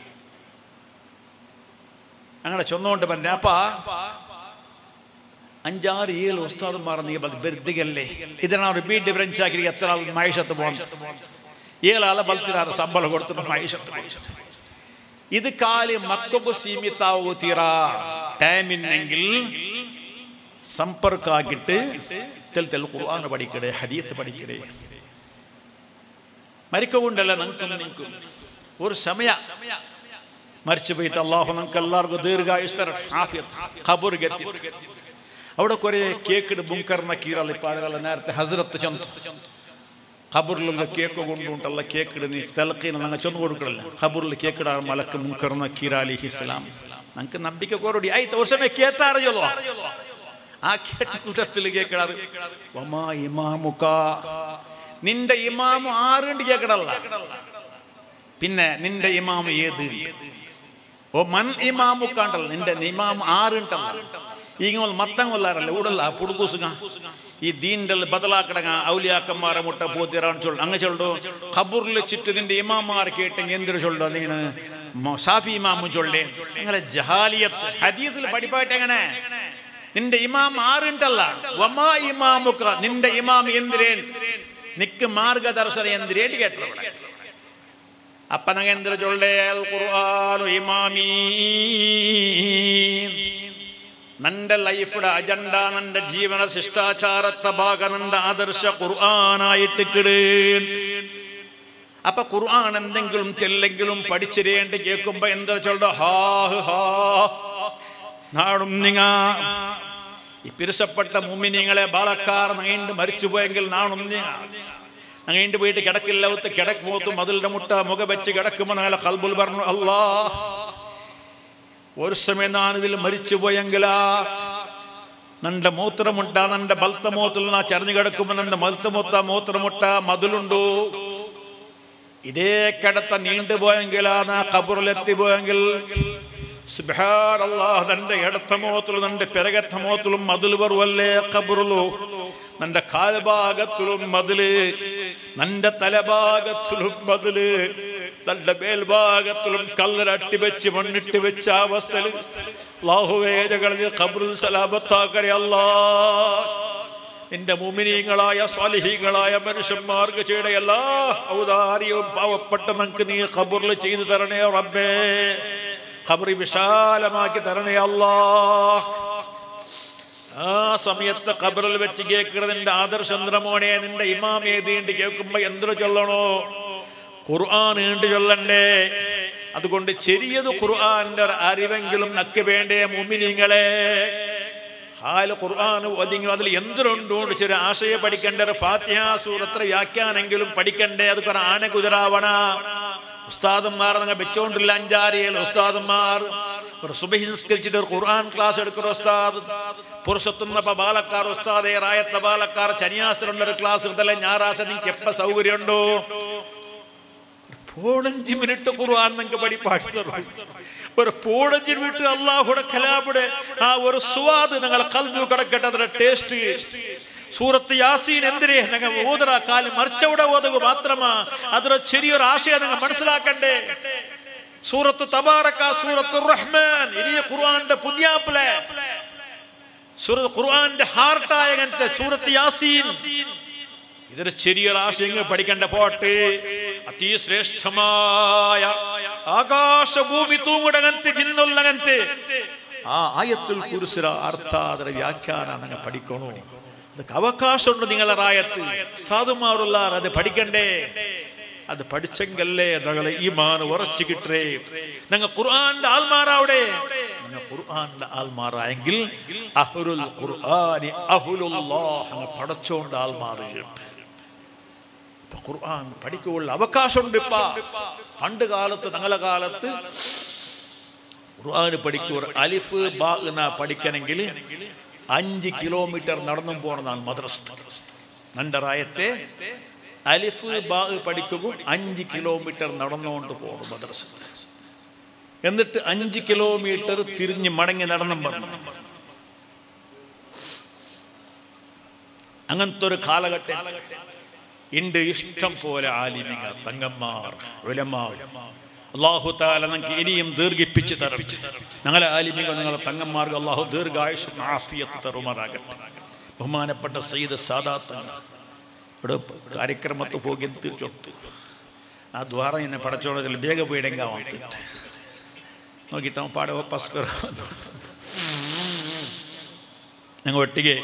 അങ്ങനെ ചൊന്നുകൊണ്ട് പറഞ്ഞ അപ്പ 5-6-7 ഉസ്താദന്മാർ നീ ബെർദികല്ലേ. ഇതിനാ റിപ്പീറ്റ് ഡിഫറൻസ് ആക്കി എത്ര ആൾ മൈഷത്ത് പോകണം. 7 ആളെ ബൽത്തിനാറ് ശമ്പളം കൊടുത്തു മൈഷത്ത്. ഇത് കാല് മക്കൾക്ക് സീമിതാവുക ടൈമിനെങ്കിൽ സമ്പർക്ക ആക്കിയിട്ട് തെൽ ഖുർആൻ പഠിക്കടേ, ഹദീസ് പഠിക്കടേ. മരിക്കുകൊണ്ടല്ല നിങ്ങൾക്കും ഒരു സമയ മരിച്ചു പോയിട്ട് അള്ളാഹു നമുക്ക് എല്ലാവർക്കും ദീർഘായുസ് ഖബറിಗೆ അവിടെ കുറെ കേക്കിട് ബുങ്കർ നക്കീറല്ല. ഇപ്പം ആളുകളെ നേരത്തെ ഹസ്രത്ത് ചന്തു ഖബറിലുള്ള കേക്ക് കൊണ്ടുണ്ടല്ല കേക്കിട് നീ തിളക്കീന ഞങ്ങൾ ചൊന്നു കൊടുക്കണല്ല. ഖബറിൽ കേക്കിട മലക്ക് മുങ്കർ നക്കീർ അലൈഹിസ്സലാം ഞങ്ങൾക്ക് നമ്പിക്ക കോരടി ആയിട്ട് ഒരു സമയം കേട്ടാറിയല്ലോ. ആ കേട്ട കൂട്ടത്തിൽ കേൾക്കടാറ് വമാ ഇമാമുക, നിന്റെ ഇമാമു 6 കേൾക്കടല്ല. പിന്നെ നിന്റെ ഇമാമു ഏത്? ഓ മൻ ഇമാമുക്കാണ്ടല്ല, നിന്റെ ഇമാമു 6 ഉണ്ടല്ല. ಈಗ ಮತ್ತಂಗೊಲ್ಲಾರಲ್ಲ ಊಡಲ್ಲ ಪುಡುಗುಸುಗ ಈ ದೀನ್ದಲ್ಲಿ ಬದಲಾಕಡಗ ಔಲಿಯಾಕಮ್ಮಾರ ಮುಟ್ಟ ಪೋತಿರ ಅಂತ ಚೊಲ್ಲು ಅಂಗ ಚೊಲ್ಲು ಖಬೂರ್ಲಿ ಚಿಟ್ಟದಿಂದ ಇಮಾಮಾರ್ ಕೇಟಂಗೆ ಎಂದಿರು ಚೊಲ್ಲು ನೀನು ഷാഫി ഇമാമു ചൊല്ലേ. നിങ്ങളെ ജഹാലിയത്ത് ഹദീസിൽ പഠിപ്പായിട്ടെങ്ങനെ നിന്റെ ഇമാം 6 ഉണ്ടല്ല. വമാ ഇമാമുക, നിന്റെ ഇമാം എന്തിരേൻ, നിക്ക് മാർഗദർശനം എന്തിരേട്ട് കേട്ടോ. അപ്പ നങ്ങ എന്തിനു ചൊല്ലേ ഖുർആനു ഇമാമീ, നന്റെ ലൈഫിയുടെ അജണ്ട, നന്റെ ജീവന ശിഷ്ടാചാരത്തെ ഭാഗ നന്റെ ആദർശ ഖുർആനായിട്ട് കിടേ. അപ്പൊ ഖുർആൻ എന്തെങ്കിലും തെല്ലെങ്കിലും പഠിച്ചിരേണ്ടി കേൾക്കുമ്പോ എന്താ ചൊല്ല ഹാ ഹാ നാടും നിങ്ങ ഈ പിരിസപ്പെട്ട മുഅ്മിനീങ്ങളെ ബാലക്കാർ നങ്ങേണ്ട് മരിച്ചുപോയെങ്കിൽ നാണും നിങ്ങ അങ്ങേണ്ട് പോയിട്ട് കിടക്കില്ലവത്ത് കിടക്കുമ്പോത്തും മതിലിന്റെ മുട്ട മുഖ വെച്ച് കിടക്കുമ്പോൾ നാളെ ഖൽബുൽ പറഞ്ഞു അല്ലാ ഒരു സമയം ഞാനിതിൽ മരിച്ചു പോയെങ്കിലാ നന്റെ മൂത്രമുട്ട നന്റെ ബൽത്ത മൂത്തിൽ നാ ചറിഞ്ഞു കിടക്കുമ്പോ നന്റെ മൂത്രമുട്ട മതിലുണ്ടോ ഇതേ കിടത്ത നീണ്ടുപോയെങ്കിലാ നാ ഖബറിലെത്തി പോയെങ്കിൽ സുബ്ഹാനല്ലാഹ് നന്റെ ഇടത്ത മൂത്തിലും നന്റെ പിറകത്ത മൂത്തിലും മതിൽ വരുവല്ലേ ഖബറിലു നന്റെ കാൽഭാഗത്തിലും മതില് നന്റെ തലഭാഗത്തിലും മതില് തന്റെ മേൽഭാഗത്തിലും കല്ലരട്ടി വെച്ച് മണ്ണിട്ട് വെച്ച അവസ്ഥയിൽ അല്ലാഹുവേ ഞങ്ങളെ ഖബറിൽ സലാമത്താക്കണേ അല്ലാഹ്. നിന്റെ മുഅ്മിനീങ്ങളായ സ്വാലിഹീങ്ങളായ മനുഷ്യന്മാർക്ക് ചെയ്ത എല്ലാ ഔദാര്യവും പാവപ്പെട്ട നമുക്ക് നീ ഖബറിൽ ചെയ്തു തരണേ റബ്ബേ. ഖബർ വിശാലമാക്കി തരണേ അല്ലാഹ്. ആ സമയത്ത് ഖബറിൽ വെച്ച് കേൾക്കുന്നത് നിന്റെ ആദർശന്ദ്രമോനെ, നിന്റെ ഇമാം ഏതീണ്ട് കേൾക്കുമ്പോ എന്തൊരു ചൊല്ലണോ? ഖുർആൻ ഏണ്ട് ചൊല്ലണ്ടേ. അതുകൊണ്ട് ചെറിയത് ഖുർആന്റെ അറിവെങ്കിലും നക്ക് വേണ്ടേ മുഅ്മിനീങ്ങളെ. ഖുർആൻ ഒതുങ്ങി അതിൽ എന്തുകൊണ്ടുകൊണ്ട് ചെറിയ ആശയം പഠിക്കണ്ടേ. ഫാത്തിഹ സൂറത്ത് വ്യാഖ്യാനെങ്കിലും പഠിക്കണ്ടേ. അത് കുറെ ആന കുതിരാവണ ഉസ്താദന്മാർ നിങ്ങൾ വെച്ചോണ്ടില്ല. അഞ്ചാരിയിൽ ഉസ്താദന്മാർ ഒരു സുബഹി നിസ്കരിച്ചിട്ട് ഒരു ഖുർആൻ ക്ലാസ് എടുക്കുന്ന ഉസ്താദ്, പുരുഷത്തുന്നപ്പ ബാലക്കാർ ഉസ്താദെ, റായത്ത ബാലക്കാർ ചനിയാസിലുള്ളൊരു ക്ലാസ് എടുത്തല്ലേ ഞായറാഴ്ച നിങ്ങൾക്ക് എപ്പ സൗകര്യമുണ്ടോ 15 മിനിറ്റ് ഖുർആൻ നിങ്ങൾക്ക് പഠിപ്പാടി ഒരു 15 മിനിറ്റ് അല്ലാഹുടെ കലാമുടെ ആ ഒരു സ്വാദ് നിങ്ങളെ ഖൽബിൽ കിടക്കട്ടെ. അതിന്റെ ടേസ്റ്റ്. സൂറത്ത് യാസീൻ എന്തിനെ നിങ്ങൾ ഓതുക കാലം മറിച്ചവിടെ ഓതുക മാത്രമാ. അതൊരു ചെറിയൊരു ആശയം നിങ്ങൾ മനസ്സിലാക്കണ്ടേ. സൂറത്ത് തബാറക, സൂറത്ത് റഹ്മാൻ, ഇനി ഖുർആന്റെ പുതിയാപ്പിളെ സൂറത്ത് ഖുർആന്റെ ഹാർട്ടായകത്തെ സൂറത്ത് യാസീൻ, ഇതൊരു ചെറിയൊരു ആശയങ്ങൾ പഠിക്കേണ്ട പോട്ട്. അതിശ്രേഷ്ഠമായ ആകാശഭൂമി തൂങ്ങുടങ്ങനത്തെ ജിന്നുള്ളങ്ങനത്തെ ആ ആയത്തുൽ കുർസിയുടെ അർത്ഥാദര വ്യാഖ്യാനം നിങ്ങൾ പഠിക്കണോ. അതൊക്കെ അവകാശമുണ്ട് നിങ്ങളെ റായത്ത് ഉസ്താദുമാറുള്ള അത് പഠിക്കണ്ടേ. അത് പഠിച്ചെങ്കല്ലേ ഞങ്ങളെ ഈമാൻ ഉറച്ചു കിട്ടേ. ഞങ്ങൾ ഖുർആന്റെ ആൽമാറാവിടെ. ഞങ്ങൾ ഖുർആന്റെ ആൽമാറായെങ്കിൽ അഹ്ലുൽ ഖുർആനി അഹ്ലുല്ലാഹ് പടച്ചോണ്ട് ആൽമാറ് കിട്ടും. ഖുർആൻ പഠിക്കുള്ള അവകാശമുണ്ട്. പണ്ട് കാലത്ത് ഞങ്ങളെ കാലത്ത് ഖുർആൻ പഠിക്കുക അലിഫ് ബാ പഠിക്കണമെങ്കിൽ 5 കിലോമീറ്റർ നടന്നും പോകണമെന്നാണ് മദ്രസ. എൻ്റെ റായത്തെ അലിഫ് ബാ പഠിക്കുക 5 കിലോമീറ്റർ നടന്നുകൊണ്ട് പോകണം മദ്രസ. എന്നിട്ട് 5 കിലോമീറ്റർ തിരിഞ്ഞ് മടങ്ങി നടന്നും പറഞ്ഞു. അങ്ങനത്തെ ഒരു കാലഘട്ടം ഉണ്ട്. ഇഷ്ടം പോലെ ആലിമികൾ, തങ്ങന്മാർ, ഉലമാ. അല്ലാഹു തആല നിങ്ങൾക്ക് ഇനിയും ദീർഘിപ്പിച്ച് തരും. ഞങ്ങളെ ആലിമികൾ, നിങ്ങളെ തങ്ങന്മാർക്ക് അല്ലാഹു ദീർഘായുസ്സും ആഫിയത്ത് തരുമാറാകട്ടെ. ബഹുമാനപ്പെട്ട സയ്യിദ് സാദാത്ത് ഇവിടെ കാര്യക്രമത്ത് പോയി തിരിച്ചൊത്ത് ആ ദ്വാര എന്നെ പടച്ചോളത്തിൽ വേഗ പോയിടെങ്കാവാൻ നോക്കിയിട്ട് പാടെ പസ്കർ ഞങ്ങൾ ഒട്ടിಗೆ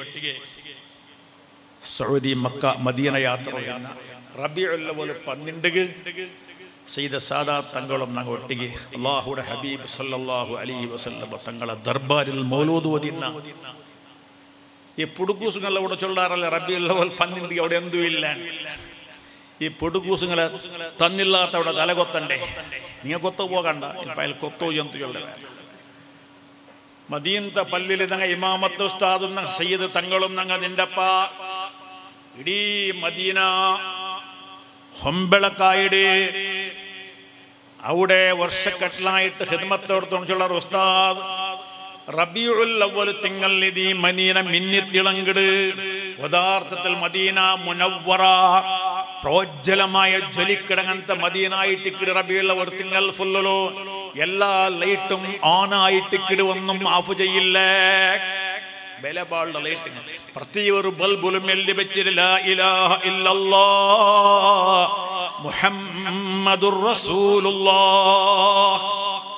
സൗദി മക്ക മദീന യാത്ര റബീഉൽ അവ്വൽ 12 സയ്യിദ് സാദാത്ത് തങ്ങളും ഞങ്ങൾ ഒട്ടിಗೆ അല്ലാഹുവിന്റെ ഹബീബ് സല്ലല്ലാഹു അലൈഹി വസല്ലം തങ്ങളെ ദർബാരിൽ മൗലൂദ് ഓതുന്ന ഈ പുടുക്കൂസുകളെ ഇവിടെ ചൊല്ലാറല്ല. റബീഉൽ അവ്വൽ 12 അവിടെ എന്തും ഇല്ല. ഈ പൊടുക്കൂസുകളെ തന്നില്ലാത്ത അവിടെ തലകൊത്തണ്ടേ. നിങ്ങൾ കൊത്തു പോകണ്ട. ഇപ്പം അതിൽ കൊത്തോ ജന്തു ചൊല്ല മദീനത്തെ പള്ളിയിൽ ഞങ്ങൾ ഇമാമത്ത് ഉസ്താദും സയ്യിദ് തങ്ങളും ഞങ്ങൾ നിന്റെപ്പ ഇടീ മദീന ഹൊമ്പളക്കായിട് അവിടെ വർഷക്കട്ടിലായിട്ട് ഹിദ്മത്തോടത്തോളം ഉസ്താദ് റബീഉൽ അവ്വൽ തിങ്കൾ നിധി മദീന മിന്നിത്തിളങ്ങിട്. യഥാർത്ഥത്തിൽ മദീന മുനവ്വറ പ്രോജ്വലമായ ജ്വലിക്കിടങ്ങനത്തെ മദീനായിട്ടിക്കിട്. റബീഉൽ അവ്വൽ തിങ്കൾ ഫുള്ളോ എല്ലാ ലൈറ്റും ഓണായിട്ടിക്കിട്. ഒന്നും ഓഫ് ചെയ്യില്ല. ബലബാളുടെ ലൈറ്റ് പ്രതി ഒരു ബൾബുലും എല്ലി വെച്ചിട്ട് ലാ ഇലാഹ ഇല്ലല്ലാഹ് മുഹമ്മദുർ റസൂലുള്ളാഹ്.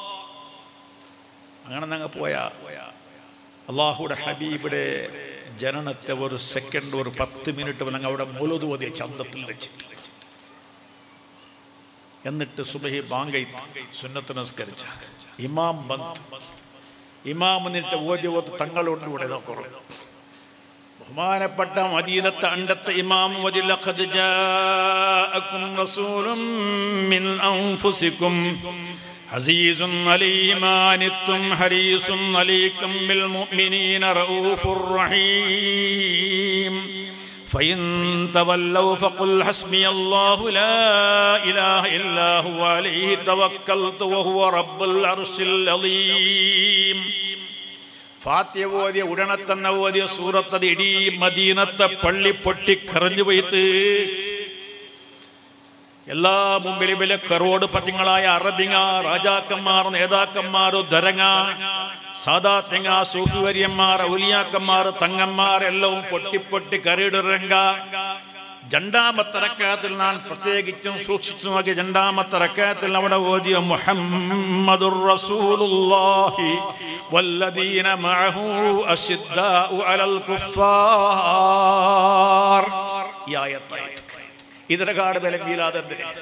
അങ്ങനെ ഞങ്ങൾ പോയാ അല്ലാഹുവിന്റെ ഹബീബിന്റെ ജനനത്തെ ഒരു സെക്കൻഡ് ഒരു 10 മിനിറ്റ് ഞങ്ങൾ അവിടെ മൗലൂദ് ഓതിയ ചന്തത്തിൽ വെച്ചിട്ട് എന്നിട്ട് സുബഹി ബാങ്ക് സുന്നത്ത് നിസ്കരിച്ച ഇമാം ബന്ത് ഇമാം എന്നിട്ട് ഓതി തങ്ങളുണ്ട് ഇവിടെ നോക്കറു. ബഹുമാനപ്പെട്ട മദീനത്തെ അണ്ടത്തെ ഇമാം ഓതി ലഖദ് ജാഅകും റസൂലും മിൻ അൻഫുസികും അസീസുൻ അലൈഹി മാ അനിത്തും ഹരീസുൻ അലൈക്കും ബിൽ മുഅ്മിനീന റഊഫുർ റഹീം فإن تولوا فقل حسبي الله لا إله إلا هو عليه توكلت وهو رب العرش العظيم. ഫാത്തിഹ ഓതിയ ഉടനെ തന്നെ ഓതിയ സൂറത്ത് ഇടീ മദീനത്തെ പള്ളി പൊട്ടി കരഞ്ഞു പോയിട്ട് എല്ലാ മുമ്പിലും വലിയ കറോടുപതികളായ അറബിങ്ങ, രാജാക്കന്മാർ, നേതാക്കന്മാർ, ധരങ്ങ, സാദാത്യങ്ങ, സൂഫിവര്യന്മാർ, ഔലിയാക്കന്മാർ, തങ്ങന്മാർ എല്ലാം പൊട്ടി കരയിടുറങ്ക. രണ്ടാമത്തെ റക്അത്തിൽ ഞാൻ പ്രത്യേകിച്ചും സൂക്ഷിച്ചു നോക്കി. രണ്ടാമത്തെ റക്അത്തിൽ അവിടെ ഓതിയ മുഹമ്മദുർ റസൂലുള്ളാഹി വല്ലദീന മഅഹു അശ്ദാഉ അലൽ കുഫാർ. ഈ ആയത്തായിട്ട് ഇതിനെക്കാട് ബലമില്ലാതെ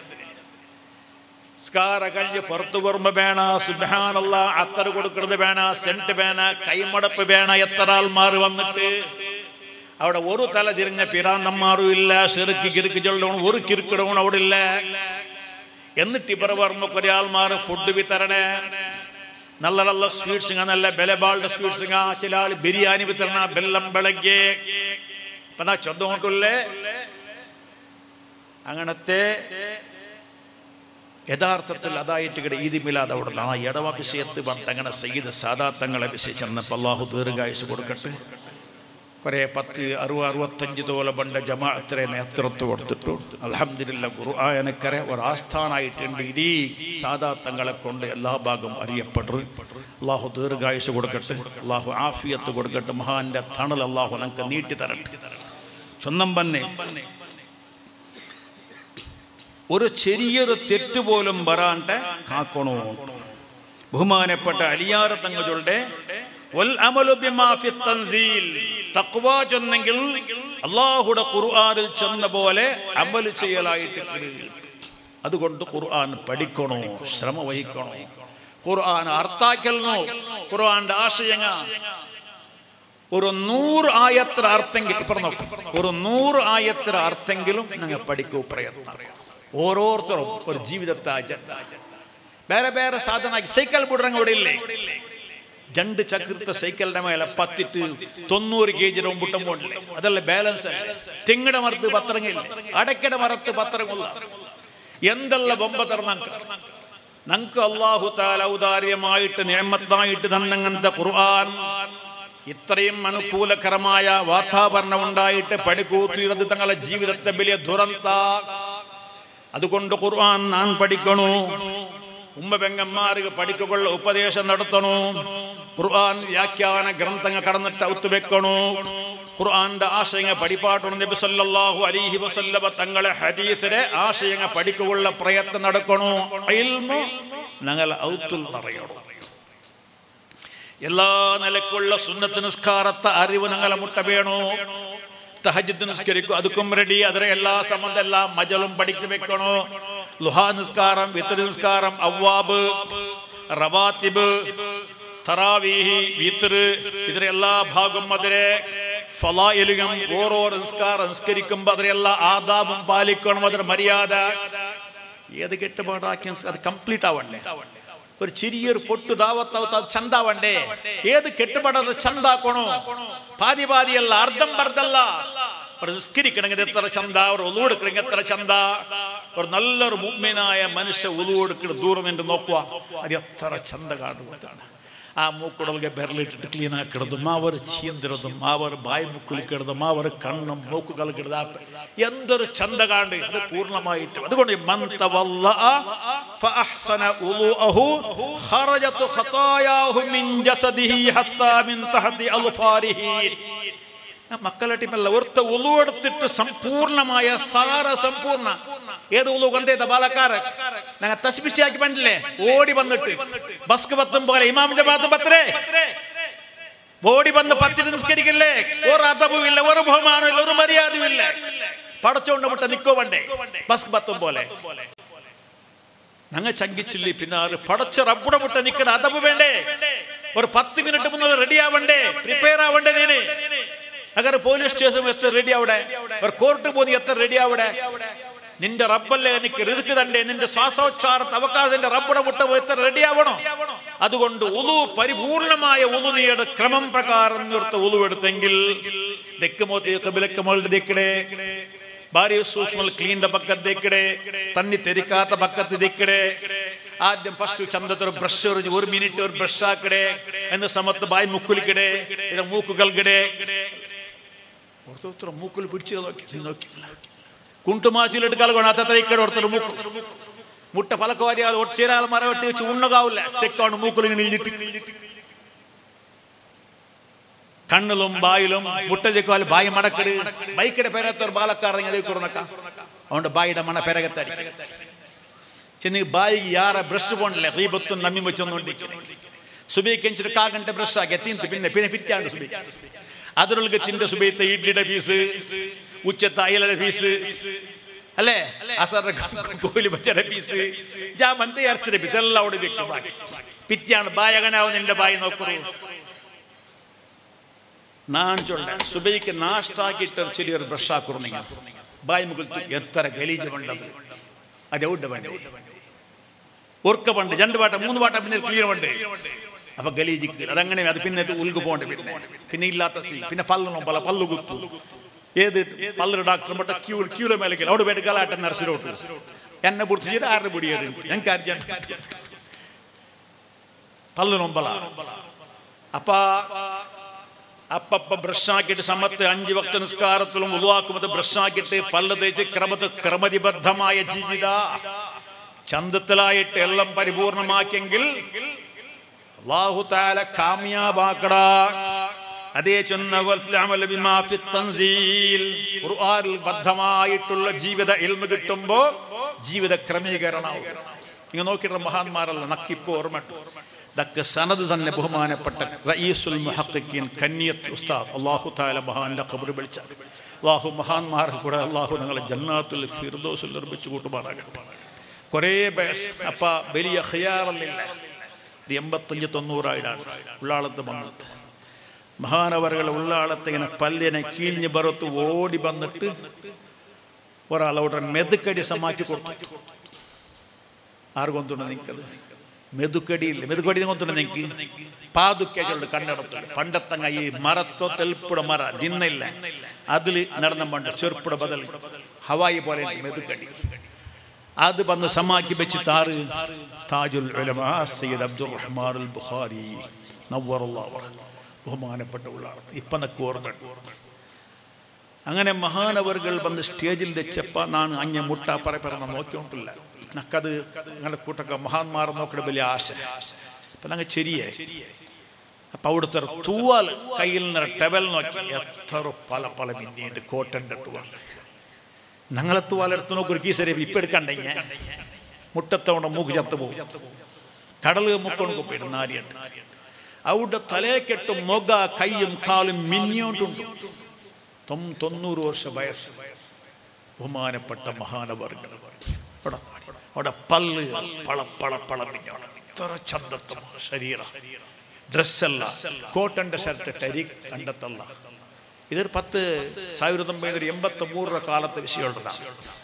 സ്കാര കഴിഞ്ഞ് പുറത്തു പുറമ്പ് വേണ, സുബ്ഹാനല്ലാഹ്, അത്തർ കൊടുക്കുന്നത് വേണ, സെന്റ് വേണ, കൈമടപ്പ് വേണ. എത്ര ആൾമാർ വന്നിട്ട് അവിടെ ഒരു തല തിരിഞ്ഞ പിരാന്തന്മാരും ഇല്ല. ശിർക്ക് കിറുക്ക് ചൊല്ലണം, ഒരു കിറുക്കിടവും അവിടെ ഇല്ല. എന്നിട്ട് ഇവർ പറഞ്ഞു കുറെ ആൾമാർ ഫുഡ് വിതരണേ, നല്ല നല്ല സ്വീറ്റ്സ്, നല്ല ബലബാളുടെ സ്വീറ്റ്സ്. ചില ആൾ ബിരിയാണി വിതരണ, ബെല്ലം ಬೆಳಗ್ಗೆ ഇപ്പൊ ചൊന്നുകൊണ്ടല്ലേ. അങ്ങനത്തെ യഥാർത്ഥത്തിൽ അതായിട്ട് ഈദ് മിലാദ് അവിടെ ആ ഇടവ വിഷയത്ത് അങ്ങനെ സയ്യിദ് സാദാത്തങ്ങളെ വിശേഷിച്ചപ്പോൾ അള്ളാഹു ദീർഘായുസ് കൊടുക്കട്ടെ. കുറേ 10-65 തോളം പണ്ട് ജമാഅത്തിനെ നേതൃത്വം കൊടുത്തിട്ടു. അൽഹംദുലില്ലാഹ് ഖുർആനക്കരെ ഒരു ആസ്ഥാനായിട്ടുണ്ട്. ഇടീ സാദാത്തങ്ങളെ കൊണ്ട് എല്ലാ ഭാഗവും അറിയപ്പെട്ടു. അള്ളാഹു ദീർഘായുസ് കൊടുക്കട്ടെ, അള്ളാഹു ആഫിയത്ത് കൊടുക്കട്ടെ. മഹാന്റെ തണൽ അള്ളാഹു നമുക്ക് നീട്ടി തരട്ടെ. സ്വന്തം തന്നെ ഒരു ചെറിയൊരു തെറ്റ് പോലും വരാണ്ട് കാക്കണോ. ബഹുമാനപ്പെട്ട അലിയാർ തങ്ങളുടെ തഖ്വ ചൊന്നെങ്കിൽ അല്ലാഹുവിന്റെ ഖുർആനിൽ ചൊന്ന പോലെ അമൽ ചെയ്യലായിട്ട്. അതുകൊണ്ട് ഖുർആൻ പഠിക്കണോ, ശ്രമ വഹിക്കണോ, ഖുർആൻ അർത്ഥാക്കലോ. ഖുർആന്റെ ആശയങ്ങ ഒരു 100 ആയത്ര അർത്ഥെങ്കിലും പറഞ്ഞു, ഒരു 100 ആയത്ര അർത്ഥെങ്കിലും ഞങ്ങൾ പഠിക്കൂ. പ്രയത്നം ഓരോരുത്തരും ഒരു ജീവിതത്തെ വേറെ വേറെ സാധന. സൈക്കിൾ ബുഡ്രങ്ങ ഇവിടെ ഇല്ലേ, 2 ചക്രത്തെ സൈക്കിളിന്റെ മേലെ 10-90 kg മുട്ടം പോണില്ലേ, അതല്ല ബാലൻസ്. തെങ്ങിട മരത്ത് പത്രങ്ങില്ല, അടക്കട മരത്ത് പത്രമില്ല. എന്തെല്ലാം ബൊമ്പ തരണം ഞങ്ങൾക്ക് അല്ലാഹു തആല ഔദാര്യമായിട്ട് നിഅമത്തായിട്ട് തന്നങ്ങനത്തെ ഖുർആൻ. ഇത്രയും അനുകൂലകരമായ വാതാവരണം ഉണ്ടായിട്ട് പഠിക്കൂത്തിയത് തങ്ങളുടെ ജീവിതത്തെ വലിയ ദുരന്ത. അതുകൊണ്ട് ഖുർആൻ നാം പഠിക്കണു. ഉമ്മ പെങ്ങന്മാർക്ക് പഠിക്കുള്ള ഉപദേശം നടത്തണു. ഖുർആൻ വ്യാഖ്യാന ഗ്രന്ഥങ്ങൾ കടന്നിട്ട് ഔത്തുവെക്കണു. ഖുർആന്റെ ആശയങ്ങൾ പഠിപ്പാട്ടണം. നബി സല്ലല്ലാഹു അലൈഹി വസല്ലമ തങ്ങളെ ഹദീസിലെ ആശയങ്ങൾ പഠിക്കുള്ള പ്രയത്നം നടക്കണു. ഇൽമു ഞങ്ങൾ ഔത്തുൽ അറിയണം. എല്ലാ നിലക്കുള്ള സുന്നത്ത് നിസ്കാരത്തെ അറിവ് ഞങ്ങളെ മുട്ട വേണു. തഹജ്ജുദ് നിസ്കരിക്കും, അതുക്കും റെഡി. അതിലെ എല്ലാ സംബന്ധ എല്ലാ മജലും പഠിച്ചു വെക്കണോ. ലുഹാ നിസ്കാരം, വിത്ർ നിസ്കാരം, അവ്വാബ്, റവാത്തിബ്, തറാവീഹ്, വിത്ർ, ഇതിലെ എല്ലാ ഭാഗം അതിലെ ഫളായിലുകളും ഓരോ നിസ്കാരം നിസ്കരിക്കുമ്പോൾ അതിലെ എല്ലാ ആദാബും പാലിക്കണം. അതിന് മര്യാദ ഏത് കെട്ടുപാടാക്കി അത് കംപ്ലീറ്റ് ആവണ്ടേ. ഒരു ചെറിയൊരു പൊട്ടു ദാവത്താവത്ത് അത് ചന്താവണ്ടേ. ഏത് കെട്ടുപാടത് ചന്താക്കണോ. പാതി പാതിയല്ല, അർദ്ധം പർദ്ധല്ല. ഒരു നിസ്കരിക്കണമെങ്കിൽ എത്ര ചന്ത, ഒരു ഒളു എടുക്കണമെങ്കിൽ എത്ര ചന്ത. ഒരു നല്ലൊരു മുഅ്മിനായ മനുഷ്യ ഒളു എടുക്കുന്ന ദൂരം നിന്ന് നോക്കുക, അത് എത്ര ചന്ത കാണുന്നതാണ്. ആ മൂക്കുടൽಗೆ ಬೆರಳಿಟ್ಟಿട്ട് ಕ್ಲೀನ್ ಆಕಿಡೋದು, ಅವರು ಚೀಂದಿರೋದು, ಅವರು ಬಾಯಿ ಮುಕ್ಕುಲಿಕ್ಕಿಡೋದು, ಅವರು ಕಣ್ಣು ಮೂಕುಗಳಿಗಿಡೋದು, എന്തൊരു ചന്ത കാണ്ട്. അത് പൂർണ്ണമായിട്ട് അതുകൊണ്ട് മൻതവല്ല ഫഅഹ്സന ഉളൂഅഹു ഖറജതു ഖതായാഹു മിൻ ജസദിഹി ഹത്താ മിൻ തഹതി അൽഫാരിഹി. മക്കളട്ടിമല്ല ഒരുത്ത ഉളു എടുത്തിട്ട് സമ്പൂർണമായ സാര സമ്പൂർണ്ണ ഏത് ഉളു കണ്ടേത ബാലക്കാര ഞങ്ങൾ തസ്ബിഹാക്കി പണ്ടില്ലേ ഓടി വന്നിട്ട് ബസ്ക്ക് പത്തും പോലെ ഇമാം ജമാഅത്ത് പത്രേ ഓടി വന്ന് 10 നിസ്കരിക്കില്ലേ. ഒരു അദബും ഇല്ല, ഒരു ബഹുമാനം ഇല്ല, ഒരു മര്യാദയും ഇല്ല. പടച്ചോണ്ട് മുട്ട നിക്കോ വണ്ടേ ബസ്ക്ക് പത്തും പോലെ ഞങ്ങൾ ചങ്കിച്ചില്ലേ. പിന്നെ പടച്ച റബ്ബുടെ മുട്ട നിക്കണ അദബ് വേണ്ടേ. ഒരു 10 മിനിറ്റ് മുന്നേ റെഡി ആവണ്ടേ, പ്രിപ്പയർ ആവണ്ടേ. നീന് അഗർ പോലീസ് സ്റ്റേഷൻ എത്ര റെഡി ആവടെ, ഒരു കോർട്ട് പോയി എത്ര റെഡി ആവടെ. നിന്റെ റബ്ബല്ലേ എനിക്ക് റിസ്ക് തണ്ടേ, നിന്റെ ശ്വാസോച്ഛാരത്തെ അവകാശത്തിന്റെ റബ്ബുടെ മുട്ട എത്ര റെഡി ആവണോ. അതുകൊണ്ട് ഉളു പരിപൂർണമായ ഉളു നീയുടെ ക്രമം പ്രകാരം നിർത്ത ഉളു എടുത്തെങ്കിൽ ദിക്കടെ ഭാര്യ സൂക്ഷ്മ ക്ലീന്റെ പക്കത്ത് ദിക്കടെ, തന്നി തെരിക്കാത്ത പക്കത്ത് ദിക്കടെ. ആദ്യം ഫസ്റ്റ് ചന്തത്തൊരു ബ്രഷ് എറിഞ്ഞ് 1 മിനിറ്റ് ഒരു ബ്രഷ് ആക്കടെ. എന്ന സമയത്ത് ബായ് മുക്കുലിക്കടെ, മൂക്കുകൾക്കിടെ. ഓരോരുത്തർ മൂക്കിൽ പിടിച്ച് നോക്കിയില്ല. ಕುಂಟುಮಾಚಿಲಿಟ್ಟು ಕೊಣಾತ ఇక్కడ ಹೊಡ್ತಾರೆ ಮುಟ್ಟ ಫಲಕವಾದಿ ಅದು ಒಟ್ಟು ಚೀರಾಲ ಮರ ಒಟ್ಟು വെച്ച് ഉണ്ണകാവില്ല സെക്കാണ് മൂക്കിൽ നിന്നിട്ട് കണ്ണിലും ബായിലും മുട്ട ചെക്കുവാൽ ബായി മടക്കട് ബൈക്കിടെ പെരത്തൊരു ബാലക്കാരങ്ങ കൊറനക്ക അതുകൊണ്ട് ബായിയുടെ മണ പെരകത്തടി ചെന്ന് ബായിക്ക് യാറ ബ്രഷ് പോണില്ല ദീപത്തും നമ്മി വെച്ചൊന്നുകൊണ്ടിരിക്കുന്നു സുബൈക്ക് എഞ്ചിട്ട് 1/4 ಗಂಟೆ ബ്രഷ് ആക്കി എത്തിയിട്ട് പിന്നെ പിറ്റാണ്ട് സുബൈ അതിനുള്ള ചിന്റെ സുബൈത്തെ ഇഡ്ലിയുടെ പീസ് ഉച്ചത്തെ അയലയുടെ പീസ് അല്ലേ അസറിന്റെ കോയില് പച്ചയുടെ പീസ് ജാമന്തി ഇറച്ചിയുടെ പീസ് എല്ലാം അവിടെ വെക്കും ബാക്കി പിറ്റാണ് ബായ് അങ്ങനാവും നിന്റെ ബായി നോക്കൂ ഞാൻ ചൊല്ല സുബൈക്ക് നാഷ്ടാക്കിയിട്ട് ചെറിയൊരു ബ്രഷ് ആക്കുറന്നെങ്കിൽ ബായ് മുകളിൽ എത്ര ഗലീജുണ്ടത് അതെവിടെ വേണ്ട ഉറക്ക പണ്ട് 2 പാട്ട 3 പാട്ട പിന്നെ ക്ലിയർ ഉണ്ട് അപ്പൊ ഗലീജിക്ക് അതങ്ങനെ അത് പിന്നെ ഉൽക്ക് പോകണ്ട പിന്നെ ഇല്ലാത്ത പിന്നെ പല്ലു കുത്തു ഏത് പല്ലൊരു ഡോക്ടർ മറ്റ ക്യൂല മേലേക്ക് അവിടെ പോയിട്ട് ഗലാട്ട നർസിലോട്ട് എന്നെ പിടിച്ചിട്ട് ആരുടെ പിടിയത് ഞങ്ങൾക്ക് പല്ലു നൊമ്പല അപ്പ ബ്രഷാക്കിയിട്ട് സമത്ത് 5 വക്ത നിസ്കാരത്തിലും ഉദുവാക്കുമ്പോൾ ബ്രഷാക്കിയിട്ട് പല്ല് തേച്ച് ക്രമതിബദ്ധമായ ജീവിത ചന്തത്തിലായിട്ട് എല്ലാം പരിപൂർണമാക്കിയെങ്കിൽ അല്ലാഹു തആല കാമിയാബാക്കടാ അതേ ഖുർആനിൽ ബദ്ധമായിട്ടുള്ള ജീവിത ഇൽമ കിട്ടുമ്പോ ജീവിത ക്രമീകരണമാവും നിങ്ങൾ നോക്കിയിട്ട് മഹാന്മാരല്ല നക്കിപ്പോ ഓർമ്മട്ടു ഇതൊക്കെ സനദ് തന്നെ ബഹുമാനപ്പെട്ട റഈസുൽ മുഹഖ്ഖിഖീൻ കന്നിയത്ത് ഉസ്താദ് അല്ലാഹു തആല മഹാന്റെ ഖബർ വിളിച്ച അല്ലാഹു മഹാന്മാർക്ക് കൂടെ അല്ലാഹു ഞങ്ങളെ ജന്നാത്തുൽ ഫിർദൗസിൽ നിർമ്മിച്ചു കൂട്ടുമാറാകട്ടെ കുറേ അപ്പ വലിയ ഖിയാറല്ലില്ല 85-90 ആയിട്ടാണ് ഉള്ളാളത്ത് വന്നത് മഹാനവറുകൾ ഉള്ളാളത്ത് ഇങ്ങനെ പല്ലിനെ കീഞ്ഞ് ബറത്ത് ഓടി വന്നിട്ട് ഒരാളവിടെ മെതുക്കടി സമാക്കി കൊടുത്തു ആർക്കൊന്തുണ്ട് നിൽക്കത് മെതുക്കടിയില്ല മെതുക്കടി കൊണ്ടുണ്ട് നിൽക്ക് പാതുക്കകളുടെ കണ്ണെടുത്തുണ്ട് പണ്ടത്തങ്ങ ഈ മരത്തോ തെൽപ്പുട മര നിന്നില്ല അതിൽ നടന്ന പണ്ട് ചെറുപ്പുട ബദൽ ഹവായി പോലെ മെതുക്കടി അത് വന്ന് സമാക്കി വെച്ച് താജുൽ ഉലമാ സയ്യിദ് അബ്ദുർ റഹ്മാൻ അൽ ബുഖാരി നവ്വറല്ലാഹു ബഹുമാനപ്പെട്ട ഉള്ളാണ് ഇപ്പൊ നക്ക് ഓർമ്മ അങ്ങനെ മഹാനവറുകൾ വന്ന് സ്റ്റേജിൽ വെച്ചപ്പ ഞാൻ അഞ്ഞ മുട്ട പറ നോക്കിയിട്ടില്ല നക്കത് ഞങ്ങളുടെ കൂട്ടൊക്കെ മഹാന്മാർ നോക്കിയിട്ട് വലിയ ആശ അപ്പൊ ഞങ്ങൾ ശരിയേ അപ്പൊ അവിടുത്തെ തൂവാൽ കയ്യിൽ നിന്ന് ടെബൽ നോക്കി എത്ര പല മിന്നിയുണ്ട് കോട്ടൻ്റെ തൂവാൽ ഞങ്ങളെ തൂവാലെടുത്ത് നോക്കി ഒരു കീസരി ഇപ്പൊ എടുക്കണ്ടെങ്കിൽ മുട്ടത്തോടെ മൂക്ക് ചത്തുപോകും കടല് മുക്കൊണ്ട് പോയിട്ട് നാരിയുണ്ട് അവിടെ തലയെക്കെട്ടും മുഖ കൈയും കാലും മിന്നിയോണ്ടുണ്ട് 90 വർഷ വയസ്സ് ബഹുമാനപ്പെട്ട മഹാനവർഗ അവിടെ പല്ല് പള മിഞ്ഞോണം ഇത്ര ചന്തത്വം ശരീര ഡ്രസ്സല്ല കോട്ടന്റെ ഷർട്ട് ടരി കണ്ടെത്തല്ല ഇതൊരു 1983 കാലത്തെ വിഷയമുള്ളതാണ്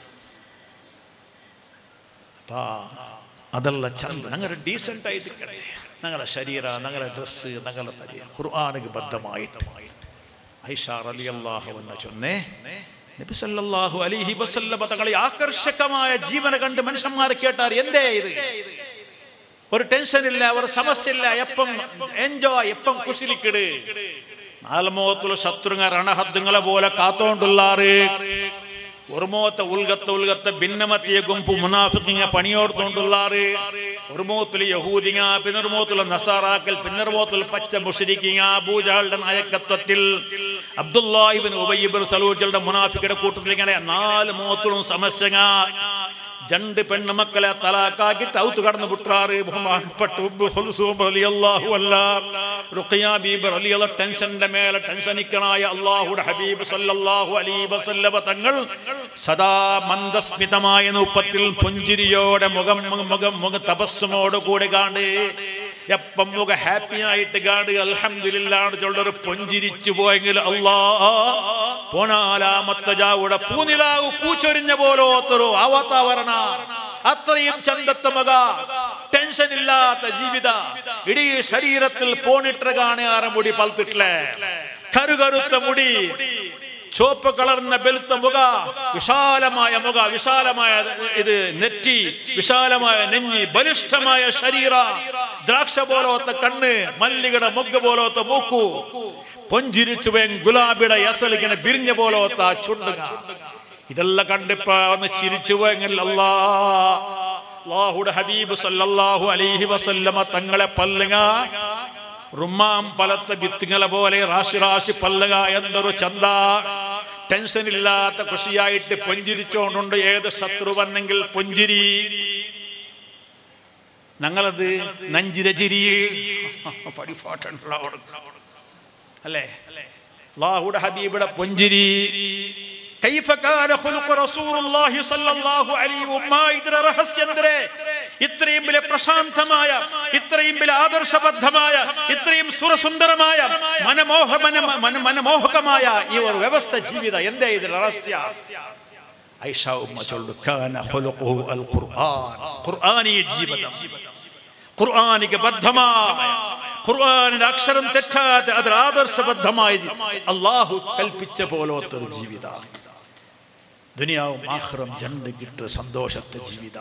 അപ്പാ അതല്ല ചന്ത ഞങ്ങളുടെ ഡീസെന്റ് ആയിരിക്കട്ടെ ഞങ്ങളുടെ ശരീര ഞങ്ങളുടെ ഡ്രസ്സ് ഞങ്ങളുടെ ഖുർആനിന് ബദ്ധമായിട്ട് ഐഷ റളിയല്ലാഹു അൻഹ ചൊന്നേ നബി സല്ലല്ലാഹു അലൈഹി വസല്ലം തങ്ങളെ ആകർഷകമായ ജീവന കണ്ട് മനുഷ്യന്മാർ കേട്ടാർ എന്തേ ഇത് ഒരു ടെൻഷൻ ഇല്ല ഒരു സമസ്യ ഇല്ല എപ്പം എൻജോയ് എപ്പം കുശിലിക്കിട് നാൽമോത്തുള്ള ശത്രുങ്ങ രണഹദ്ദുങ്ങളെ പോലെ കാത്തോണ്ടുള്ളാറ് ഒരു മോത്ത ഉൽഗത്തെ ഭിന്നമത്തിയ ഗുംപു മുനാഫിഖിങ്ങ പണിയോർത്തോണ്ടുള്ളാറ് ഒരു മോത്തിൽ യഹൂദിങ്ങ പിന്നൊരു മോത്തുള്ള നസാറാക്കൽ പിന്നൊരു മോത്തിൽ പച്ച മുശ്രിക്കിങ്ങ അബൂജഹലിന്റെ നായകത്വത്തിൽ അബ്ദുല്ലാഹി ഇബ്നു ഉബയ്യ് ഇബ്നു സലൂലുകളുടെ മുനാഫിഖുടെ കൂട്ടത്തിൽ ഇങ്ങനെ 4 മോത്തുകളും സമസ്യങ്ങ 2 പെണ്ണുമക്കളെ തലാക്കാക്കിട്ട് ഔത്ത് കടന്നു വിട്ടാറ് ബഹുമാനപ്പെട്ട ഉമ്മു ഖുൽസൂം റളിയല്ലാഹു അൻഹാ റുഖിയ ബീബി റളിയല്ലാഹു ടെൻഷന്റെ മേലെ ടെൻഷനിക്കനായ അല്ലാഹുവിന്റെ ഹബീബ് സല്ലല്ലാഹു അലൈഹി വസല്ലം തങ്ങൾ സദാ മന്ദസ്മിതമായ രൂപത്തിൽ പുഞ്ചിരിയോടെ മുഖം തപസ്സുമോട് കൂടി കാണ്ട് എപ്പം മുഖ ഹാപ്പി ആയിട്ട് കാണ്ട് അൽഹംദുലില്ലാഹ് ചൊല്ലൊരു പുഞ്ചിരിച്ചു പോയെങ്കിൽ അല്ലാഹ് പോനാലാമത്തെ ജാവുടെ പൂനിലാവു പൂച്ചൊരിഞ്ഞ പോലോത്തൊരു അവതാവരണ അത്രയും ചന്തത്ത മക ടെൻഷൻ ഇല്ലാത്ത ജീവിത ഇടീ ശരീരത്തിൽ പോണിട്ട് കാണാറ് മുടി പൽത്തിട്ടില്ലേ കരുകരുത്ത മുടി ചുവപ്പ് കളർന്ന വെളുത്ത മുഖ വിശാലമായ ഇത് നെറ്റി വിശാലമായ നെഞ്ഞി ബലിഷ്ഠമായ ശരീര ദ്രാക്ഷ പോലത്തെ കണ്ണ് മല്ലികയുടെ മുഗ്ഗ പോലത്തെ മൂക്കു പൊഞ്ചിരിച്ചു ഗുലാബിയുടെ യസലിങ്ങനെ ബിരിഞ്ഞ പോലത്തെ ചുണ്ടുക ഇതെല്ലാം കണ്ടിപ്പോ ഒന്ന് ചിരിച്ചു പോയെങ്കിൽ അല്ലാഹുടെ ഹബീബ് സല്ലല്ലാഹു അലൈഹി വസല്ലമ തങ്ങളെ പല്ലുക റുമ്മാം പലത്തെ വിത്തുകളെ പോലെ റാശി റാശി പല്ലുക എന്തൊരു ചന്ത. ടെൻഷൻ ഇല്ലാത്ത കൃഷിയായിട്ട് പുഞ്ചിരിച്ചോണ്ടുണ്ട്. ഏത് ശത്രു വന്നെങ്കിൽ പുഞ്ചിരി. ഞങ്ങളത് നഞ്ചിരചിരി അല്ലേ? അല്ലാഹുടെ ഹബീബിയുടെ പുഞ്ചിരി. കൈഫ കാന ഖുലുഖു റസൂലുള്ളാഹി സ്വല്ലല്ലാഹു അലൈഹി വസല്ലം റഹസ്യന്തരെ ഇത്രയും വലിയ പ്രശാന്തമായ, ഇത്രയും വലിയ ആദർശബദ്ധമായ, ഇത്രയും സുരസുന്ദരമായ, മനമോഹകമായ ഈ ഒരു വ്യവസ്ഥ ജീവിത എന്തേ ഇതിൽ രഹസ്യ? ഐഷ ഉമ്മ ചൊല്ലു കാന ഖുലുഖുഹു അൽ ഖുർആൻ. ഖുർആനിയ ജീവിതം, ഖുർആനിക ബദ്ധമായ, ഖുർആനിന്റെ അക്ഷരം തെറ്റാതെ അതിൽ ആദർശബദ്ധമായി അല്ലാഹു കൽപ്പിച്ച പോലത്തെ ഒരു ജീവിത. ദുനിയാവും ആഖിറം ജന്ന കിട്ട സന്തോഷത്തെ ജീവിത.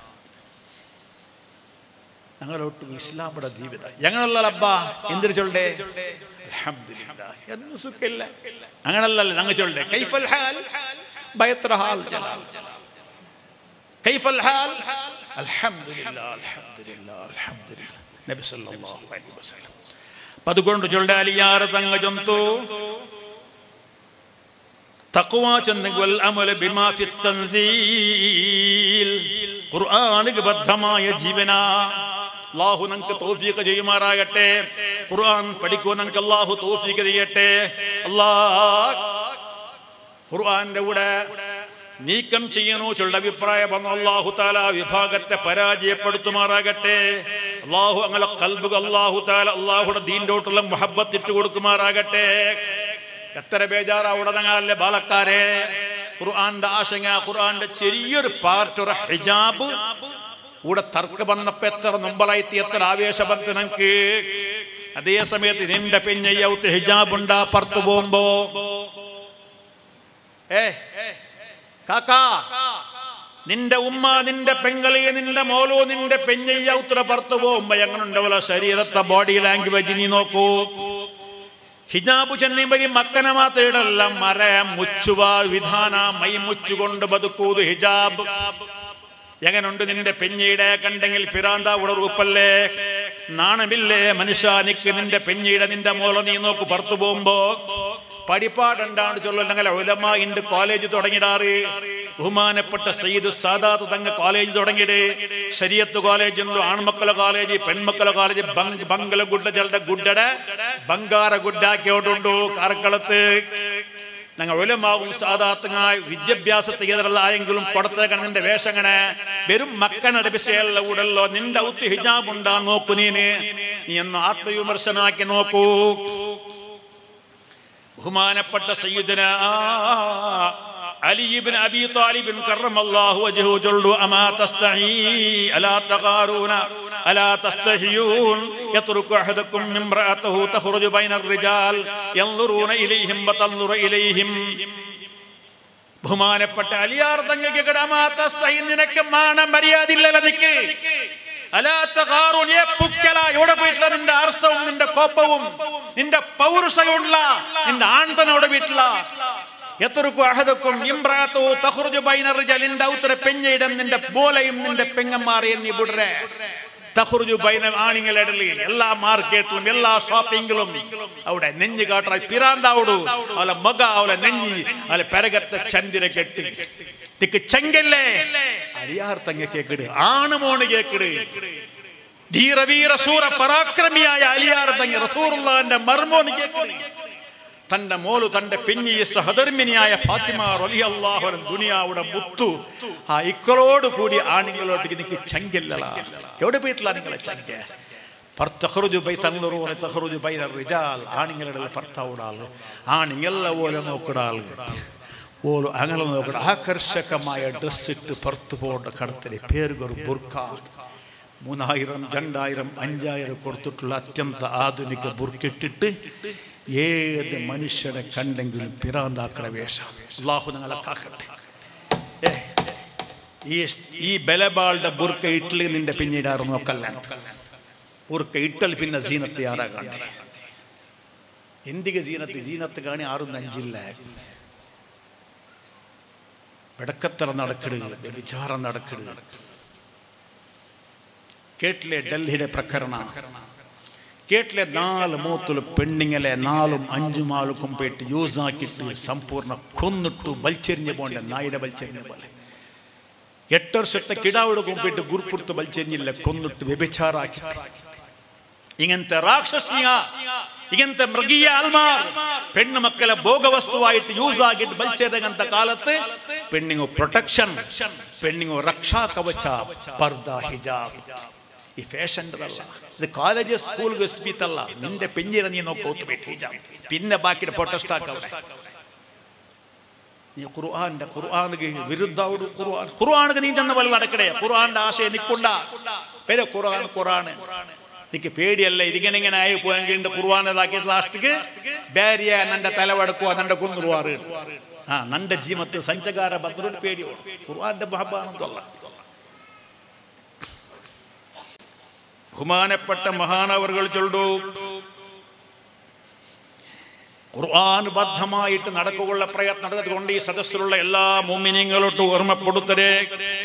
ഞങ്ങളോട്ട് ഇസ്ലാമിയുടെ ജീവിത ഞങ്ങളല്ല അബ്ബ എന്തൊരു ചൊല്ലേ അൽഹംദുലില്ലാഹ് എന്ന് സുഖില്ല. അങ്ങനല്ലല്ലോ ഞങ്ങൾ ചൊല്ലേ കൈഫൽ ഹാൽ ബൈത്ര ഹാൽ ജലാൽ കൈഫൽ ഹാൽ അൽഹംദുലില്ലാഹ് അൽഹംദുലില്ലാഹ് അൽഹംദുലില്ലാഹ് നബി സല്ലല്ലാഹു അലൈഹി വസല്ലം. അതുകൊണ്ട് ചൊല്ലേ അലിയാർ തങ്ങ ജന്തു തഖ്വ ചന്ദൽ അമൽ ബിമാ ഫി തൻസീൽ. ഖുർആനിക ബദ്ധമായ ജീവന അല്ലാഹു നമുക്ക് തൗഫീഖ് ചെയ്യുമാറാകട്ടെ. ഖുർആൻ പഠിക്കാൻ നമുക്ക് അല്ലാഹു തൗഫീഖ് ചെയ്യട്ടെ. ഖുർആന്റെ കൂടെ നീക്കം ചെയ്യണോ ചൊല്ല അഭിപ്രായം വന്നു അല്ലാഹു തആല വിഭാഗത്തെ പരാജയപ്പെടുത്തുമാറാകട്ടെ. അല്ലാഹു അങ്ങനെ ഖൽബുക അല്ലാഹു തആല അല്ലാഹുടെ ദീനിലോട്ടുള്ള മുഹബ്ബത്ത് ഇട്ട് കൊടുക്കുമാറാകട്ടെ. എത്ര ബേജാറാവിടെ ഞങ്ങളല്ലേ ബാലക്കാരെ. ഖുർആന്റെ ആശങ്ക, ഖുർആന്റെ ചെറിയൊരു പാർട്ട് ഒരു ഹിജാബ് ഇവിടെ തർക്ക വന്നപ്പോ എത്ര മുമ്പളായിത്തി, എത്ര ആവേശബന്ധ നമുക്ക്. അതേ സമയത്ത് നിന്റെ പെഞ്ഞയ്യൗത്ത് ഹിജാബ് ഉണ്ടാ പുറത്തു പോകുമ്പോ കാക്കാ നിന്റെ ഉമ്മ, നിന്റെ പെങ്ങളെ, നിന്റെ മോലോ, നിന്റെ പെഞ്ഞയ്യൗത്ര പുറത്തു പോകുമ്പോ എങ്ങനെ ഉണ്ടാവില്ല ശരീരത്തെ ബോഡി ലാംഗ്വേജ് നീ നോക്കൂ. ഹിജാബ് ചെന്നീമ്പരി മക്കനെ മാത്രം ഇടല്ല, മര മുച്ചുവ വിധാന മൈ മുച്ചുകൊണ്ട് ബതുക്കൂത് ഹിജാബ്. എങ്ങനുണ്ട് നിന്റെ പെഞ്ഞയുടെ കണ്ടെങ്കിൽ പിറാന്ത ഉടറുപ്പല്ലേ, നാണമില്ലേ മനുഷ്യാനിക്ക്? നിന്റെ പെഞ്ഞയുടെ നിന്റെ മോള നീ നോക്ക് പുറത്തു പോകുമ്പോ പഠിപ്പാടുണ്ടാണ് ചൊല്ലുന്നെങ്കിൽ ഉലമാ ഇണ്ട് കോളേജ് തുടങ്ങിടാറ്. ബഹുമാനപ്പെട്ട സയ്യിദ് സാദാത്ത് തങ്ങ കോളേജ് തുടങ്ങിയിട്ട് ശരീഅത്ത് കോളേജ് ഉണ്ട്, ആൺമക്കളെ കോളേജ്, പെൺമക്കളെ കോളേജ്, ബംഗല ഗുഡ്ഡ ചെളുടെ ഗുഡ്ഡടെ ബംഗാര ഗുഡ്ഡാക്കിയോണ്ടുണ്ടു കാർക്കളത്ത്. ഞങ്ങൾ ഉലമാവും സാദാത്തുങ്ങായി വിദ്യാഭ്യാസത്തെ എതിരല്ലായെങ്കിലും കൊടുത്ത കണ്ണിന്റെ വേഷങ്ങനെ വെറും മക്കനടെ വിഷയല്ല ഉടല്ലോ. നിന്റെ ഔത്ത് ഹിജാബ് ഉണ്ടാ നോക്കു, നീ എന്ന് ആത്മവിമർശനാക്കി നോക്കൂ. ബഹുമാനപ്പെട്ട സയ്യിദുനാ അലി ഇബ്നു അബീ ത്വാലിബ് കറമല്ലാഹു വജ്ഹു ജൽദു അമാ തസ്തഹി അലാ തഖാറൂന അലാ തസ്തഹിയൂൻ യത്റുകു അഹദുക്കും ഇംറഅതഹു തഖ്റുജു ബൈനർ റിജാൽ യൻദുറൂന ഇലൈഹിം വതൻദുറു ഇലൈഹിം. ബഹുമാനപ്പെട്ട അലിയാർ തങ്ങൾക്ക് കടമാ തസ്തഹി, നിനക്ക് മാന മര്യാദയില്ലല്ലോ. നിക്ക് അലാ തഖാറൂൻ, യേ പുക്കല എവിടെ പോയിട്ടില്ല നിന്റെ അർസവും നിന്റെ കോപ്പവും നിന്റെ പൗരുഷയുള്ള നിന്റെ ആൺതനോട് വീട്ടില്ല. യത്റുകു അഹദുക്കും ഇംറഅതഹു തഖ്റുജു ബൈനർ റിജാൽ, നിന്റെ ഔത്ര പെഞ്ഞയിടം നിന്റെ ബോലയും നിന്റെ പെങ്ങന്മാരെയും നീ വിടരെ. തഖ്റുജു ബൈന ആണിങ്ങളുടെ എല്ലാ മാർക്കറ്റിലും എല്ലാ ഷോപ്പിംഗിലും അവിടെ നെഞ്ഞ് കാട്ടാ പിറാണ്ടാവടു അവളെ മക അവളെ നെഞ്ഞി അവളെ പെരകത്തെ ചന്ദിര കെട്ടി തിക്ക് ചെങ്കല്ലേ അരിയാർ തങ്ങ കേക്കിട് ആണ് മോണ് കേക്കിട്. ധീരവീര ശൂര പരാക്രമിയായ അലിയാർ തങ്ങ റസൂലുള്ളാഹിന്റെ മർമോന് കേക്കിട്. തന്റെ മോളു തന്റെ പെഞ്ഞിയ സഹധർമ്മിനിയായ ഫാത്തിമ റളിയല്ലാഹു അൻഹ ദുനിയാവുടെ മുത്തു ആ ഇക്കളോട് കൂടി ആണുങ്ങളോട്ട് നിനക്ക് ചങ്കല്ല. എവിടെ പോയിട്ടില്ല നിങ്ങളെ ചങ്ക? ആണുങ്ങളുടെ ഭർത്താവുടാള് ആണുങ്ങളെ പോലെ നോക്കിടാള് ഓള് അങ്ങനെ നോക്കട ആകർഷകമായ ഡ്രസ് ഇട്ട് പുറത്തു പോകേണ്ട കടത്തിലെ പേരുകൾ ബുർക്ക 3000, 2000, 5000 കൊടുത്തിട്ടുള്ള അത്യന്ത ആധുനിക ബുർക്കിട്ടിട്ട് ഏത് മനുഷ്യനെ കണ്ടെങ്കിലും പിറാന്താക്കട വേഷം. അല്ലാഹു ഞങ്ങളെ കാക്കട്ടെ. ഈ ബലബാളുടെ ബുർക്ക ഇട്ടല് നിന്റെ പിന്നീട് ആറ് നോക്കല്ല. ബുർക്ക ഇട്ടൽ പിന്നെ സീനത്ത് ആറാ കാണേ. എന്തിക സീനത്ത് കാണി ആറും അഞ്ചില്ല. വെടക്കത്തറ നടക്കിടുക, വ്യഭിചാരം നടക്കിടുക. കേട്ടിലെ ഡൽഹിയുടെ പ്രകരണ, കേട്ടിലെ 4 മൂത്തുలు പെണ്ണിങ്ങളെ 4 5 ആൾക്കും പോയിട്ട് യൂസ് ആക്കിയിട്ട് സമ്പൂർണ്ണ കൊന്നിട്ടു ബലിച്ചെറിഞ്ഞു പോണ്ട നായുടെ ബലിച്ചെറിഞ്ഞ പോലെ. 8 വർഷത്തെ കിടാവിടക്കും പോയിട്ട് ഗുരുപ്പുറത്ത് ബലിച്ചെറിഞ്ഞില്ല, കൊന്നിട്ട് വ്യഭിചാരാക്കി. ഇങ്ങനത്തെ രാക്ഷസിയ, ഇങ്ങനത്തെ മൃഗീയ ആത്മാർ പെണ്ണു മക്കളെ ഭോഗവസ്തുവായിട്ട് യൂസ് ആക്കിയിട്ട് ബലിച്ചെറിഞ്ഞ കാലത്ത് പെണ്ണിങ്ങോ പ്രൊട്ടക്ഷൻ, പെണ്ണിങ്ങോ രക്ഷാ കവച, പർദ, ഹിജാബ്. ഈ ഫാഷൻ്റെതല്ല, ഇത് കോളേജ് സ്കൂൾ ഗസ്ബീത്തല്ല. നിന്റെ പെഞ്ഞിര നീ നോക്കോത്ത് പോയിട്ട് ഹിജാബ്, പിന്നെ ബാക്കിയുടെ പ്രൊട്ടസ്റ്റ് ആക്കവിടെ. നീ ഖുർആാനിക്ക് വിരുദ്ധാവോട് ഖുർആാനിക്ക് നീ ചെന്ന പോലെ നടക്കടേ. ഖുർആാന്റെ ആശയം നിൽക്കൊണ്ട പേരെ ഖുർആൻ നിക്ക് പേടിയല്ല. ഇതിങ്ങനെ ആയി പോയെങ്കിൽ ഖുർആാനതാക്കിയ ലാസ്റ്റിക്ക് ബാരിയ നന്റെ തലവടക്കുക, നന്റെ കുന്നുറുവാറ്. നന്റെ ജീവത്ത് സഞ്ചകാര ബദ്രുൽ പേടിയോ ഖുർആന്റെ മഹബാനന്തല്ല. ബഹുമാനപ്പെട്ട മഹാനവറുകൾ ചൊല്ലു, ഖുർആൻ ബദ്ധമായിട്ട് നടക്കുള്ള പ്രയത്നം നടത്തിക്കൊണ്ട് ഈ സദസ്സിലുള്ള എല്ലാ മുഅ്മിനീങ്ങളോട്ട് ഓർമ്മപ്പെടുത്തരേ.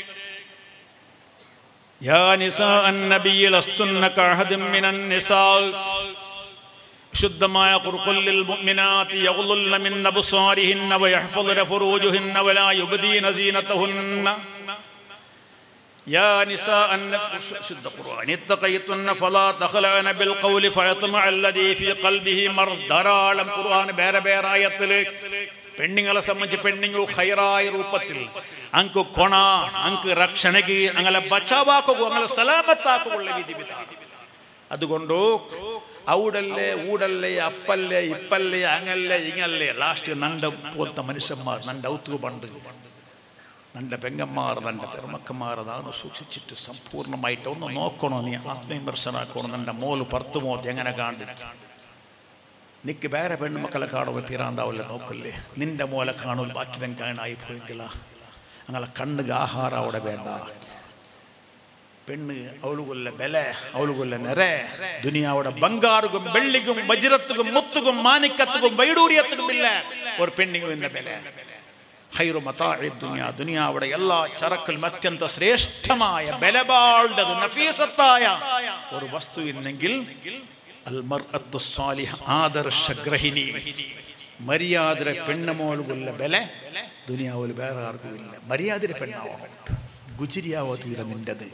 യാ നിസാ അൻ-നബിയ്യ ലസ്തുന്ന കഅഹദിൻ മിനൻ നിസാ. ശുദ്ധമായ ഖുർആൻ ലിൽ മുഅ്മിനാതി യഗ്ളുന്ന മിൻ അബ്സാരിഹിന്ന വയഹ്ഫളുന ഫുറൂജുഹിന്ന വലാ യുബ്ദീന സീനതഹുന്ന. يا نساء شد القرآن اتقيتن فلا تخلعن بالقول فيطمع الذي في قلبه مرض. ധാരാളം ഖുർആൻ വേറെ വേറെ ആയത്തിൽ പെണ്ണുങ്ങളെ സംബന്ധിച്ച് പെണ്ണുങ്ങൾ ഖൈറായ രൂപത്തിൽ അങ്ക് കൊണ, അങ്ക് രക്ഷണക്ക്, അങ്ങനെ ബച്ചാവാക്കുക, അങ്ങനെ സലാമത്താക്കുള്ള വിധി വിധാനം. അതുകൊണ്ട് ഔടല്ലേ ഊടല്ലേ അപ്പല്ലേ ഇപ്പല്ലേ അങ്ങല്ലേ ഇങ്ങല്ലേ ലാസ്റ്റ് നണ്ട പോലത്തെ മനുഷ്യന്മാർ നണ്ട ഔത്തുക പണ്ട് നന്റെ പെങ്ങന്മാർ നന്റെ പെരുമക്കന്മാർ അതാണ് സൂക്ഷിച്ചിട്ട് സമ്പൂർണ്ണമായിട്ട് ഒന്ന് നോക്കണോ. നീ ആത്മവിമർശനാക്കണോ. നന്റെ മോല് പുറത്തു മോത്ത് എങ്ങനെ കാണ്ടി നിക്ക് വേറെ പെണ്ണുമക്കളെ കാണുമ്പോൾ തീരാണ്ടാവില്ല നോക്കല്ലേ. നിന്റെ മോലെ കാണുമ്പോൾ ബാക്കി കാണായി പോയെങ്കില അങ്ങനെ കണ്ണുക ആഹാരം അവിടെ വേണ്ട. പെണ്ണ് അവളുകൊല്ല ബല, അവളുകൊല്ല നിറേ ദുനിയാവിടെ ബംഗാറുകും വെള്ളിക്കും വജ്രത്തുകും മുത്തുകും മാനിക്കത്തുകും വൈഡൂര്യത്തുകും ഇല്ല ഒരു പെണ്ണിങ്ങും എന്ന ബല. ഖൈറു മതാഇ ദുനിയ, ദുനിയാവിടെ എല്ലാ ചരക്കിലും അത്യന്ത ശ്രേഷ്ഠമായ ബലബാളുടെ നഫീസത്തായ ഒരു വസ്തു ഇന്നെങ്കിൽ അൽ മർഅത്തു സാലിഹ, ആദർശഗ്രഹിണി, മര്യാദ പെണ്ണുമോളുകൊല്ല ബല ദുനിയാവിൽ വേറെ ആർക്കും ഇല്ല. മര്യാദ പെണ്ണാവണം, ഗുജിരിയാവോ തീരെ നിന്റത്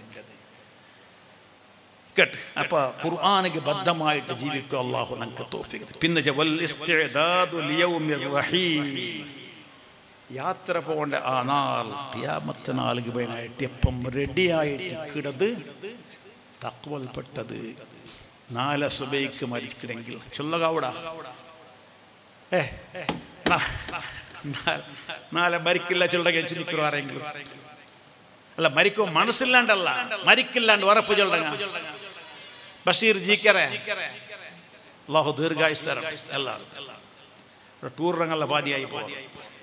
കേട്ട്. അപ്പൊ ഖുർആനിക്ക് ബദ്ധമായിട്ട് ജീവിക്കുക അല്ലാഹു നമുക്ക് തൗഫീഖ്. പിന്നെ വൽ ഇസ്തിഅദാദു ലിയൗമിർ റഹീം, യാത്ര പോകേണ്ട ആ നാൾ ഖിയാമത്ത് നാളിക്ക് പോയനായിട്ട് എപ്പം റെഡിയായിട്ട് കിടത് തഖ്വൽപ്പെട്ടത്. 4 സുബൈക്ക് മരിക്കണമെങ്കിൽ ചൊല്ലകാവൂടാ. 4 മരിക്കില്ല ചൊല്ല കഴിച്ച് നിൽക്കുക ആരെങ്കിലും അല്ല. മരിക്കും മനസ്സില്ലാണ്ടല്ല, മരിക്കില്ലാണ്ട് ഉറപ്പ് ചൊല്ലങ്ങ. ബഷീർ ജിക്കറെ അല്ലാഹു ദീർഘായുസ് തരണം. എല്ലാവരും ടൂറിനങ്ങളുടെ പാതിയായി പോകും.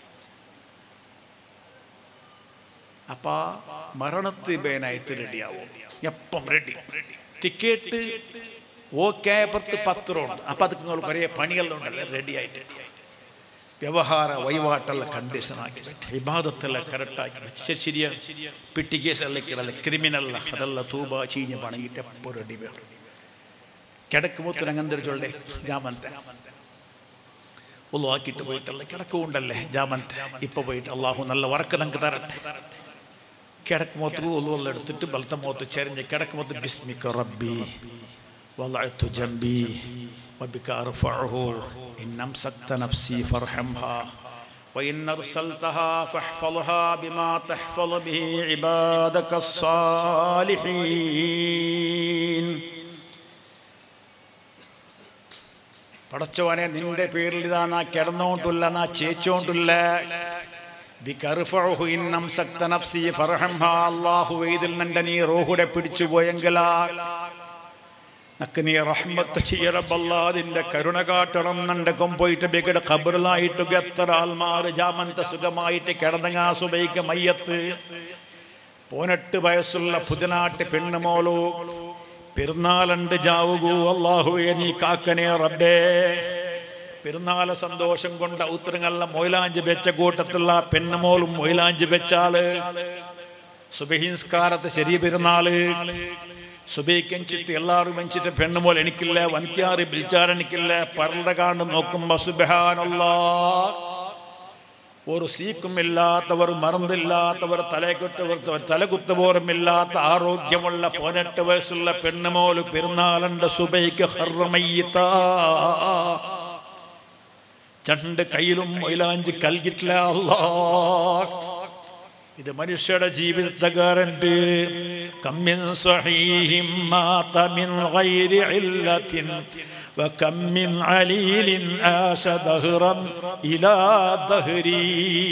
അപ്പ മരണത്തിന് പേനായിട്ട് റെഡിയാവും. എപ്പം റെഡി. Ticket okay, 10 round. അപ്പം അതൊക്കെ നിങ്ങൾ കുറേ പണികളുണ്ടല്ലോ റെഡി ആയിട്ട്. വ്യവഹാര വൈവാട്ടെല്ലാം കണ്ടീഷനാക്കി പറ്റും, ഇബാദത്തെല്ലാം കറക്റ്റാക്കി പറ്റും. ശരിയ പിട്ടി കേസെല്ലാം കിടല്ല, ക്രിമിനല്ല അതെല്ലാം തൂബ ചീഞ്ഞ് പണങ്ങിയിട്ട് എപ്പോൾ റെഡി വേണം. കിടക്കുമ്പോൾ അങ്ങന്തരിച്ചുള്ളേ ജാമന്തെ ഒന്നും ആക്കിയിട്ട് പോയിട്ടല്ല കിടക്കുകൊണ്ടല്ലേ ജാമന്തെ. ഇപ്പം പോയിട്ട് അള്ളാഹു നല്ല വർക്ക് നമുക്ക് തരട്ടെ. കിടക്കുമോത്ത് ഒന്നും എടുത്തിട്ട് ബലത്തെ മോത്ത് ചെരിഞ്ഞ് കിടക്കുമോത്ത് ബിസ്മിക റബ്ബി വളഅതു ജംബി വബിക അർഫഉഹു ഇൻ അംസക്ത നഫ്സി ഫർഹംഹാ വഇൻ അർസൽതഹാ ഫഹ്ഫൾഹാ ബിമാ തഹ്ഫളു ബിഹി ഇബാദക സ്സാലിഹീൻ. പടച്ചവനെ നിന്റെ പേരിൽ ഇതാ നാ കിടന്നോണ്ടില്ല, നാ ചേച്ചോണ്ടില്ല. അല്ലാഹുവേ നിന്റെ നീ റൂഹുടെ പിടിച്ചു പോയെങ്കിലാ നക്ക് നീ റഹ്മത്ത് ചെയ്യറബല്ലാ, നിന്റെ കരുണ കാട്ടണം. നണ്ടക്കും പോയിട്ട് ബിഗഡ് ഖബറിലായിട്ട് എത്ര ആൽമാർ ജാമന്ത സുഖമായിട്ട് കിടന്നങ്ങാ സുബൈക്ക് മയ്യത്ത്. 18 വയസ്സുള്ള പുതിനാട്ട് പെണ്ണുമോളു പെരുന്നാളുണ്ട് ജാവുകൂ. അല്ലാഹുവേ നീ കാക്കനേ റബ്ബേ. പെരുന്നാളെ സന്തോഷം കൊണ്ട് ഉത്തരങ്ങളെ മൊയിലാഞ്ച് വെച്ച കൂട്ടത്തുള്ള പെണ്ണുമോളും മൊയിലാഞ്ച് വെച്ചാള് സുബഹിസ്കാരത്തെ ശരി പെരുന്നാള് സുബഹിക്കഞ്ചിട്ട് എല്ലാവരും വെച്ചിട്ട് പെണ്ണുമോൾ എനിക്കില്ല വൻക്യാറ് ബിൽച്ചാരെനിക്കില്ല പരളുടെ കാണ്ട് നോക്കുമ്പോ സുബ്ഹാനല്ലാഹ് ഒരു സീക്കുമില്ലാത്തവർ മറന്നില്ലാത്തവർ തലകുത്തപോറുമില്ലാത്ത ആരോഗ്യമുള്ള 18 വയസ്സുള്ള പെണ്ണുമോല് പെരുന്നാളുണ്ട് സുബഹിക്ക് ഹർമയ്യിത്താ ചണ്ട് കയ്യിലും മൈലാഞ്ചി കൽകിട്ടില്ല അല്ലാഹ് ഇത് മനുഷ്യരുടെ ജീവിതത്തെ ഗ്യാരണ്ടി കമ്മിൻ സ്വഹീഹിൻ മാത മിൻ ഗൈരി ഇല്ലത്തിൻ വകം മിൻ അലീലിൻ ആശ ദഹ്റൻ ഇലാ ദഹ്രി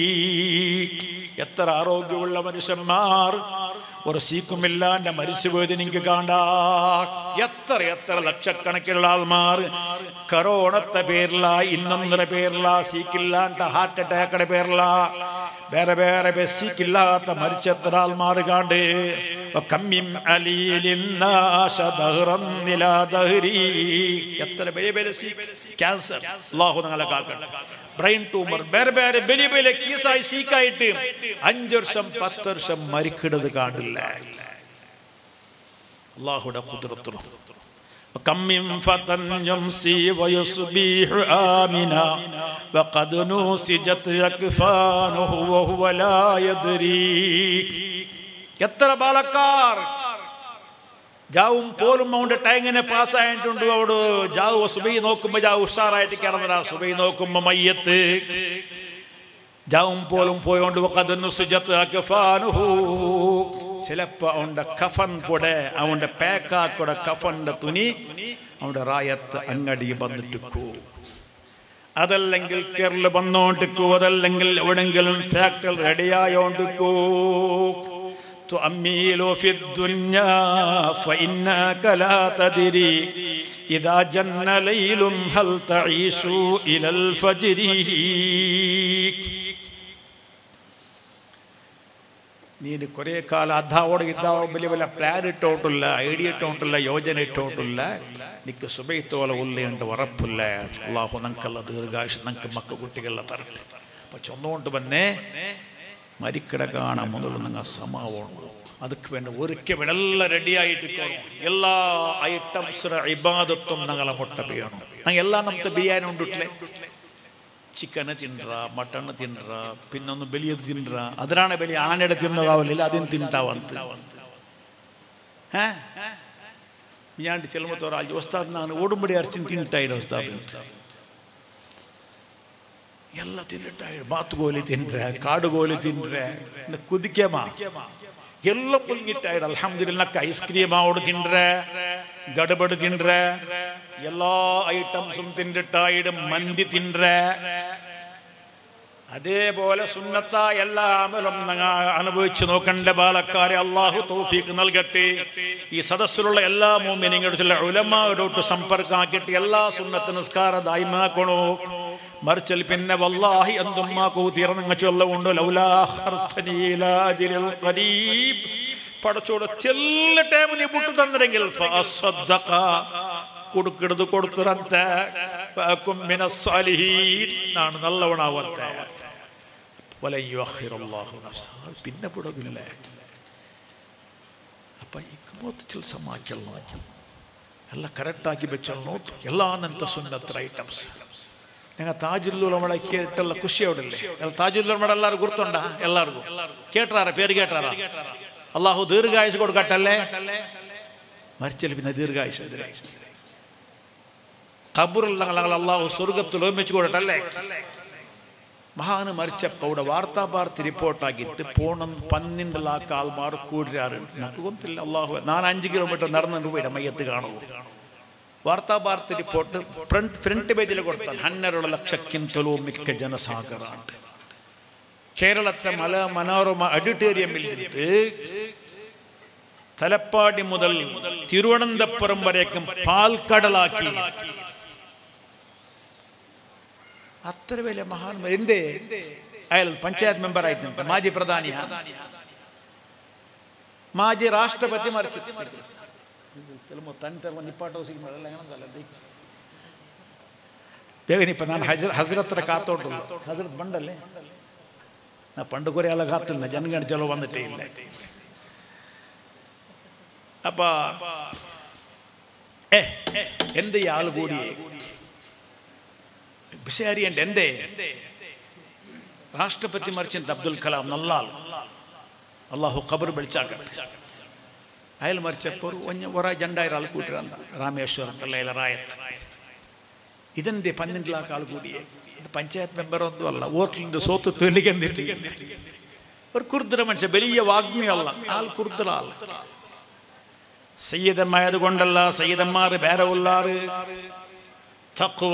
എത്ര ആരോഗ്യമുള്ള മനുഷ്യന്മാർ ഒരു സീക്കുമില്ലാണ്ട് മരിച്ചു പോയത് നിങ്ങൾക്ക് കാണാ എത്ര ലക്ഷക്കണക്കിനുള്ള ആൾമാർ കറോണത്തെ പേരില ഇന്നൊന്നര പേരില സീക്കില്ലാണ്ട ഹാർട്ട് അറ്റാക്കയുടെ പേരില വേറെ വേറെ സീക്കില്ലാത്ത മരിച്ചെത്ര ആൾമാർ കാണ്ട് എത്ര വലിയ ക്യാൻസർ അല്ലാഹു ഞങ്ങളെ കാക്കട്ടെ ബ്രെയിൻ ട്യൂമർ വേറെ വേറെ വലിയ വലിയ കേസായി സീക്കായിട്ട് 5 വർഷം 10 വർഷം മരിക്കുന്നത് കാണില്ല അല്ലാഹുടെ ഖുദ്റത്തും كم من فتى يمسي ويصبح آمنا وقد نوسجت يكفانه وهو لا يدري എത്ര ബാലക്കാർ ജാവും പോലും അവന്റെ ടൈങ്ങിനെ പാസ്സായിട്ടുണ്ട് അവിടെ ജാവ് സുബൈ നോക്കുമ്പോ ജാവ് ഉഷാറായിട്ട് കിടന്നതാ സുബൈ നോക്കുമ്പോ മയ്യത്ത് ജാവും പോലും പോയോണ്ട് ചിലപ്പോ അവന്റെ കഫൻ കൂടെ അവന്റെ പേക്കാക്കൂടെ കഫന്റെ തുണി അവന്റെ റായത്ത് അങ്ങടി വന്നിട്ടിക്കൂ അതല്ലെങ്കിൽ കേരള വന്നോണ്ടിക്കൂ അതല്ലെങ്കിൽ എവിടെങ്കിലും ഫാക്ടറി റെഡിയായോണ്ടിക്കൂ تؤمل في الدنيا فإنك لا تدري إذا جن ليل هل تعيش إلى الفجر നീന് കുറേ കാലം അതാവോട് ഇതാവോ വലിയ വലിയ പ്ലാൻ ഇട്ടോട്ടില്ല ഐഡിയ ഇട്ടോട്ടില്ല യോജന ഇട്ടോട്ടില്ല നിക്ക് സുബൈത്തോല ഉള്ളിയുണ്ട് ഉറപ്പില്ല അള്ളാഹു നങ്കല്ല ദീർഘായുസ് നങ്ക് മക്ക കുട്ടികളെ തരട്ടെ അപ്പൊ ചൊന്നുകൊണ്ട് വന്നേ മരിക്കട കാണാൻ മുതൽ നിങ്ങൾ സമാവണം ಅದಕ್ಕೆ വേണ്ട ഒരുക്കെല്ലാം റെഡിയായിട്ട് എല്ലാ ഐറ്റംസ് ഇബാദത്തും ഞങ്ങളെ മുട്ട ബിയാണു ഞങ്ങൾ എല്ലാം നമുക്ക് ബിയാൻ ഉണ്ടിട്ടില്ലേ ചിക്കന് തിന്നറ മട്ടണ് തിന്നറ പിന്നൊന്ന് ബലിയത് തിന്നറ അതിനാണ് ബലി ആനയുടെ തിന്നതാവില്ല അതിന് തിണ്ടാವಂತ ഞാൻ ചെല്ലുമ്പോൾ ഉസ്താദ് ನಾನು ಓಡುಂಬಡಿ ಅರ್ಚಿನ ತಿಂತಾಯಿಡ ಉಸ್ತಾದ್ ಎಲ್ಲ ತಿನ್ನಿಟ್ಟಾಯಿಡ ಬಾತುಗೋಲಿ ತಿನ್ರೆ ಕಾಡುಗೋಲಿ ತಿನ್ರೆ ಕುದಿಕೆಮಾ ಎಲ್ಲ ಪುಲ್ಗಿಟ್ಟಾಯಿಡ ಅಲ್ಹಮ್ದುಲಿಲ್ಲಾಹ್ ಐಸ್ ಕ್ರೀಮ್ ಅವಡು ತಿನ್ರೆ ಗಡಬಡು ತಿನ್ರೆ എല്ലാ ഐറ്റംസും തിന്നിട്ടായിടും മന്തി തിൻറെ അതേപോലെ സുന്നത്ത എല്ലാ അമലും അനുഭവിച്ചു നോക്കണ്ട ബാലക്കാരെ അള്ളാഹു തൗഫീഖ് നൽകട്ടെ ഈ സദസ്സിലുള്ള എല്ലാ മുഅ്മിനീങ്ങളുടെ ഉലമായോട് സമ്പർക്കാക്കിയിട്ട് എല്ലാ സുന്നത്ത് നിസ്കാര ദായിമാക്കണോ മറിച്ചൽ പിന്നെ വല്ലാഹി അന്തുമ്മാക്കൂ തീർന്നങ്ങ ചൊല്ലുകൊണ്ട് ലൗലാ ഖർതനി ഇലാ അജ്ലിൽ ഖരീബ് പടച്ചോട് ചെല്ല ടൈം നീ വിട്ടു തന്നിരെങ്കിൽ ഫഅസ്സദ്ദഖ കൊടുക്കരുത് കൊടുത്തുറത്തെ നാണ് നല്ലവണാവത്തെ പിന്നെ പുടകില്ലേ അപ്പൊ ഇക്മോത്തിൽ സമാക്കല്ലോ എല്ലാം കറക്റ്റാക്കി വെച്ചോ എല്ലാ ನಂತ ಸುನ್ನತ್ರ ಐಟಮ್ಸ್ ഞങ്ങൾ താജുലുലമ കേട്ടുള്ള ಖುಷಿ അവിടില്ലേ താജുലുലമ എല്ലാവരും ಗುರ್ತುಂಡ എല്ലാവർക്കും കേട്ടാറ പേര് കേട്ടാറ അള്ളാഹു ദീർഘായുസ് കൊടുക്കട്ടല്ലേ മരിച്ചൽ പിന്നെ ദീർഘായുസ് ഖബറിൽ അള്ളാഹു സ്വർഗത്തിൽ ഒരുമിച്ച് കൊടുക്കട്ടല്ലേ മഹാന് മരിച്ചപ്പോൾ അവിടെ വാർത്താപാർത്തി റിപ്പോർട്ടാക്കിയിട്ട് പോണം 12 ലാഖ് ആൾമാർ കൂടിയാറുണ്ട് നമുക്ക് ಗೊತ್ತಿಲ್ಲ അള്ളാഹു ഞാൻ 5 കിലോമീറ്റർ നടന്നു പോയിട്ട് മയ്യത്ത് കാണുമോ വാർത്താപാർത്തി റിപ്പോർട്ട് ഫ്രണ്ട് പേജിൽ കൊടുത്താൽ 12 ലക്ഷക്ಕಿಂತಲೂ മിക്ക ജനസാഗരമാണ് കേരളത്തെ മനോരമ ഓഡിറ്റോറിയമിൽ നിന്ന് തലപ്പാടി മുതൽ തിരുവനന്തപുരം വരേക്കും പാൽക്കടലാക്കി അത്ര വലിയ മഹാന്മാർ എന്തേ അയാൾ പഞ്ചായത്ത് മെമ്പർ ആയിട്ടുണ്ട് മാജി പ്രധാനിയാ മാജി രാഷ്ട്രപതി മരിച്ചു ಬೇಗನೆ ಇಪ್ಪ ನಾನು ಹಜರತ್ರ ಕಾತೋಟಲ್ಲ ಹಜರತ್ ಬಂಡಲ್ಲೇ ನಾ ಪಂಡು ಕೊರೆಯಲ್ಲ ಕಾತಿಲ್ಲ ಜನಗಣ ಚಲೋ ಬಂದಿಟ್ಟೇ ಇಲ್ಲ അപ്പ എന്ത് ആൾ കൂടി ബിഷാരിയണ്ട് എന്തേ രാഷ്ട്രപതി മറിച്ചിട്ട് അബ്ദുൽ കലാം നല്ല ആൾ അള്ളാഹു ഖബർ ಬೆಳಚಾಕ അയാൾ മരിച്ചപ്പോൾ ഒരാ 2000 ആൾ കൂട്ടിരണ്ട രാമേശ്വരത്തുള്ള റായത്ത് ഇതെന്തേ 12 ലാഖ് ആൾ കൂടിയേ ഇത് പഞ്ചായത്ത് മെമ്പറൊന്നും അല്ല വോട്ടിലിന്റെ സ്വത്ത് തൊലിക്കെന്തിട്ട് ഒരു കുർദ്ര മനുഷ്യ വലിയ വാഗ്മിയല്ല ആൾ കുർദ്ര ആൾ സയ്യിദന്മായത് കൊണ്ടല്ല സയ്യിദന്മാർ വേറെയുള്ളാറ് തഖ്വ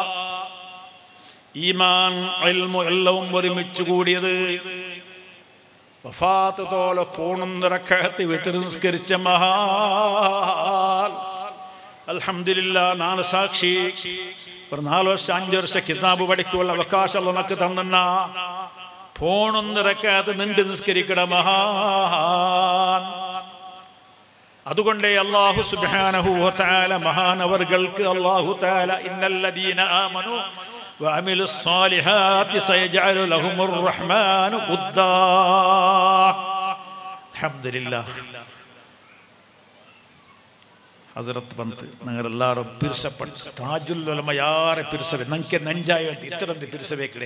ഈമാൻ ഇൽമു എല്ലാം ഒരുമിച്ച് കൂടിയത് വഫാത്ത് തോലെ പൂർണ്ണ റക്അത്ത് വിത്ർ നിസ്കരിച്ച മഹാൻ അൽഹംദുലില്ലാഹ് നാല് സാക്ഷി ഒരു 4 വർഷം 5 വർഷം കിതാബ് പഠിക്കുള്ള അവകാശം നമുക്ക് തന്ന പൂർണ്ണ റക്അത്ത് നിണ്ട് നിസ്കരിക്കണ മഹാൻ അതുകൊണ്ടേ അല്ലാഹു സുബ്ഹാനഹു വ തആല മഹാനവർകൾക്ക് അല്ലാഹു തആല ഇന്നല്ലദീന ആമനു വഅമിലു സ്സാലിഹാത്തി സയജഅലു ലഹുമുർ റഹ്മാനു ഉദ്ദാ അൽഹംദുലില്ലാഹ് ഹസ്രത്ത് ಬಂತು ഞങ്ങളെല്ലാവരും പിരിസപ്പെട്ട താജുൽ ഉലമ ಯಾರೆ പിരിസവേ ನಂಗೆ ನಂಜಾಯಂತ ಇತರಂತೆ പിരിസവേ ಕಡೆ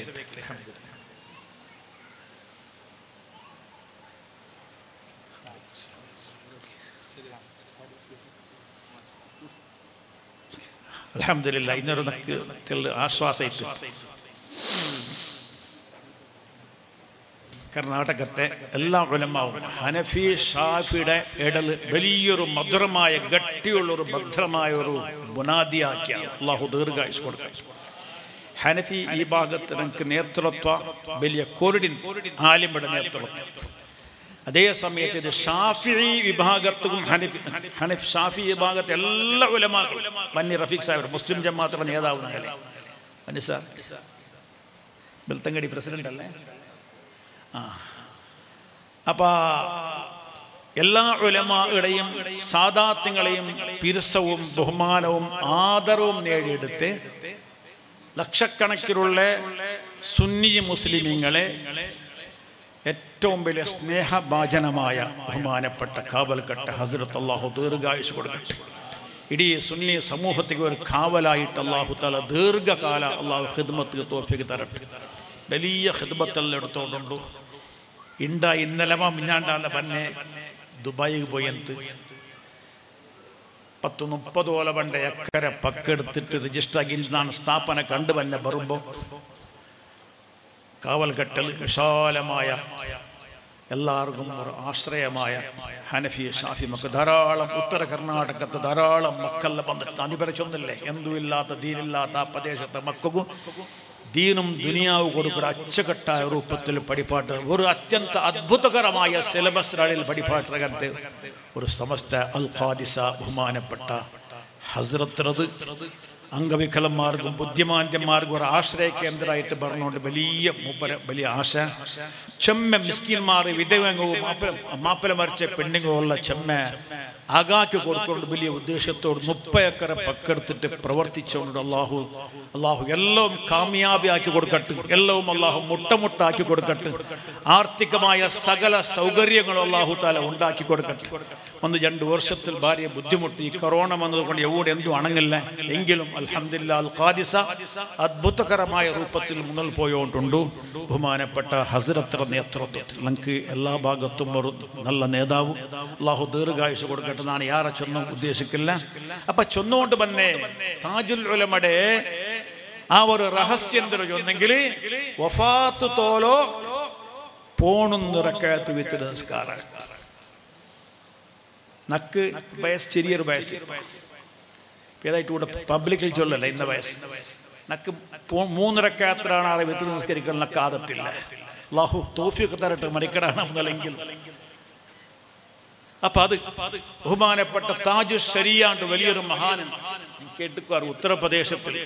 അൽഹംദുലില്ലാഹ് ഇന്നൊരു ആശ്വാസം ഇತ್ತು കർണാടകത്തെ എല്ലാ ഉലമാവും ഹനഫി ഷാഫിയുടെ ഇടൽ വലിയൊരു മധുരമായ ഗട്ടിയുള്ളൊരു ഭദ്രമായ ഒരു ബുനാദിയാക്കിയ അല്ലാഹു ദീർഘായുസ് കൊടുക്കട്ടെ ഹനഫി ഈ ഭാഗത്ത് നമുക്ക് നേതൃത്വ വലിയ കോരിഡിൻ ആലിമുടെ നേതൃത്വം അതേ സമയത്ത് ഇത് ഷാഫിഈ വിഭാഗത്തും ഹനഫി ഷാഫി വിഭാഗത്തെ എല്ലാ ഉലമാക്കളും വന്നി റഫീഖ് സാഹിബ് മുസ്ലിം ജമാഅത്തിന്റെ നേതാവ് വന്നി സാർ ബെൽത്തങ്കടി പ്രസിഡന്റ് അല്ലേ അപ്പൊ എല്ലാ ഉലമാകളുടെയും സാദാത്യങ്ങളെയും പിരിസവും ബഹുമാനവും ആദരവും നേടിയെടുത്ത് ലക്ഷക്കണക്കിലുള്ള സുന്നി മുസ്ലിമീങ്ങളെ ഏറ്റവും വലിയ സ്നേഹഭാജനമായ ബഹുമാനപ്പെട്ട കാവൽക്കട്ട ഹസ്രത്ത് അല്ലാഹു ദീർഘായുസ് കൊടുക്കട്ടെ ഇടീ സുന്നി സമൂഹത്തിക്ക് ഒരു കാവലായിട്ട് അല്ലാഹു തആല ദീർഘകാല അല്ലാഹു ഖിദ്മത്ത് തൗഫീഖ് തരട്ടെ വലിയ ഖിദ്മത്തെല്ലാം എടുത്തോണ്ടുണ്ടു ഇന്നലെ മിഞ്ഞാണ്ടാണ് പന്നെ ദുബായിക്ക് പോയത് 10-30 ഓല പണ്ട എക്കരെ പക്കെടുത്തിട്ട് രജിസ്റ്റർ ആക്കിയാണ് സ്ഥാപന കണ്ടു തന്നെ വരുമ്പോൾ കാവൽഘട്ടൽ വിശാലമായ എല്ലാവർക്കും ഒരു ആശ്രയമായ ഹനഫി ഷാഫി മക്കൾ ധാരാളം ഉത്തര കർണാടകത്തെ ധാരാളം മക്കളെ വന്നിട്ട് അതിപരിച്ചൊന്നില്ലേ എന്തുമില്ലാത്ത ദീനില്ലാത്ത ആ പ്രദേശത്തെ മക്കൾക്കും ദീനും ദുനിയാവ് കൊടുക്കുന്ന അച്ചകെട്ടായ രൂപത്തിൽ പഠിപ്പാട്ട് ഒരു അത്യന്ത അത്ഭുതകരമായ സിലബസിൽ പഠിപ്പാട്ട് ഒരു സമസ്ത അൽ ഖാദിസ ബഹുമാനപ്പെട്ട ഹസ്രത്ത് അംഗവികലന്മാർക്കും ബുദ്ധിമാന്യന്മാർക്കും ഒരു ആശ്രയ കേന്ദ്രമായിട്ട് പറഞ്ഞുകൊണ്ട് വലിയ ആശ ചെമ്മ മിസ്കിന്മാർ വിധവങ്ങളും മാപ്പിള മരിച്ച പെണ്ണുങ്ങളുള്ള ചെമ്മ ആകാക്കി കൊടുക്കൊണ്ട് വലിയ ഉദ്ദേശത്തോട് 30 ഏക്കറെ പക്കെടുത്തിട്ട് പ്രവർത്തിച്ചുകൊണ്ട് അള്ളാഹു എല്ലാം കാമിയാബിയാക്കി കൊടുക്കട്ടെ എല്ലാം അള്ളാഹു മുട്ടമുട്ടാക്കി കൊടുക്കട്ടെ ആർത്ഥികമായ സകല സൗകര്യങ്ങളും അള്ളാഹു താല ഉണ്ടാക്കി കൊടുക്കട്ടെ 1-2 വർഷത്തിൽ ഭാര്യ ബുദ്ധിമുട്ടി ഈ കൊറോണ വന്നതുകൊണ്ട് എവിടെ എന്തും അണങ്ങില്ല എങ്കിലും അൽഹംദുലില്ലാഹ് അൽ ഖാദിസ അത്ഭുതകരമായ രൂപത്തിൽ മുന്നൽ പോയോണ്ടുണ്ട് ബഹുമാനപ്പെട്ട ഹസ്രത്ത് നേതൃത്വത്തിൽ നമുക്ക് എല്ലാ ഭാഗത്തും ഒരു നല്ല നേതാവ് അള്ളാഹു ദീർഘായുസ് കൊടുക്കട്ടെ എന്നാണ് യാറെ ചൊന്നും ഉദ്ദേശിക്കില്ല അപ്പൊ ചൊന്നുകൊണ്ട് തന്നെ താജുൽ ഉലമയുടെ ആ ഒരു രഹസ്യം ചൊന്നെങ്കിൽ വഫാത്ത് തോലോ പോണുന്ന റക്അത്ത് വിത്ത് നിസ്കാരം നക്ക് വയസ്സ് ചെറിയൊരു വയസ്സ് ഏതായിട്ട് കൂടെ പബ്ലിക്കിൽ ചൊല്ലല്ല ഇന്ന വയസ്സ് നക്ക് 3 റക്അത്തിലാണ് ആറ് വിത്ത് നിസ്കരിക്കാൻ നക്ക് ആദത്തില്ല അല്ലാഹു തൗഫീഖ് തരട്ടെ മരിക്കടാണെന്നല്ലെങ്കിൽ അപ്പൊ അത് ബഹുമാനപ്പെട്ട താജു ശരിയാണ്ട് വലിയൊരു മഹാനൻ കേട്ടുക്കാർ ഉത്തർപ്രദേശത്തിൽ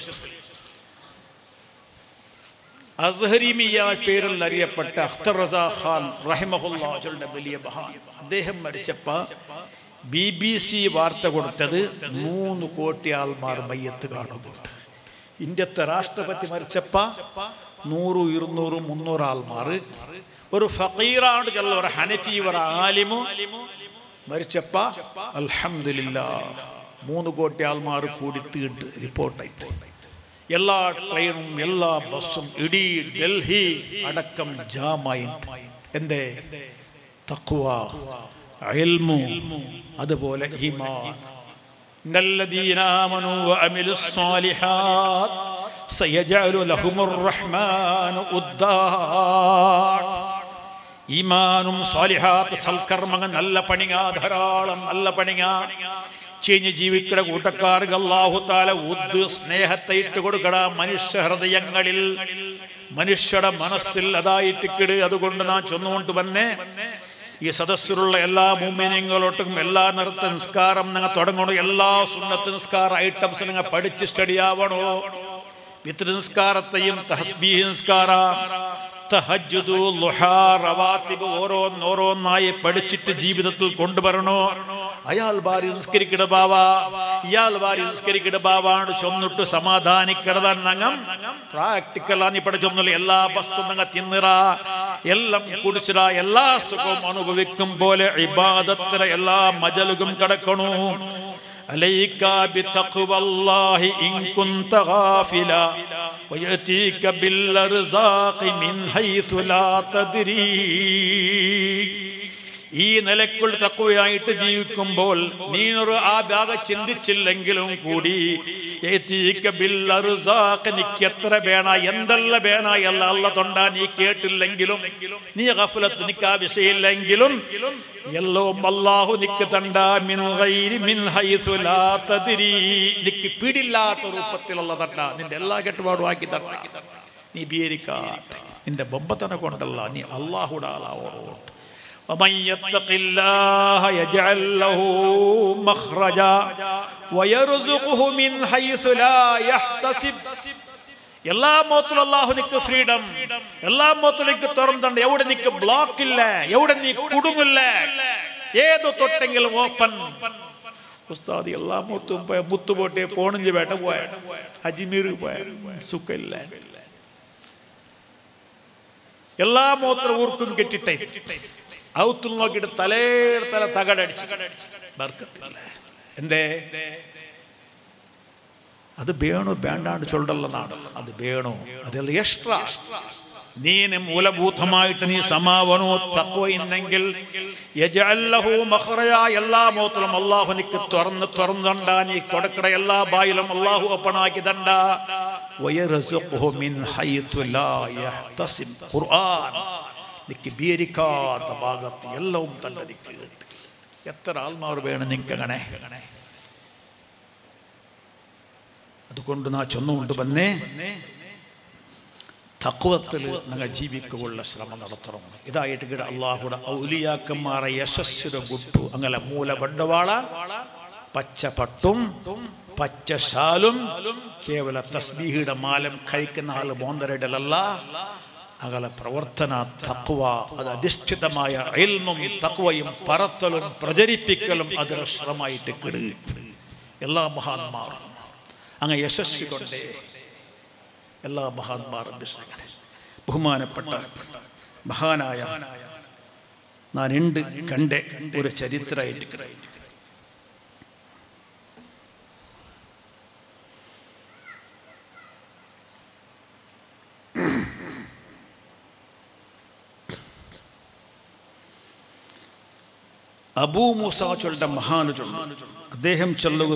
അസ്ഹരിമിയ പേരിൽ അറിയപ്പെട്ട അഖ്തർ റസാ ഖാൻ റഹിമഹുല്ലാഹുവിന്റെ വലിയ മഹാൻ അദ്ദേഹം മരിച്ചപ്പോൾ BBC വാർത്ത കൊടുത്തത് 3 കോടി ആൾമാർ മയ്യത്ത് കാണുന്നുണ്ട് ഇന്ത്യത്തെ രാഷ്ട്രപതി മരിച്ചപ്പ 100, 200, 300 ആൾമാർ, ഒരു ഫഖീറാണ് ചെല്ല ഒരു ഹനഫി ഒരു ആലിമു മരിച്ചപ്പ അൽഹംദുലില്ലാഹ് 3 കോടി ആൾമാർ കൂടി തീണ്ട് റിപ്പോർട്ടായി. എല്ലാ ട്രെയിനും എല്ലാ ബസ്സും ഇടീ ഡൽഹി അടക്കം ജാമായി. എന്തേ? തഖ്വ, ഇൽമു, അതുപോലെ ഈമാൻ. ഇന്നല്ലദീന ആമനൂ വഅമിലുസ് സ്വാലിഹാത്ത് സയജഅലു ലഹുമുർ റഹ്മാനു ഉദ്ദാ. ഈമാനും സ്വാലിഹാത്ത് സൽക്കർമ്മങ്ങൾ നല്ല പണിങ്ങ, ധാരാളം നല്ല പണിങ്ങ ചീഞ്ഞ് ജീവിക്കട കൂട്ടക്കാർക്ക് അല്ലാഹു തആല ഉദ് സ്നേഹത്തെ ഇട്ട് കൊടുക്കട മനുഷ്യ ഹൃദയങ്ങളിൽ, മനുഷ്യരുടെ മനസ്സിൽ അതായിട്ട് കിട്. അതുകൊണ്ട് നാം ചൊന്നുകൊണ്ട് തന്നെ ഈ സദസ്സിലുള്ള എല്ലാ മുഅ്മിനീങ്ങളോട്ടും എല്ലാ നിർത്ത നിസ്കാരം നിങ്ങൾ തുടങ്ങണോ, എല്ലാ സുന്നത്ത് നിസ്കാര ഐറ്റംസ് നിങ്ങൾ പഠിച്ച് സ്റ്റഡി ആവണോ. വിത്ർ നിസ്കാരത്തെയും തസ്ബീഹ് നിസ്കാര, തഹജ്ജുദ്, ളുഹാ, റവാത്തിബ് ഓരോന്നായി പഠിച്ചിട്ട് ജീവിതത്തിൽ കൊണ്ടുവരണോ. അയാൾ ഭാര്യ നിസ്കരിക്കട ബാവാ, ഇയാൾ ഭാര്യ നിസ്കരിക്കട ബാവാണ് ചൊന്നിട്ട് സമാധാനിക്കടതന്നങ്ങം പ്രാക്ടിക്കലാന്ന് പഠിച്ചൊന്നുമില്ല. എല്ലാ വസ്തു നിങ്ങൾ തിന്നിറ, എല്ലാം കുടിച്ചിറ, എല്ലാ സുഖവും അനുഭവിക്കും പോലെ ഇബാദത്തിലെ എല്ലാ മജലുകളും കിടക്കണു. عليك بتقوى الله إن كنت غافلا ويأتيك بالأرزاق من حيث لا تدري. ഈ നിലക്കുള്ള തഖ്വയായിട്ട് ജീവിക്കുമ്പോൾ നീനൊരു ആ ഭാഗം ചിന്തിച്ചില്ലെങ്കിലും കൂടി നിക്ക് എത്ര വേണ എന്തെല്ല വേണ എല്ലാ അല്ല തൊണ്ടാ നീ കേട്ടില്ലെങ്കിലും, നീ ഗഫലത്ത് നിക്ക് ആ വിഷയമില്ലെങ്കിലും എല്ലാം അല്ലാഹു നിക്ക് തണ്ട മിൻ ഗൈരി മിൻ ഹൈസു ലാ തദ്രി. നിക്ക് പിടില്ലാത്ത രൂപത്തിലുള്ള തണ്ട നിന്റെ എല്ലാ കെട്ടുപാടും ആക്കി തണ്ട. നീ ബിയരിക്കാട്ടെ, നിന്റെ ബൊമ്പത്തനെ കൊണ്ടല്ല, നീ അല്ലാഹുടെ ആളാവോട്ട്. ومن يتق الله يجعل له مخرجا ويرزقه من حيث لا يحتسب. എല്ലാ മോത്തിലും അല്ലാഹു നിക്ക് ഫ്രീഡം, എല്ലാ മോത്തിലും നിക്ക് തുറന്നുണ്ട്. എവിടെ നിക്ക് ബ്ലോക്ക് ഇല്ല, എവിടെ നീ കുടുങ്ങില്ല, ഏത് തൊട്ടെങ്കിലും ഓപ്പൺ. ഉസ്താദ് എല്ലാ മോത്തും പോയ മുത്തുപോട്ടെ പോണിഞ്ച് വേട്ട പോയ അജ്മീർ പോയ സുഖമില്ല. എല്ലാ മോത്ര ഊർക്കും കെട്ടിട്ടേ ഔത്തിൽ നോക്കിയിട്ട് തല തകടടിച്ച് ബർക്കത്തില്ല. എന്തേ? അത് വേണോ വേണ്ടാണ്ട് ചൊല്ലതാണ്. അത് വേണോ, അതെല്ലാം എക്സ്ട്രാ. നീന് മൂലഭൂതമായിട്ട് നീ സമാവനോ തഖ്വ ഇന്നെങ്കിൽ യജഅൽ ലഹു മഖ്റജ. എല്ലാ മോത്തിലും അല്ലാഹു നിക്ക് തുറന്നുണ്ടാ. നീ തുടക്കട എല്ലാ ബായിലും അല്ലാഹു ഓപ്പണാക്കി തണ്ട. വയർസുഖുഹു മിൻ ഹൈതു ലാ യഹ്തസിബ്. ഖുർആൻ നിക്ക് ബിയരിക്കാത്ത ഭാഗത്ത് എല്ലാം തന്നെ നിക്ക്. എത്ര ആൾമാർ വേണം നിങ്ങങ്ങനെ. അതുകൊണ്ട് നാ ചൊന്നുകൊണ്ട് വന്നേ തഖ്വത്തിൽ നിങ്ങൾ ജീവിക്കുള്ള ശ്രമം നടത്തണം. ഇതായിട്ട് കിട അല്ലാഹുടെ ഔലിയാക്കന്മാരെ യശസ്സിന് ഗുട്ടു. അങ്ങനെ മൂല ബണ്ടവാള, പച്ച പട്ടും പച്ച ഷാലും കേവല തസ്ബീഹിയുടെ മാലം കഴിക്കുന്ന ആൾ മോന്തരയിടലല്ല. അകല പ്രവർത്തന തഖ്വ, അത് അധിഷ്ഠിതമായ ഇൽമും തഖ്വയും പറത്തലും പ്രചരിപ്പിക്കലും അതിന് ശ്രമമായിട്ട് കിടു. എല്ലാ മഹാന്മാരും അങ്ങ് യശസ്വി കൊണ്ടേ എല്ലാ മഹാന്മാരും ബഹുമാനപ്പെട്ട മഹാനായ ഞാൻ ഉണ്ട് കണ്ടേ ഒരു ചരിത്രമായിട്ട് അബൂ മൂസ ചൊല്ലുടെ മഹാന് ചൊല്ലു. അദ്ദേഹം ചൊല്ലുക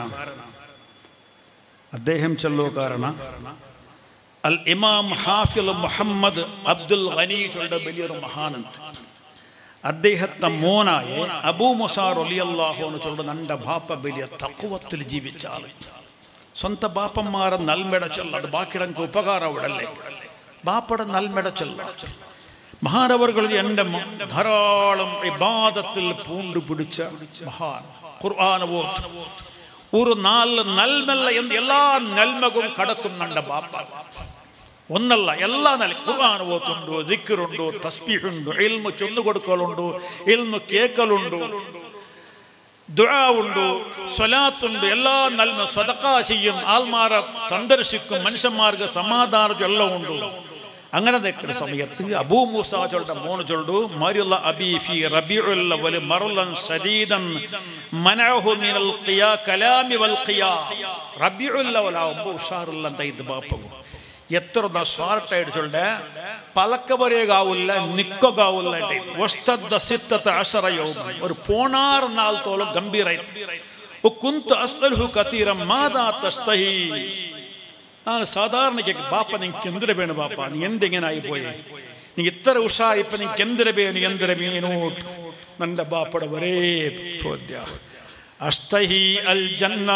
കാരണം അൽ ഇമാം ഹാഫിള് മുഹമ്മദ് അബ്ദുൽ ഗനി ചൊല്ലുടെ വലിയൊരു മഹാനുണ്ട്. അദ്ദേഹത്തെ മോനായ അബൂ മൂസ റളിയല്ലാഹു അൻഹു ചൊല്ലുടെ നന്റെ ബാപ്പ വലിയ തഖ്വത്തിൽ ജീവിച്ച ആള്. സ്വന്തം ബാപ്പന്മാരെ നൽമെട ചൊല്ല, അത് ബാക്കിടങ്ങൾക്ക് ഉപകാരം അവിടല്ലേ. ബാപ്പയുടെ നൽമെട ചൊല്ല. മഹാനവർകൾ എൻ്റെ ധാരാളം ഇബാദത്തിൽ പൂണ്ടു പിടിച്ച മഹാൻ. ഖുർആൻ ഒരു നാല് നൽമല്ല എന്ത് എല്ലാ നൽമകും കടക്കുന്നുണ്ട് ബാപ്പ. ഒന്നല്ല, എല്ലാ നല്ല ഖുർആൻ ഓത്തുണ്ടോ, ദിക്റുണ്ടോ, തസ്ബീഹുണ്ടോ, ഇൽമു ചൊല്ലുകൊടുക്കലുണ്ടോ, ഇൽമു കേൾക്കലുണ്ടോ. ദുആ ഉണ്ട്, സ്വലാത്തുണ്ട്, എല്ലാ നന്മ സദഖ ചെയ്യും, ആൾമാരെ സന്ദർശിക്കും, മനുഷ്യന്മാർക്ക് സമാധാനം എല്ലാം ഉണ്ട്. അങ്ങനെ നിൽക്കുന്ന സമയത്ത് അബൂ മൂസ ചൊല്ലുടെ മോന് ചൊല്ലു മരിള അബീ ഫീ റബീഉൽ അവ്വൽ മർലൻ ശദീദൻ മനഅഹു മിനൽ ഖിയാ കലാമി വൽ ഖിയാ. റബീഉൽ അവ്വൽ ആവുമ്പോൾ ഉഷാറുള്ള ഇത് ബാപ്പു എത്ര സ്വാർട്ടായിട്ട് ചൊല്ലെ പലക്കവരേകാവില്ല നിക്കൊകാവില്ല വസ്തദ്ദ സിത്തത അശറ യൗമൻ ഒരു 16 നാൾ തോളം ഗംഭീരായി. കുന്തു അസ്അലുഹു കതീറൻ മാദാ തസ്തഹി. ನಾನು ಸಾಧಾರಣ ಬಾಪ ನಿಂಗೆ ಕೆಂದರೆ ಬೇಣ ಬಾಪ ನೀ ಎಂದೆಂಗೇನ ಆಯಿಪೋಯೆ ನಿಂಗೆ ಇತ್ತರ ಹುಷಾರಿಪ್ಪ ನಿಂಗೆ ಕೆಂದರೆ ಬೇನು ಎಂದರೆ ಮೇನು ನನ್ನ ಬಾಪಡ ಬರೇ ಚೋದ್ಯ ಅಸ್ತಹಿ ಅಲ್ ಜನ್ನಾ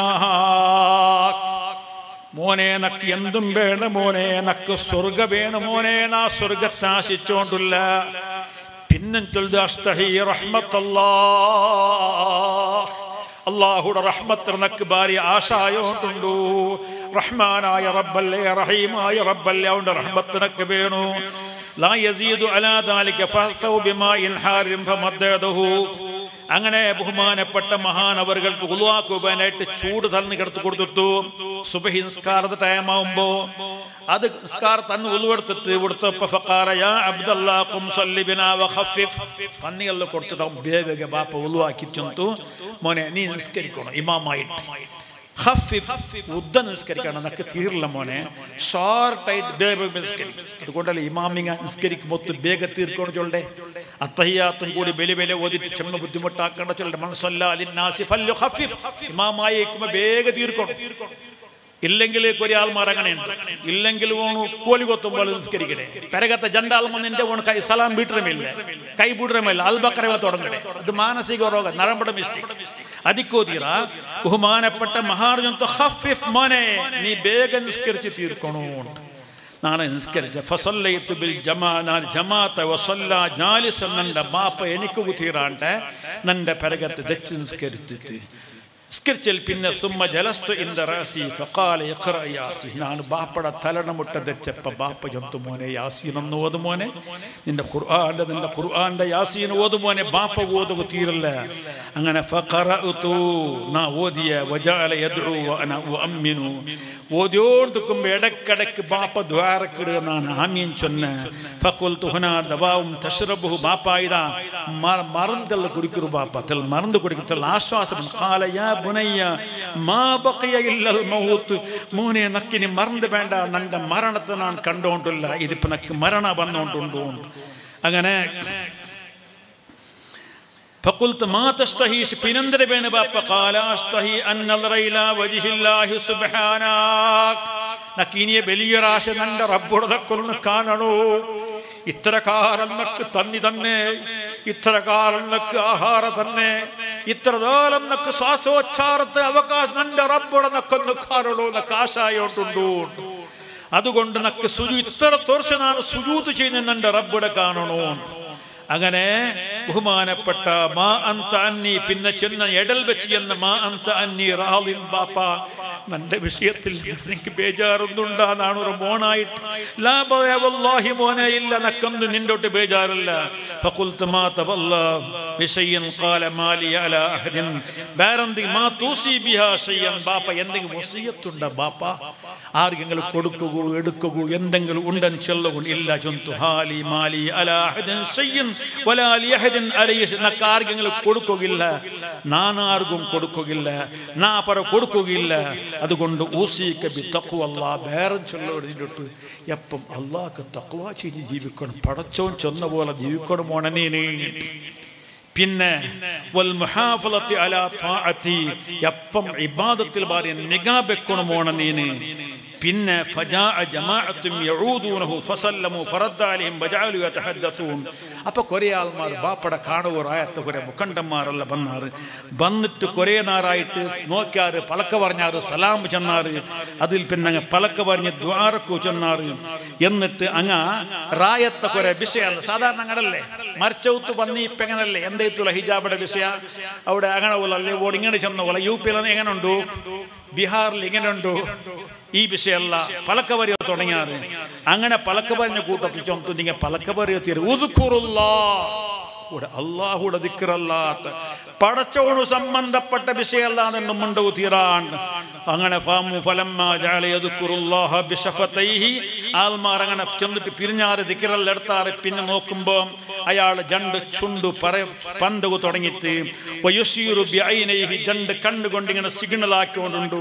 മോനെ നക്ക് എന്തും വേണം മോനെ നക്ക് സ്വർഗ വേണം മോനെ നാ സ്വർഗത്തെ ആശിച്ചോണ്ടില്ല. പിന്നെ ചൊല്ലുക അസ്തഹി റഹ്മത്തല്ലാഹ് അല്ലാഹുടെ റഹ്മത്ത് നക്ക് ഭാര്യ ആശായോണ്ടുണ്ടു. റഹ്മാനായ റബ്ബല്ലേ റഹീമായ റബ്ബല്ലേ അവന്റെ റഹ്മത്ത് നക്ക് വേണു. ലാ യസീദു അലാ ദാലിക ഫഅതൗ ബിമാഇൻ ഹാരിം ഫമദ്ദദഹു. അങ്ങനെ ബഹുമാനപ്പെട്ട മഹാനവറുകൾക്ക് ഉളുവാക്കുവാനായിട്ട് ചൂട് തന്നു കിടത്തു കൊടുത്തു. സുബഹി നിസ്കാരത്തെ ടൈം ആവുമ്പോ അത് നിസ്കാരം തന്നെ ഉളുവെടുത്തിട്ട് കൊടുത്തപ്പോ ഫഖാല യാ അബ്ദല്ലാ ഖും സല്ലി ബിനാ വഖഫിഫ്. പന്നികളിൽ കൊടുത്തിട്ട് വേഗ ബാപ്പ ഉളുവാക്കി ചെന്നു മോനെ നീ നിസ്കരിക്കണം ഇമാമായിട്ട്. നിസ്കരിക്കണം നക്ക് തീരില്ല മോനെ ഷോർട്ടായിട്ട് വേഗ നിസ്കരിക്കും. അതുകൊണ്ടല്ലേ ഇമാമിങ്ങ നിസ്കരിക്കുമ്പോൾ വേഗ തീർക്കണം ചൊല്ലേ. അത്തഹിയാത്തും കൂടി ബലി ബലി ഓതിട്ട് ചെമ്മ ബുദ്ധിമുട്ടാക്കേണ്ട ചൊല്ലേ. ഇമാമായി വേഗ തീർക്കണം. ഇല്ലെങ്കിൽ ഒരാൾമാർ അങ്ങനെയുണ്ട്. ഇല്ലെങ്കിൽ കോലി കൊത്തുമ്പോൾ നിസ്കരിക്കണേ പെരകത്തെ ജണ്ടാൽമ നിന്റെ കൈ സലാം വീട്ടരമില്ല കൈ ബൂട്ടരമില്ല അൽബക്കറ തുടങ്ങണേ. അത് മാനസിക രോഗം നരമ്പട മിസ്റ്റേക്ക്. അതിക്കോതീറ ബഹുമാനപ്പെട്ട മഹാർജന്തു ഖഫിഫ് മോനെ നീ ಬೇಗ നിസ്കരിച്ച് തീർക്കണോ. ನಾನು ನಿಸ್ಕರಿಸ ಫಸಲ್ಲೈತು ಬಿಲ್ ಜಮಾ ನಾನು ಜಮಾತ ವಸಲ್ಲ ಜಾಲಿಸನ್ ನನ್ನ ಬಾಪ ಎನಿಕು ಗೊತ್ತೀರಾ ಅಂಟೆ ನನ್ನ ಪೆರಗತ್ತೆ ದಚ್ಚಿ ನಿಸ್ಕರಿಸಿತ್ತು. ನಿಸ್ಕರಿಸಲ್ ಪಿನ್ನ ಸುಮ್ಮ ಜಲಸ್ತು ಇಂದ ರಾಸಿ ಫಕಾಲ ಇಖ್ರಾ ಯಾಸಿ. ನಾನು ಬಾಪಡ ತಲನ ಮುಟ್ಟ ದಚ್ಚಪ್ಪ ಬಾಪ ಜಂತು ಮೋನೆ ಯಾಸೀನನ್ನು ಓದು ಮೋನೆ ನಿನ್ನ ഖുർആന്റെ യാസീൻ ഓതു മോനെ ബാപ്പ ഓതു തീരല്ല. അങ്ങനെ ഫഖറഅതു നാ ഓദിയ വജഅല യദ്ഉ വഅന ഉഅമ്മിനു ഓതിയോണ്ടിരിക്കുമ്പോൾ ഇടക്കിടക്ക് ബാപ്പ ദ്വാരക്കിടുക ನಾನು ആമീൻ ചൊന്ന. ഫഖുൽതു ഹുനാ ദവാഉം തശ്റബുഹു ബാപ്പ ഇദാ മറന്തല്ല കുടിക്കു ബാപ്പ തൽ മറந்து കുടിക്കൽ ആശ്വാസം. ഖാല യാ ബുനയ്യ മാ ബഖിയ ഇല്ലൽ മൗത്ത്. മോനെ നക്കിനി മറந்து വേണ്ട നന്റെ മരണത്തെ ഞാൻ കണ്ടോണ്ടില്ല. ഇതിപ്പോ നക്ക് മരണ വന്നോണ്ടുണ്ടോ. അങ്ങനെ فقلت ما تستحي سبينندر بين بابا قال استحي ان نظر الى وجه الله سبحانك. നക്കിനിയെ വലിയ ആശ നന്റെ റബ്ബുടക്കൊന്ന് കാണണോ. ഇത്ര കാലം നക്ക് തന്നി തന്നെ, ഇത്ര കാലം നക്ക് ആഹാര തന്നെ, ഇത്ര കാലം നക്ക് ശ്വാസോച്ഛാരത്തെ അവകാശം നന്റെ റബ്ബുടെ നക്കൊന്ന് കാണണോ നക്ക് ആശായോണ്ടുണ്ടോ. അതുകൊണ്ട് നക്ക് ഇത്ര തോർച്ച ഞാൻ സുജൂത് ചെയ്യുന്ന നന്റെ റബ്ബുടെ കാണണോ. അങ്ങനെ ബഹുമാനപ്പെട്ട മാ അന്ത അന്നി പിന്നെ ചെന്ന എടൽ വെച്ച് എന്ന മാ അന്ത അന്നി റാളിൻ ബാപ്പ നന്റെ വിഷയത്തിൽ എനിക്ക് ബേജാറൊന്നുണ്ടാന്നാണ് ഒരു മോനായിട്ട്. ലാ വല്ലാഹി മോനെ ഇല്ല നക്കൊന്നും നിന്നോട്ട് ബേജാറില്ല. ഫഖുൽതു മാ തവല്ല ബിശൈഇൻ ഖാല മാലി അലാ അഹദിൻ ബാരന്തി മാ തൂസി ബിഹാ ശൈഅൻ. ബാപ്പ എന്തെങ്കിലും വസിയത്തുണ്ടോ ബാപ്പ ആർക്കെങ്കിലും കൊടുക്കുകയോ എടുക്കുകയോ എന്തെങ്കിലും ഉണ്ടെന്ന് ചൊല്ലുക. ഇല്ല ചൊന്തു ഹാലി മാലി അലാ അഹദിൻ ശൈഇൻ വലാ ലിഅഹദിൻ അലൈഹി. നക്ക് ആർക്കെങ്കിലും കൊടുക്കുകയില്ല, ഞാൻ ആർക്കും കൊടുക്കുകയില്ല, നാ പറ കൊടുക്കുകയില്ല. അതുകൊണ്ട് ഊസിക ബി തഖ്വല്ലാഹ് വേറെ ചൊല്ലോട്ട് എപ്പം അല്ലാഹ്ക്ക് തഖ്വ ചെയ്ത് ജീവിക്കണം. പടച്ചോൻ ചൊന്ന പോലെ ജീവിക്കണം മോനെ നീ. പിന്നെ വൽ മുഹാഫളത്തി അലാ ത്വാഅതി എപ്പം ഇബാദത്തിൽ ഭാര്യ നിഗാ വെക്കണം മോനെ നീ. പിന്നെ ഫജാഅ ജമാഅത്തും യഊദൂനഹു ഫസല്ലമു ഫറദ്ദ അലൈഹിം വജഅലു യതഹദ്ദസൂൻ. അപ്പോൾ കുറേ ആൾമാർ ബാപ്പട കാണുവറായത്തെ കുറേ മുഖണ്ഡന്മാരല്ല വന്നാറ്. വന്നിട്ട് കുറേ നാറായിട്ട് നോക്കിയാറ്, പലക്ക പറഞ്ഞാറ്, സലാം ചെന്നാറ്. അതിൽ പിന്നെ അങ്ങ് പലക്ക പറഞ്ഞ് ദ്വാരക്കു ചെന്നാറ്. എന്നിട്ട് അങ്ങ് റായത്തെ കുറേ വിഷയമല്ല സാധാരണ അങ്ങനല്ലേ മരിച്ചൗത്ത് വന്ന് ഇപ്പം എങ്ങനല്ലേ എന്തെത്തുള്ള ഹിജാബിയുടെ വിഷയ അവിടെ അങ്ങനെ പോലല്ലേ ഓട് ഇങ്ങനെ ചെന്ന പോലെ. യു പിയിൽ എങ്ങനെ ഉണ്ടോ, ബീഹാറിൽ ഇങ്ങനെ ഉണ്ടോ, ഈ വിഷയമല്ല പലക്ക പറയുക തുടങ്ങിയാറ്. അങ്ങനെ പലക്ക പറഞ്ഞ കൂട്ടത്തിൽ ചൊന്തു നിങ്ങൾ പലക്ക പറയുക തീരും. അള്ളാഹുടെ ദിക്റല്ലാത്ത പടച്ചോണു സംബന്ധപ്പെട്ട വിഷയമല്ലാതെ മുണ്ട് തീരാൻ അങ്ങനെ ആൽമാർ അങ്ങനെ ചെന്നിട്ട് പിരിഞ്ഞാറ് ദിക്റെല്ലാം എടുത്താറ്. പിന്നെ നോക്കുമ്പോ അയാൾ രണ്ട് ചുണ്ടു പന്ത് തുടങ്ങിയിട്ട് രണ്ട് കണ്ണുകൊണ്ട് ഇങ്ങനെ സിഗ്നൽ ആക്കിക്കൊണ്ടുണ്ട്.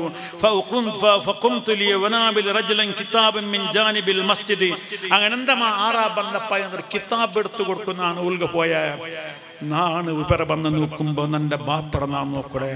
അങ്ങനെ എന്താ ആറാ ബന്ധപ്പായ കിതാബ് എടുത്തു കൊടുക്കുന്നതാണ് ഉൽക പോയ നാണ് വിപര വന്ന് നോക്കുമ്പോ നിന്റെ ബാപ്പട നാം നോക്കടെ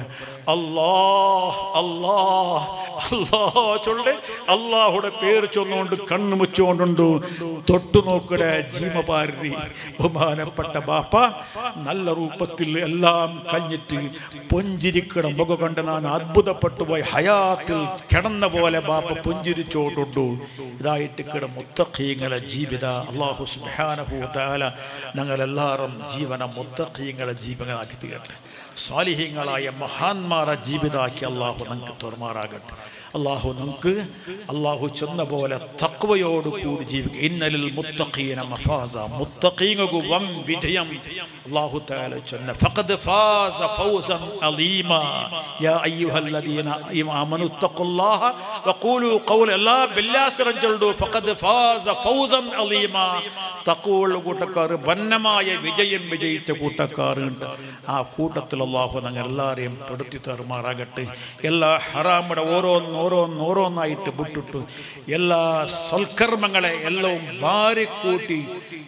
അള്ളാഹുടെ പേര് ചൊന്നുകൊണ്ട് കണ്ണു മുച്ചുകൊണ്ടുണ്ട്. തൊട്ടു നോക്കടെ ജീമപാരി ബഹുമാനപ്പെട്ട ബാപ്പ നല്ല രൂപത്തിൽ എല്ലാം കഴിഞ്ഞിട്ട് പൊഞ്ചിരിക്കട മുഖ കണ്ട് ഞാൻ അത്ഭുതപ്പെട്ടു പോയി. ഹയാത്തിൽ കിടന്ന പോലെ ബാപ്പ പുഞ്ചിരിച്ചോണ്ടുണ്ടു. ഇതായിട്ട് കിട മുത്തഖീങ്ങളെ ജീവിത അല്ലാഹു സുബ്ഹാനഹു വ തആല ഞങ്ങളെല്ലാവരും ജീവന മുത്തഖീങ്ങളെ ജീവനാക്കി തീരട്ടെ. സ്വാലിഹീങ്ങളായ മഹാന്മാരെ ജീവിതാക്കി അല്ലാഹു നമുക്ക് തുറമാറാകട്ടെ. അല്ലാഹു നമുക്ക് അല്ലാഹു ചെന്ന പോലെ തഖ്വയോട് കൂടി ജീവിക്കുക. ഇന്നലിൽ മുത്തഖീന മഫാസ മുത്തഖീങ്ങൾക്ക് വൻ വിജയം അല്ലാഹു തആല ചെന്ന ഫഖദ് ഫാസ ഫൗസൻ അലീമാ യാ അയ്യുഹല്ലദീന ആമനു തഖുല്ലാഹ വഖൂലു ഖൗല ലാ ബില്ലാസ്റജൽദു ഫഖദ് ഫാസ ഫൗസൻ അലീമാ. തഖ്വയുള്ള കൂട്ടക്കാർ വന്നമായ വിജയം വിജയിച്ച കൂട്ടക്കാരുണ്ട്. ആ കൂട്ടത്തിൽ അല്ലാഹു ഞങ്ങൾ എല്ലാവരെയും പെടുത്തി തരുമാറാകട്ടെ. എല്ലാ ഹറാമുടെ ഓരോന്നായിട്ട് വിട്ടിട്ടു എല്ലാ സൽക്കർമ്മങ്ങളെ എല്ലാം ഭാര്യക്കൂട്ടി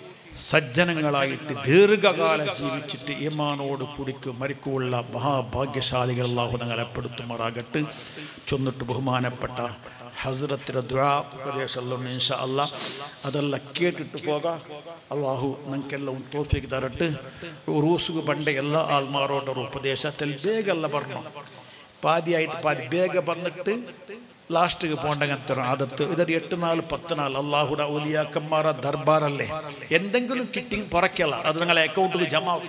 സജ്ജനങ്ങളായിട്ട് ദീർഘകാലം ജീവിച്ചിട്ട് ഈമാനോട് കുടിക്ക് മരിക്കുള്ള മഹാഭാഗ്യശാലികൾ അല്ലാഹു ഞങ്ങളെ പെടുത്തുമാറാകട്ടെ. ചൊന്നിട്ട് ബഹുമാനപ്പെട്ട ഹസ്രത്തിൻ്റെ ദുആ ഉപദേശം ഇൻഷാ അല്ലാഹ് അതെല്ലാം കേട്ടിട്ട് പോകാം. അള്ളാഹു ഞങ്ങൾക്കെല്ലാം തൗഫീഖ് തരട്ടെ. ഉറൂസുക്ക് പണ്ട് എല്ലാ ആൾമാരോടൊരു ഉപദേശത്തിൽ വേഗമല്ല പറഞ്ഞു. പാതിയായിട്ട് പാതി വേഗം വന്നിട്ട് ലാസ്റ്റിക്ക് പോകേണ്ട അങ്ങനത്തെ ആദത്ത്. ഇതൊരു 8 നാൾ 10 നാൾ അള്ളാഹുടെ ഔലിയാക്കന്മാരെ ദർബാറല്ലേ. എന്തെങ്കിലും കിട്ടിങ് പുറക്കല്ല, അത് നിങ്ങളെ അക്കൗണ്ടിൽ ജമാവും.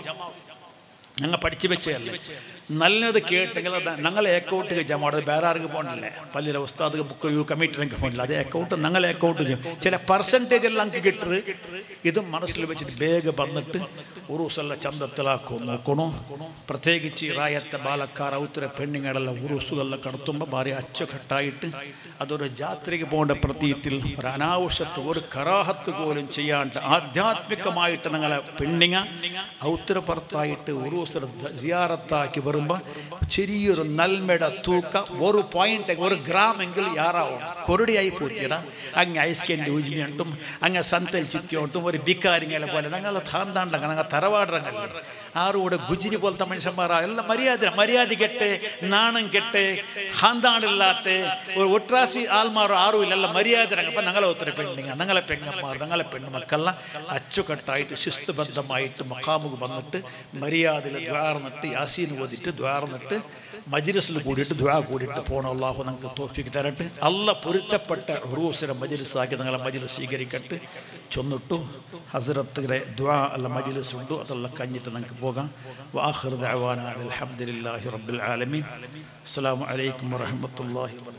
ഞങ്ങൾ പഠിച്ചു വെച്ചതല്ലേ. നല്ലത് കേട്ടെങ്കിൽ ഞങ്ങളെ അക്കൗണ്ടിൽ ജമാ. വേറെ ആർക്ക് പോകണില്ലേ. പള്ളിയിലെ ഉസ്താദ് ബുക്ക് കമ്മിറ്റിനൊക്കെ പോകണില്ല. അതേ അക്കൗണ്ട് ഞങ്ങളെ അക്കൗണ്ട് ചില പെർസെൻറ്റേജ് എല്ലാം ഞങ്ങൾക്ക് കിട്ടറ്. ഇതും മനസ്സിൽ വെച്ചിട്ട് വേഗം വന്നിട്ട് ഉറൂസെല്ലാം ചന്തത്തിലാക്കും നോക്കണോ. പ്രത്യേകിച്ച് റായത്തെ ബാലക്കാർ ഔത്തര പെണ്ണുങ്ങളെല്ലാം ഉറൂസുകളെല്ലാം കടത്തുമ്പോൾ ഭാര്യ അച്ചുകെട്ടായിട്ട് അതൊരു ജാത്രയ്ക്ക് പോകേണ്ട പ്രതീതിയിൽ ഒരു അനാവശ്യത്ത് ഒരു കറാഹത്ത് പോലും ചെയ്യാണ്ട് ആധ്യാത്മികമായിട്ട് ഞങ്ങളെ പെണ്ണിങ്ങ ഔത്തര പുറത്തായിട്ട് ഉറൂസ് സിയാറത്താക്കി വരുമ്പോൾ ചെറിയൊരു നൽമയുടെ തൂക്ക 1 പോയിന്റ് 1 ഗ്രാമെങ്കിൽ യാറാവും കൊറടിയായി പോയിടാ. അങ്ങ് ഐസ്കേൻ്റെ ഉജിനിട്ടും അങ്ങ് സന്തൽ ചിത്തിയോട്ടും ഒരു ബിക്കാരിങ്ങളെ പോലെ ഞങ്ങളെ താന്താണ്ടങ്ങ ഞങ്ങൾ തറവാടറങ്ങല്ലേ. ആറുകൂടെ ഗുജിരി പോലത്തെ മനുഷ്യന്മാരാ എല്ലാം മര്യാദ കെട്ടെ നാണം കെട്ടെ ഹാന്താണില്ലാത്ത ഒരു ഒട്രാസി ആൾമാരോ ആറും ഇല്ല. മര്യാദ അപ്പം ഞങ്ങളെ ഒത്തിരി പെണ്ണിങ്ങ ഞങ്ങളെ പെങ്ങന്മാർ ഞങ്ങളെ പെണ്ണുമക്കളെല്ലാം അച്ചുകെട്ടായിട്ട് ശിസ്തുബദ്ധമായിട്ട് മഖാമുക്ക് വന്നിട്ട് മര്യാദയിൽ ദ്വാർന്നിട്ട് യാസീൻ ഓതിട്ട് ദ്വാർന്നിട്ട് മജ്ലിസിൽ കൂടിയിട്ട് ദ്വാ കൂടിയിട്ട് പോകണം. അല്ലാഹു നമുക്ക് തൗഫീഖ് തരട്ടെ. അല്ലാഹ് പൊരുത്തപ്പെട്ട ഉറൂസിനെ മജ്ലിസാക്കി ഞങ്ങളെ മജ്ലിസ് സ്വീകരിക്കട്ടെ. ചൊന്നിട്ടു ഹസ്രത്തിലെ ദ്വാ അല്ല മജ്ലിസ് ഉണ്ട്. അതെല്ലാം കഴിഞ്ഞിട്ട് നമുക്ക് പോകാം. വആഖിറു ദഅവാനാ അൽഹംദുലില്ലാഹി റബ്ബിൽ ആലമീൻ. അസ്സലാമു അലൈക്കും വറഹ്മത്തുള്ളാഹി.